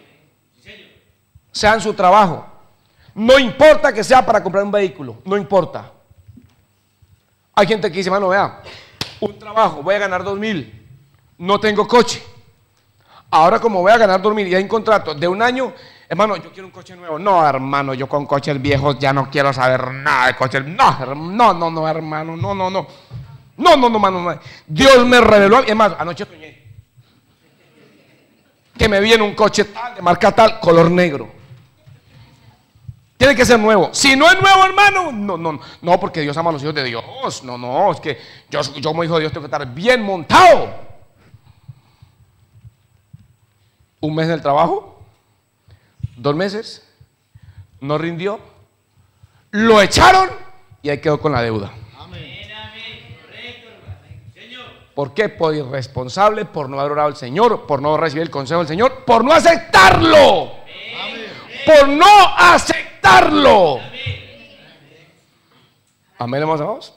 Sea en su trabajo, no importa que sea para comprar un vehículo, no importa. Hay gente que dice: hermano, vea, un trabajo, voy a ganar 2,000, no tengo coche. Ahora, como voy a ganar 2,000 y hay un contrato de un año, hermano, yo quiero un coche nuevo. No, hermano, yo con coches viejos ya no quiero saber nada de coches. No, hermano, no, hermano. Dios me reveló, hermano, anoche soñé que me vi en un coche tal, de marca tal, color negro. Tiene que ser nuevo. Si no es nuevo, hermano, no, porque Dios ama a los hijos de Dios. No, es que yo como hijo de Dios tengo que estar bien montado. Un mes en el trabajo, 2 meses, no rindió, lo echaron y ahí quedó con la deuda. Amén. ¿Por qué? Por irresponsable, por no haber orado al Señor, por no recibir el consejo del Señor, por no aceptarlo. Amén. Por no aceptarlo. Amén, hermanos.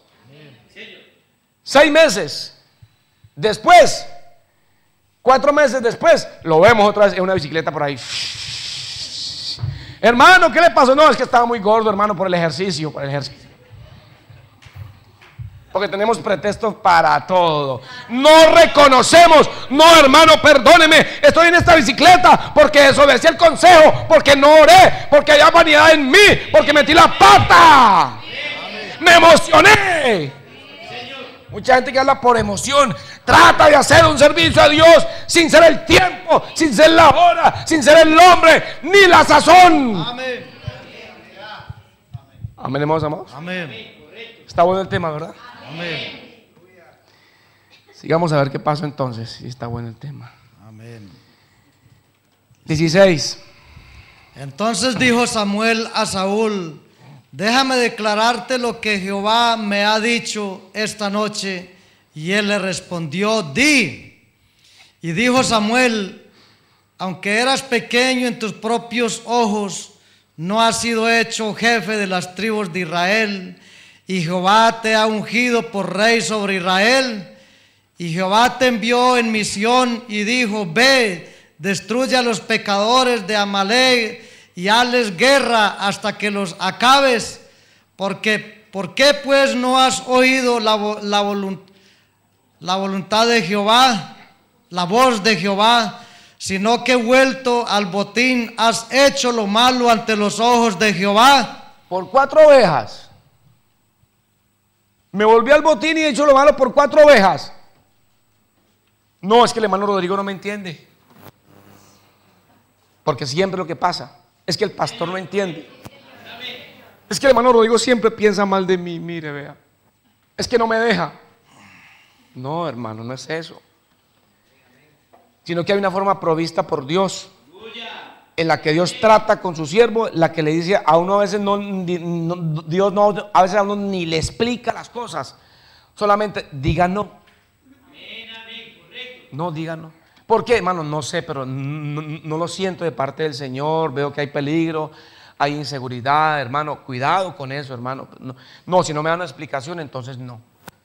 6 meses después, 4 meses después, lo vemos otra vez en una bicicleta por ahí. Hermano, ¿qué le pasó? No, es que estaba muy gordo, hermano, por el ejercicio. Porque tenemos pretextos para todo. No reconocemos. No, hermano, perdóneme, estoy en esta bicicleta porque desobedecí el consejo, porque no oré, porque había vanidad en mí, porque metí la pata. Me emocioné. Mucha gente que habla por emoción trata de hacer un servicio a Dios sin ser el tiempo, sin ser la hora, sin ser el hombre, ni la sazón. Amén. Amén, hermanos amados. Amén. Está bueno el tema, ¿verdad? Amén. Sigamos a ver qué pasa entonces, si está bueno el tema. Amén. 16. Entonces dijo Samuel a Saúl: déjame declararte lo que Jehová me ha dicho esta noche. Y él le respondió: di. Y dijo Samuel: aunque eras pequeño en tus propios ojos, no has sido hecho jefe de las tribus de Israel, y Jehová te ha ungido por rey sobre Israel. Y Jehová te envió en misión y dijo: ve, destruye a los pecadores de Amalek y hazles guerra hasta que los acabes. ¿Por qué pues no has oído la voluntad de Jehová, la voz de Jehová, sino que vuelto al botín has hecho lo malo ante los ojos de Jehová? Por 4 ovejas. Me volví al botín y he hecho lo malo por 4 ovejas. No, es que el hermano Rodrigo no me entiende. Porque siempre lo que pasa es que el pastor no entiende. Es que el hermano Rodrigo siempre piensa mal de mí. Mire, vea, es que no me deja. No, hermano, no es eso, sino que hay una forma provista por Dios, en la que Dios trata con su siervo, la que le dice a uno a veces Dios no, a veces a uno ni le explica las cosas, solamente diga no. No, diga no. ¿Por qué, hermano? No sé, pero no lo siento de parte del Señor. Veo que hay peligro, hay inseguridad, hermano. Cuidado con eso, hermano. No, si no me dan una explicación, entonces no.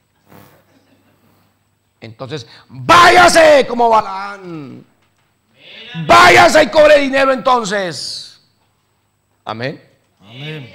Entonces, váyase como Balaán. Váyase y cobre dinero entonces. Amén. Amén.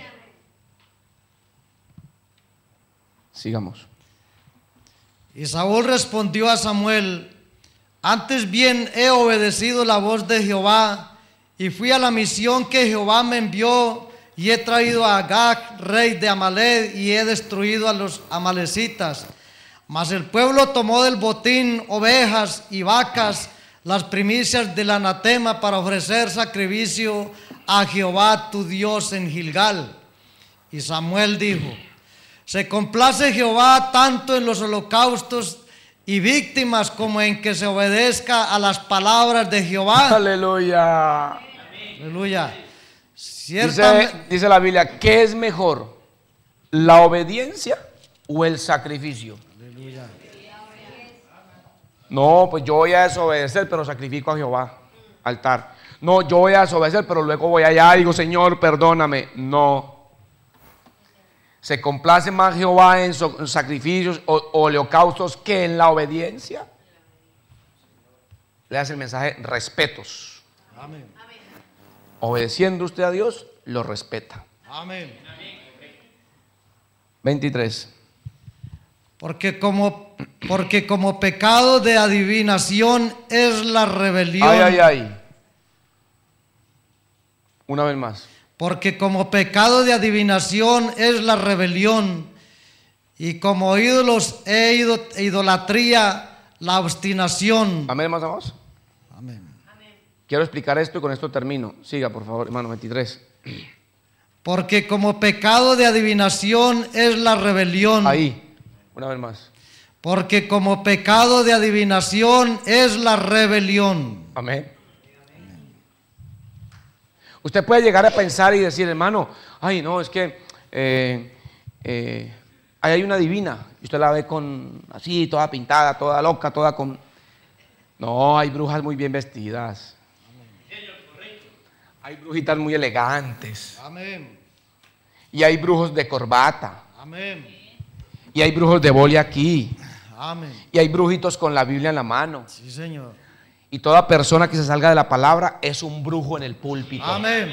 Sigamos. Y Saúl respondió a Samuel: antes bien he obedecido la voz de Jehová y fui a la misión que Jehová me envió, y he traído a Agag, rey de Amalek, y he destruido a los amalecitas. Mas el pueblo tomó del botín ovejas y vacas, las primicias del anatema, para ofrecer sacrificio a Jehová tu Dios en Gilgal. Y Samuel dijo: se complace Jehová tanto en los holocaustos y víctimas como en que se obedezca a las palabras de Jehová. Aleluya. Aleluya. Dice la Biblia: ¿qué es mejor, la obediencia o el sacrificio? Aleluya. No, pues yo voy a desobedecer, pero sacrifico a Jehová, altar. No, yo voy a desobedecer, pero luego voy allá y digo: Señor, perdóname. No. ¿Se complace más Jehová en sacrificios o holocaustos que en la obediencia? Le hace el mensaje: respetos. Amén. Obedeciendo usted a Dios, lo respeta. Amén. 23. Porque como pecado de adivinación es la rebelión. Ay. Una vez más. Porque como pecado de adivinación es la rebelión, y como ídolos idolatría la obstinación. Amén, hermanos amados. Amén. Quiero explicar esto y con esto termino. Siga, por favor, hermano. 23. Porque como pecado de adivinación es la rebelión. Ahí, una vez más. Porque como pecado de adivinación es la rebelión. Amén. Usted puede llegar a pensar y decir: hermano, ay no, es que ahí hay una divina, y usted la ve con así, toda pintada, toda loca, toda con... No, hay brujas muy bien vestidas. Hay brujitas muy elegantes. Amén. Y hay brujos de corbata. Amén. Y hay brujos de boli aquí. Amén. Y hay brujitos con la Biblia en la mano. Sí, Señor. Y toda persona que se salga de la palabra es un brujo en el púlpito. Amén.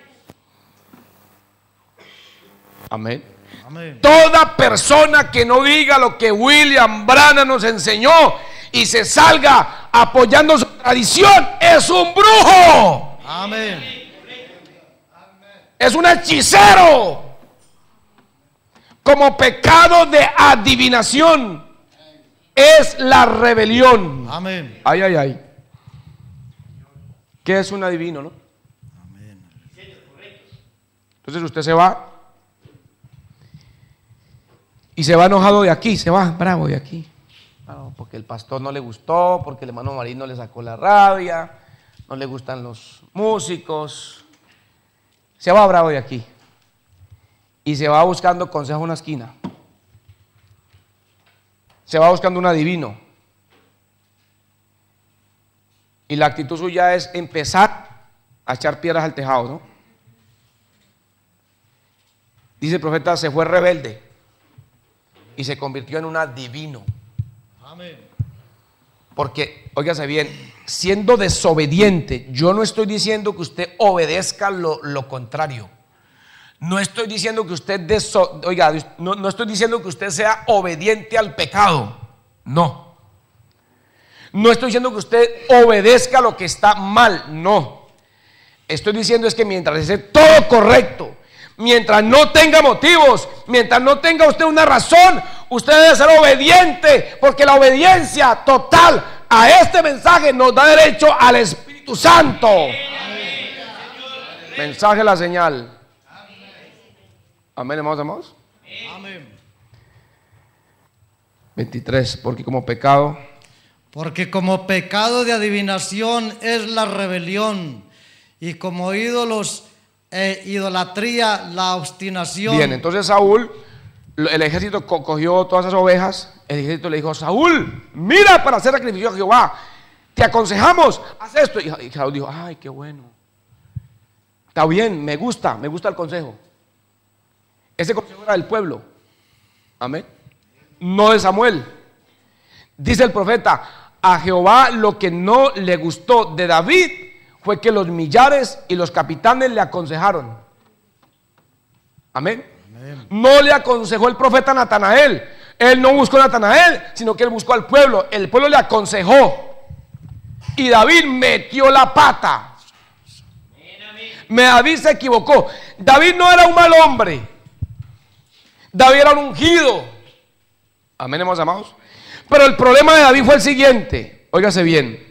Amén. Amén. Toda persona que no diga lo que William Branham nos enseñó y se salga apoyando su tradición es un brujo. Amén. Es un hechicero. Como pecado de adivinación es la rebelión. Amén. Ay. ¿Qué es un adivino, no? Amén. Entonces usted se va Y se va enojado de aquí, se va bravo de aquí. No, porque el pastor no le gustó, porque el hermano Marín no le sacó la rabia, no le gustan los músicos. Se va bravo de aquí. Y se va buscando consejo en una esquina. Se va buscando un adivino. Y la actitud suya es empezar a echar piedras al tejado, ¿no? Dice el profeta, se fue rebelde y se convirtió en un adivino. Amén. Porque, óigase bien, siendo desobediente, yo no estoy diciendo que usted obedezca lo contrario. No estoy diciendo que usted no estoy diciendo que usted sea obediente al pecado. No. No estoy diciendo que usted obedezca lo que está mal. No. Estoy diciendo es que mientras esté todo correcto, mientras no tenga motivos, mientras no tenga usted una razón, usted debe ser obediente, porque la obediencia total a este mensaje nos da derecho al Espíritu Santo. Mensaje la señal. Amén, hermanos. Amén. 23, porque como pecado de adivinación es la rebelión, y como ídolos idolatría la obstinación. Bien, entonces Saúl, el ejército cogió todas esas ovejas. El ejército le dijo, Saúl, mira para hacer sacrificio a Jehová, te aconsejamos, haz esto. Y Saúl dijo, ay, qué bueno, está bien, me gusta el consejo. Ese consejo era del pueblo. Amén. No de Samuel. Dice el profeta, a Jehová lo que no le gustó de David fue que los millares y los capitanes le aconsejaron. Amén. Amén. No le aconsejó el profeta Natanael. Él no buscó a Natanael, sino que él buscó al pueblo. El pueblo le aconsejó. Y David metió la pata. David se equivocó. David no era un mal hombre. David era un ungido. Amén, hermanos amados. Pero el problema de David fue el siguiente. Óigase bien.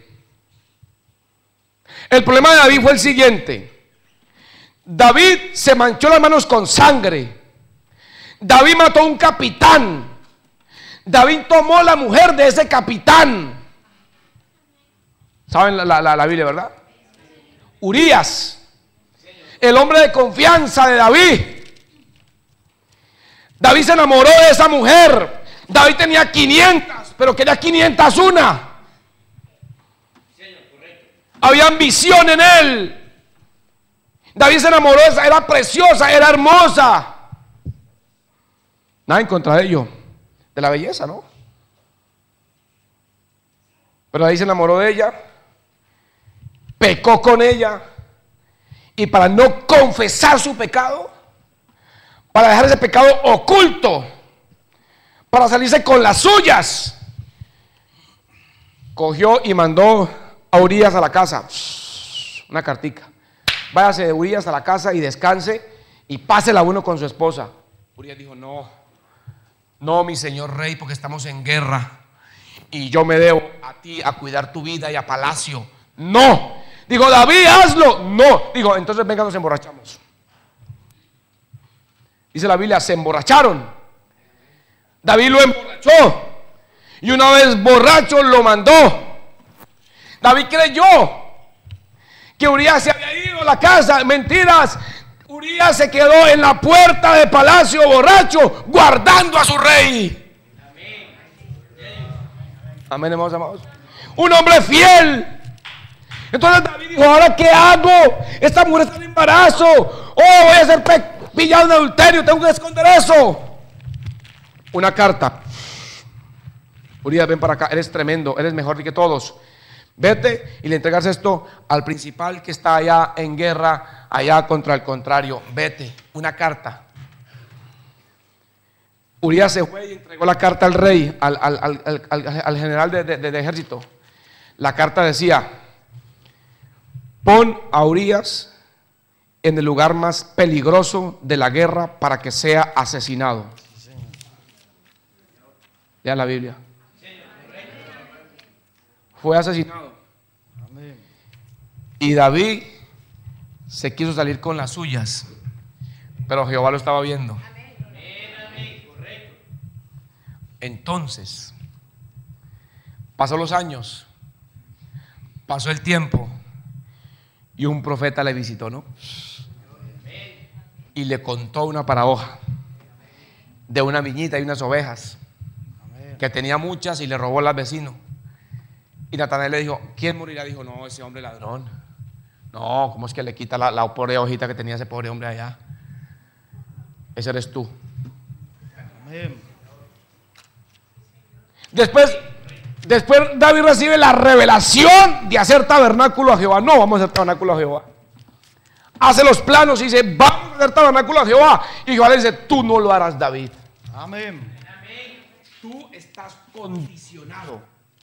El problema de David fue el siguiente. David se manchó las manos con sangre. David mató a un capitán. David tomó la mujer de ese capitán. ¿Saben la Biblia, verdad? Urías, el hombre de confianza de David. David se enamoró de esa mujer. David tenía 500, pero quería 501. Había ambición en él. David se enamoró de esa, era preciosa, era hermosa. Nada en contra de ello, de la belleza, ¿no? Pero David se enamoró de ella, pecó con ella, y para no confesar su pecado, para dejar ese pecado oculto, para salirse con las suyas, cogió y mandó a Urías a la casa, una cartica, váyase de Urías a la casa y descanse y pásela uno con su esposa. Urías dijo, no, mi señor rey, porque estamos en guerra y yo me debo a ti a cuidar tu vida y a palacio. No, dijo David, hazlo. No, dijo, entonces venga, nos emborrachamos. Dice la Biblia, se emborracharon. David lo emborrachó y una vez borracho lo mandó. David creyó que Urías se había ido a la casa. Mentiras. Urías se quedó en la puerta del palacio borracho, guardando a su rey. Amén, hermanos amados. Un hombre fiel. Entonces David dijo, ¿ahora qué hago? Esta mujer está en embarazo. Oh, voy a ser pillado en adulterio, tengo que esconder eso. Una carta. Urías, ven para acá, eres tremendo, eres mejor que todos. Vete y le entregas esto al principal que está allá en guerra, allá contra el contrario. Vete, una carta. Urías se fue y entregó la carta al rey, al general de ejército. La carta decía, pon a Urías en el lugar más peligroso de la guerra para que sea asesinado. Lea la Biblia. Fue asesinado. Y David se quiso salir con las suyas, pero Jehová lo estaba viendo. Entonces, pasó los años, pasó el tiempo y un profeta le visitó, ¿no? Y le contó una paradoja de una viñita y unas ovejas que tenía muchas y le robó al vecino. Y Natanael le dijo: ¿quién morirá? Dijo: no, ese hombre ladrón. No, ¿cómo es que le quita la pobre hojita que tenía ese pobre hombre allá? Ese eres tú. Amén. Después David recibe la revelación de hacer tabernáculo a Jehová. No, vamos a hacer tabernáculo a Jehová. Hace los planos y dice: vamos a hacer tabernáculo a Jehová. Y Jehová le dice: tú no lo harás, David. Amén. Tú estás condicionado.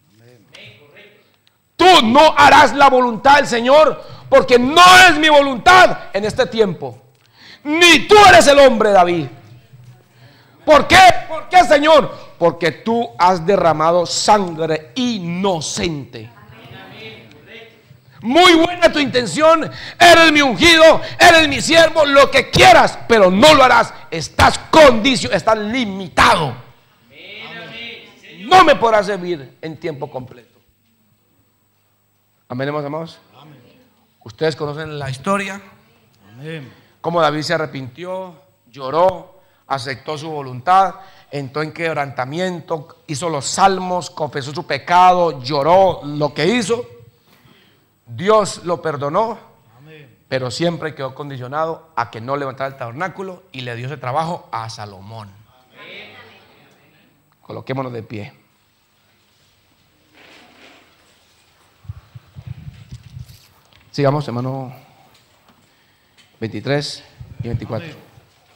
Tú no harás la voluntad del Señor, porque no es mi voluntad en este tiempo. Ni tú eres el hombre, David. ¿Por qué? ¿Por qué, Señor? Porque tú has derramado sangre inocente. Muy buena tu intención, eres mi ungido, eres mi siervo, lo que quieras, pero no lo harás. Estás condicionado, estás limitado. No me podrás servir en tiempo completo. Amén, amados. Amén. Ustedes conocen la historia. Amén. Cómo David se arrepintió, lloró, aceptó su voluntad, entró en quebrantamiento, hizo los salmos, confesó su pecado, lloró lo que hizo. Dios lo perdonó, Amén. pero siempre quedó condicionado a que no levantara el tabernáculo y le dio ese trabajo a Salomón. Amén. Coloquémonos de pie. Sigamos, hermano 23 y 24. Amén.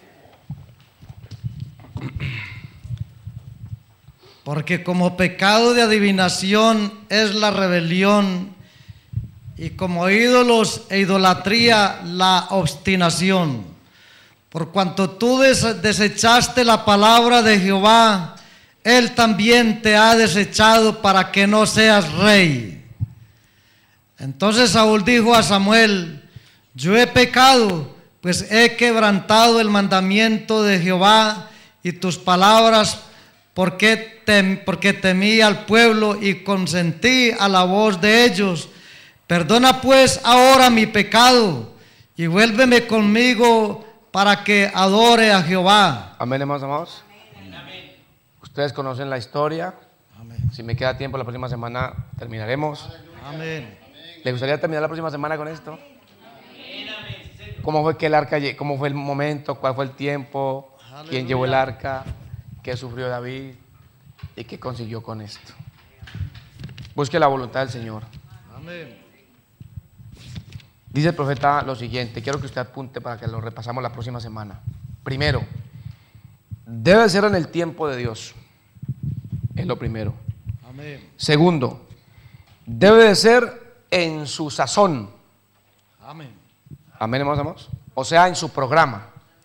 Porque como pecado de adivinación es la rebelión, y como ídolos e idolatría la obstinación. Por cuanto tú desechaste la palabra de Jehová, Él también te ha desechado para que no seas rey. Entonces Saúl dijo a Samuel: yo he pecado, pues he quebrantado el mandamiento de Jehová y tus palabras, porque temí al pueblo y consentí a la voz de ellos. Perdona pues ahora mi pecado y vuélveme conmigo para que adore a Jehová. Amén, hermanos amados. Amén. Ustedes conocen la historia. Amén. Si me queda tiempo, la próxima semana terminaremos. Amén. ¿Les gustaría terminar la próxima semana con esto? ¿Cómo fue que el arca, cómo fue el momento, cuál fue el tiempo, quién llevó el arca, qué sufrió David y qué consiguió con esto? Busque la voluntad del Señor. Amén. Dice el profeta lo siguiente, quiero que usted apunte para que lo repasamos la próxima semana. Primero, debe ser en el tiempo de Dios. Es lo primero. Amén. Segundo, debe de ser en su sazón. Amén. Amén, hermanos. O sea, en su programa.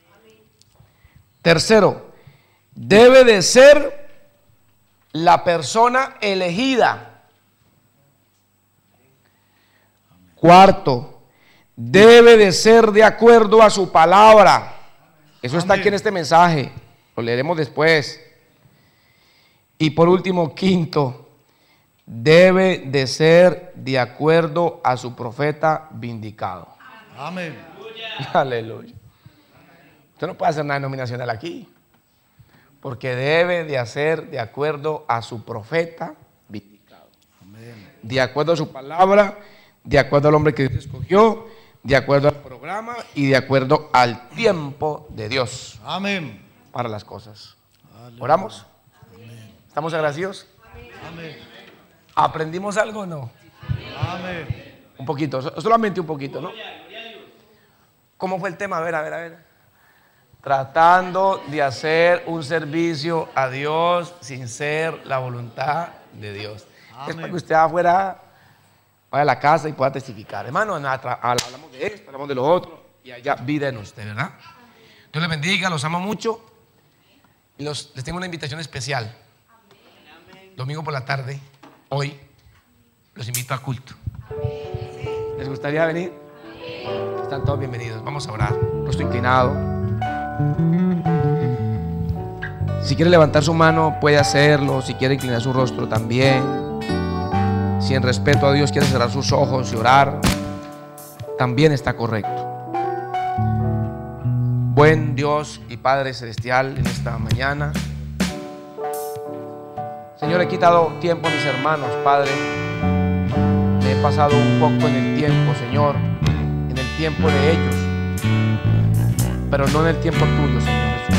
Tercero, debe de ser la persona elegida. Cuarto, debe de ser de acuerdo a su palabra. Eso está aquí en este mensaje. Lo leeremos después. Y por último, quinto, debe de ser de acuerdo a su profeta vindicado. Amén. Aleluya. Usted no puede hacer nada denominacional aquí, porque debe de hacer de acuerdo a su profeta vindicado. Amén. De acuerdo a su palabra, de acuerdo al hombre que Dios escogió, de acuerdo al programa y de acuerdo al tiempo de Dios Amén. para las cosas. Aleluya. ¿Oramos? Amén. ¿Estamos agradecidos? Amén. ¿Aprendimos algo o no? Amén. Un poquito, solamente un poquito, ¿no? ¿Cómo fue el tema? A ver. Tratando de hacer un servicio a Dios sin ser la voluntad de Dios. Amén. Es para que usted afuera vaya a la casa y pueda testificar. Hermano, hablamos de esto, hablamos de lo otro y haya vida en usted, ¿verdad? Dios les bendiga, los amo mucho y les tengo una invitación especial. Domingo por la tarde, hoy, los invito a culto. ¿Les gustaría venir? Están todos bienvenidos. Vamos a orar. Rostro inclinado. Si quiere levantar su mano, puede hacerlo. Si quiere inclinar su rostro, también. Si en respeto a Dios quiere cerrar sus ojos y orar, también está correcto. Buen Dios y Padre Celestial, en esta mañana, Señor, he quitado tiempo a mis hermanos, Padre. Me he pasado un poco en el tiempo, Señor, en el tiempo de ellos, pero no en el tiempo tuyo, Señor Jesús.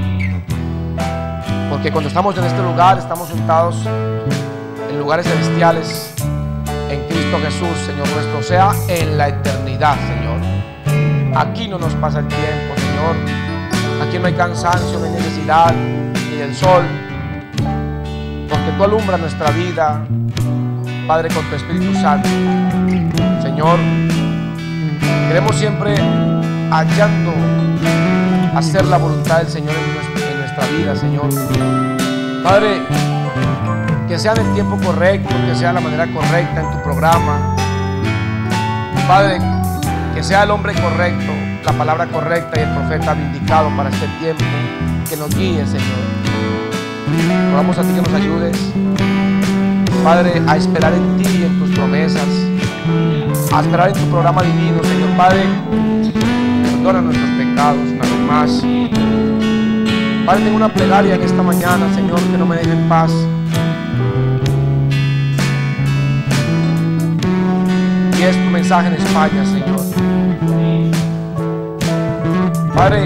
Porque cuando estamos en este lugar, estamos sentados en lugares celestiales en Cristo Jesús, Señor nuestro, o sea, en la eternidad, Señor. Aquí no nos pasa el tiempo, Señor. Aquí no hay cansancio, no hay necesidad ni del sol, porque tú alumbras nuestra vida, Padre, con tu Espíritu Santo. Señor, queremos siempre hallando hacer la voluntad del Señor en nuestra vida, Señor. Padre, que sea en el tiempo correcto, que sea de la manera correcta en tu programa. Padre, que sea el hombre correcto, la palabra correcta y el profeta vindicado para este tiempo. Que nos guíe, Señor. Rogamos a ti que nos ayudes, Padre, a esperar en ti y en tus promesas, a esperar en tu programa divino, Señor. Padre, perdona nuestros pecados una vez más. Padre, tengo una plegaria en esta mañana, Señor, que no me deje en paz. Y es tu mensaje en España, Señor. Padre,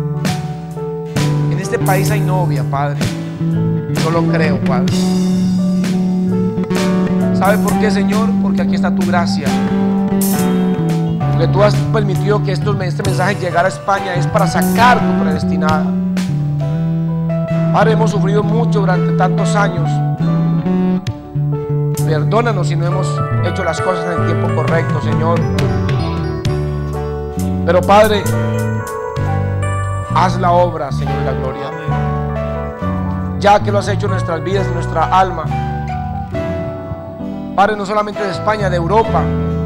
en este país hay novia, Padre. Yo lo creo, Padre. ¿Sabe por qué, Señor? Porque aquí está tu gracia. Porque tú has permitido que este mensaje llegara a España. Es para sacar tu predestinada. Padre, hemos sufrido mucho durante tantos años. Perdónanos si no hemos hecho las cosas en el tiempo correcto, Señor. Pero, Padre, haz la obra, Señor de la gloria. Ya que lo has hecho en nuestras vidas, en nuestra alma. Padre, no solamente de España, de Europa.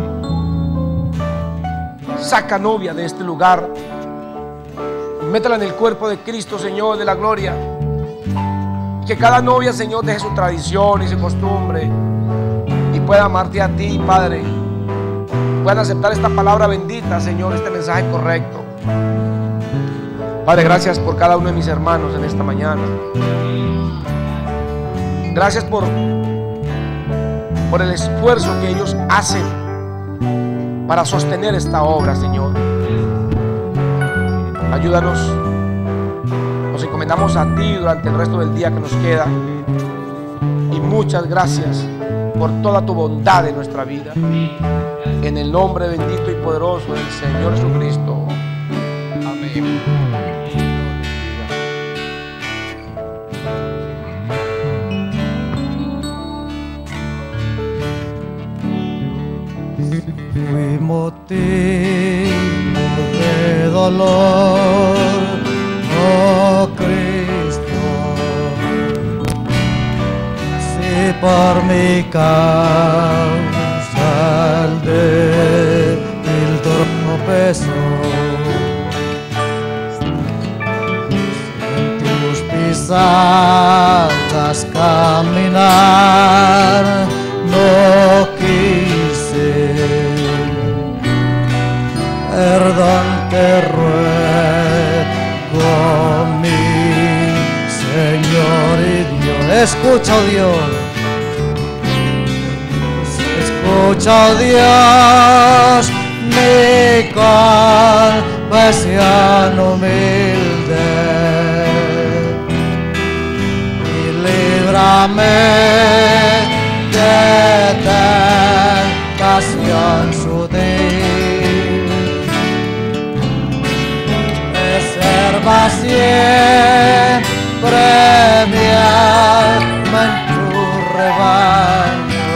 Saca novia de este lugar. Métela en el cuerpo de Cristo, Señor de la gloria. Que cada novia, Señor, deje su tradición y su costumbre y pueda amarte a ti, Padre. Puedan aceptar esta palabra bendita, Señor, este mensaje correcto. Padre, gracias por cada uno de mis hermanos en esta mañana. Gracias por el esfuerzo que ellos hacen para sostener esta obra, Señor. Ayúdanos. Nos encomendamos a ti durante el resto del día que nos queda. Y muchas gracias por toda tu bondad en nuestra vida. En el nombre bendito y poderoso del Señor Jesucristo. Amén. Fui motivo de dolor, oh Cristo, si por mi causa el débil tropezó, en tus pisadas caminar no quise. Perdón te ruego, mi Señor y Dios. Escucha, oh Dios. Escucha, oh Dios, mi confesión humilde. Y líbrame de tentación sutil. Reserva siempre mi alma en tu rebaño.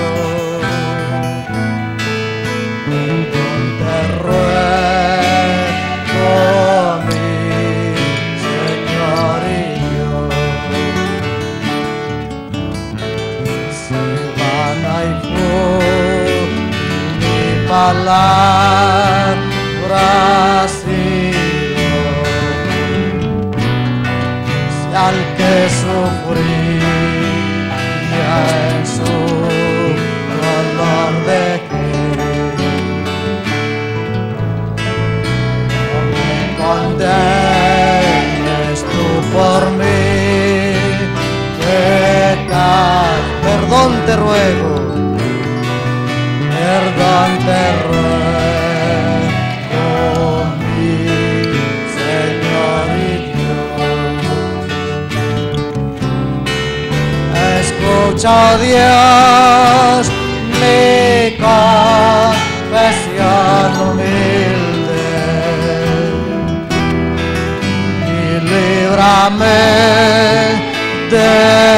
Te ruego, mi Señor y Dios. Si vana y fue mi palabra, al que sufría en su dolor de condenes tú por mí, perdón te ruego, mi Señor y Dios. Escucha, oh Dios, mi confesión humilde y líbrame de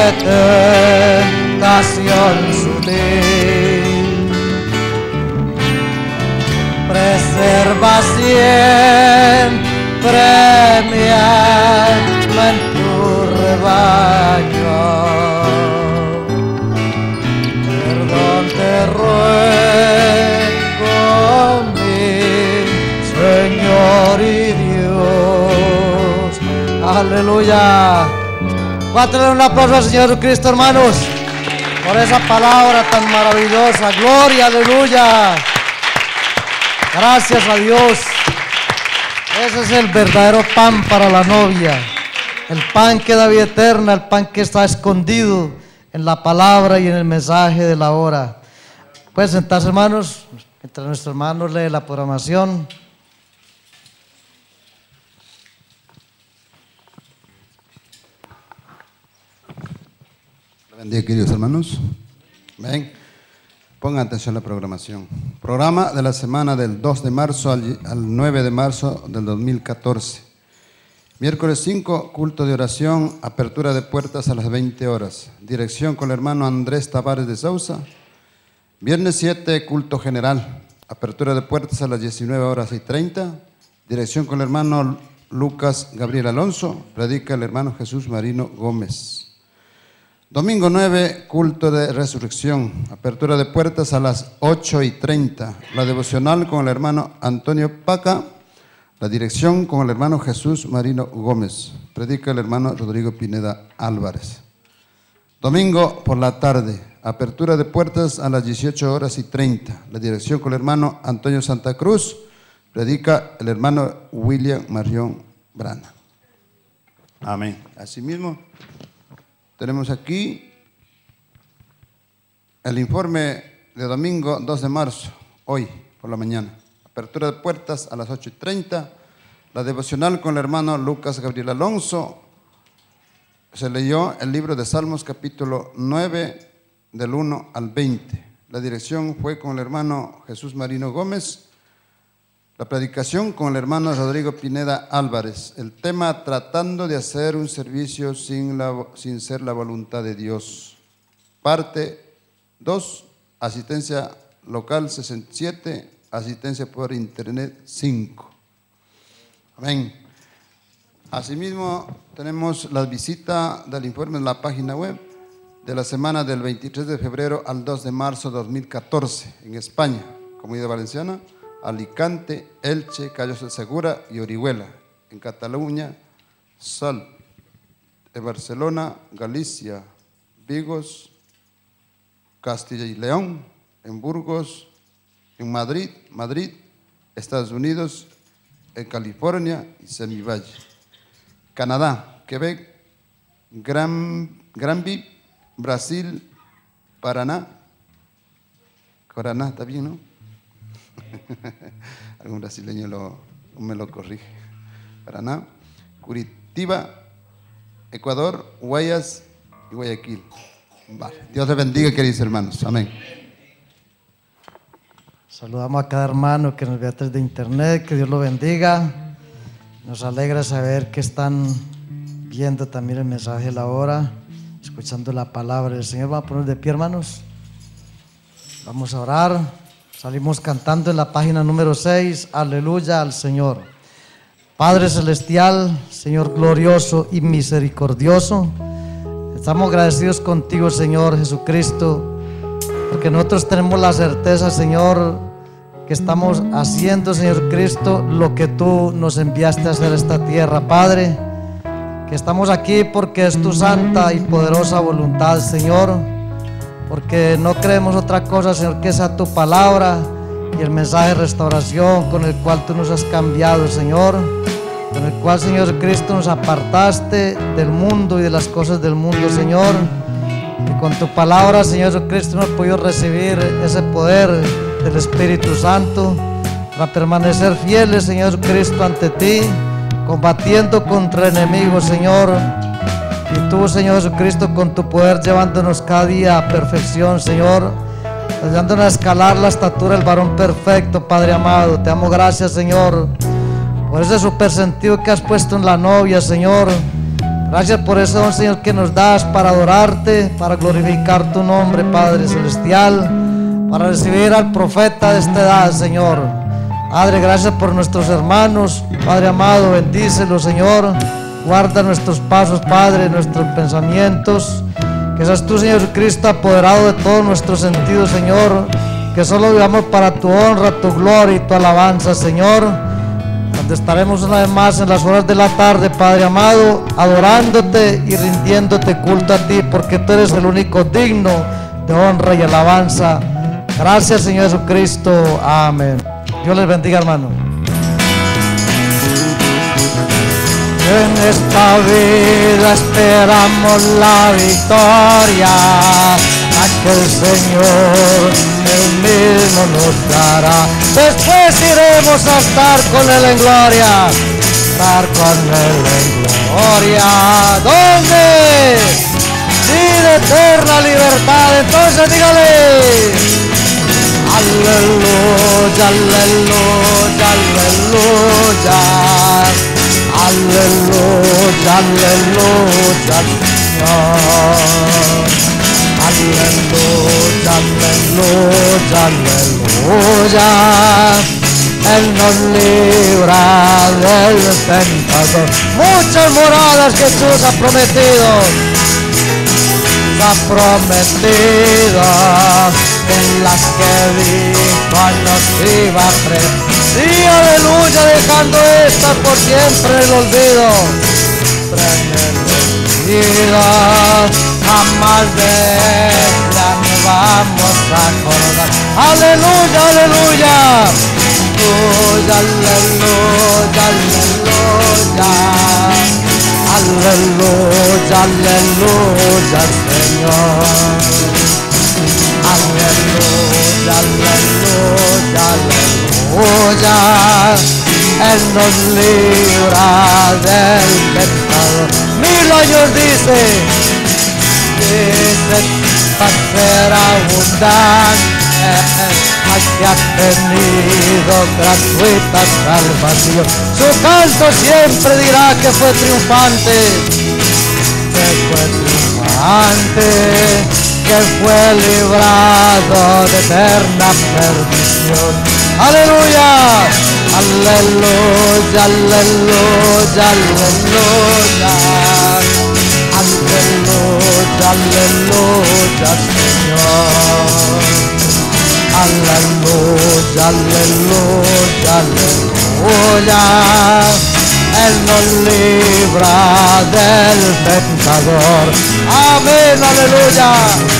tentación sutil. Preserva siempre mi alma en tu rebaño. Perdón te ruego, mi Señor y Dios. Aleluya. Va a tener un aplauso al Señor Jesucristo, hermanos, por esa palabra tan maravillosa. Gloria, aleluya. Gracias a Dios. Ese es el verdadero pan para la novia. El pan que da vida eterna, el pan que está escondido en la palabra y en el mensaje de la hora. Pueden sentarse, hermanos, mientras nuestro hermano lee la programación. Bendiga, queridos hermanos. Ven, pongan atención a la programación. Programa de la semana del 2 de marzo al 9 de marzo del 2014. Miércoles 5, culto de oración, apertura de puertas a las 20 horas. Dirección con el hermano Andrés Tavares de Sousa. Viernes 7, culto general, apertura de puertas a las 19 horas y 30. Dirección con el hermano Lucas Gabriel Alonso. Predica el hermano Jesús Marino Gómez. Domingo 9, culto de resurrección, apertura de puertas a las 8:30. La devocional con el hermano Antonio Paca. La dirección con el hermano Jesús Marino Gómez. Predica el hermano Rodrigo Pineda Álvarez. Domingo por la tarde, apertura de puertas a las 18:30. La dirección con el hermano Antonio Santa Cruz. Predica el hermano William Marión Brana. Amén. Asimismo, tenemos aquí el informe de domingo 2 de marzo, hoy por la mañana. Apertura de puertas a las 8:30. La devocional con el hermano Lucas Gabriel Alonso. Se leyó el libro de Salmos capítulo 9 del 1 al 20. La dirección fue con el hermano Jesús Marino Gómez. La predicación con el hermano Rodrigo Pineda Álvarez. El tema: tratando de hacer un servicio sin ser la voluntad de Dios. Parte 2, asistencia local 67, asistencia por internet 5. Amén. Asimismo, tenemos la visita del informe en la página web de la semana del 23 de febrero al 2 de marzo de 2014 en España, Comunidad Valenciana, Alicante, Elche, Callos de Segura y Orihuela. En Cataluña, Salt, en Barcelona, Galicia, Vigos, Castilla y León, en Burgos, en Madrid, Estados Unidos, en California y Semivalle. Canadá, Quebec, Granby, Brasil, Paraná. Paraná, está bien, ¿no? Algún brasileño me lo corrige. Paraná, Curitiba, Ecuador, Guayas y Guayaquil. Vale. Dios les bendiga, queridos hermanos. Amén. Saludamos a cada hermano que nos ve a través de internet. Que Dios lo bendiga. Nos alegra saber que están viendo también el mensaje de la hora, escuchando la palabra del Señor. Vamos a poner de pie, hermanos. Vamos a orar. Salimos cantando en la página número 6, aleluya al Señor. Padre celestial, Señor glorioso y misericordioso, estamos agradecidos contigo, Señor Jesucristo, porque nosotros tenemos la certeza, Señor, que estamos haciendo, Señor Cristo, lo que tú nos enviaste a hacer esta tierra, Padre. que estamos aquí porque es tu santa y poderosa voluntad, Señor, porque no creemos otra cosa, Señor, que sea tu palabra y el mensaje de restauración con el cual tú nos has cambiado, Señor, con el cual, Señor Cristo, nos apartaste del mundo y de las cosas del mundo, Señor, y con tu palabra, Señor Jesucristo, hemos podido recibir ese poder del Espíritu Santo para permanecer fieles, Señor Jesucristo, ante ti, combatiendo contra enemigos, Señor. Y tú, Señor Jesucristo, con tu poder llevándonos cada día a perfección, Señor, ayudándonos a escalar la estatura del varón perfecto, Padre amado. Te damos gracias, Señor, por ese super sentido que has puesto en la novia, Señor. Gracias por ese don, Señor, que nos das para adorarte, para glorificar tu nombre, Padre Celestial, para recibir al profeta de esta edad, Señor. Padre, gracias por nuestros hermanos, Padre amado, bendícelos, Señor. Guarda nuestros pasos, Padre, nuestros pensamientos. Que seas tú, Señor Cristo, apoderado de todos nuestros sentidos, Señor. Que solo vivamos para tu honra, tu gloria y tu alabanza, Señor. Donde estaremos una vez más en las horas de la tarde, Padre amado, adorándote y rindiéndote culto a ti, porque tú eres el único digno de honra y alabanza. Gracias, Señor Jesucristo. Amén. Dios les bendiga, hermano. En esta vida esperamos la victoria, la que el Señor Él mismo nos dará. Después iremos a estar con Él en gloria, estar con Él en gloria. ¿Dónde? Sí, de eterna libertad. Entonces dígale: aleluya, aleluya, aleluya. Aleluya, aleluya, Señor. Aleluya, aleluya, aleluya. Él nos libra del tentador. Muchas moradas que Jesús ha prometido. Ha prometido en las que dijo nos iba a preparar. Sí, aleluya, dejando esta por siempre el olvido. Jamás de ella nos vamos a acordar. Aleluya, aleluya. Aleluya, aleluya, aleluya. Aleluya, aleluya, Señor. Aleluya, aleluya, aleluya. Él nos libra del pecado. 1000 años dice para ser abundante, que ha tenido gratuita salvación. Su canto siempre dirá que fue triunfante, que fue librado de eterna perdición. Aleluya, aleluya, aleluya, aleluya. Aleluya, aleluya, Señor. Aleluya, aleluya, aleluya. Él nos libra del tentador. Amén, aleluya.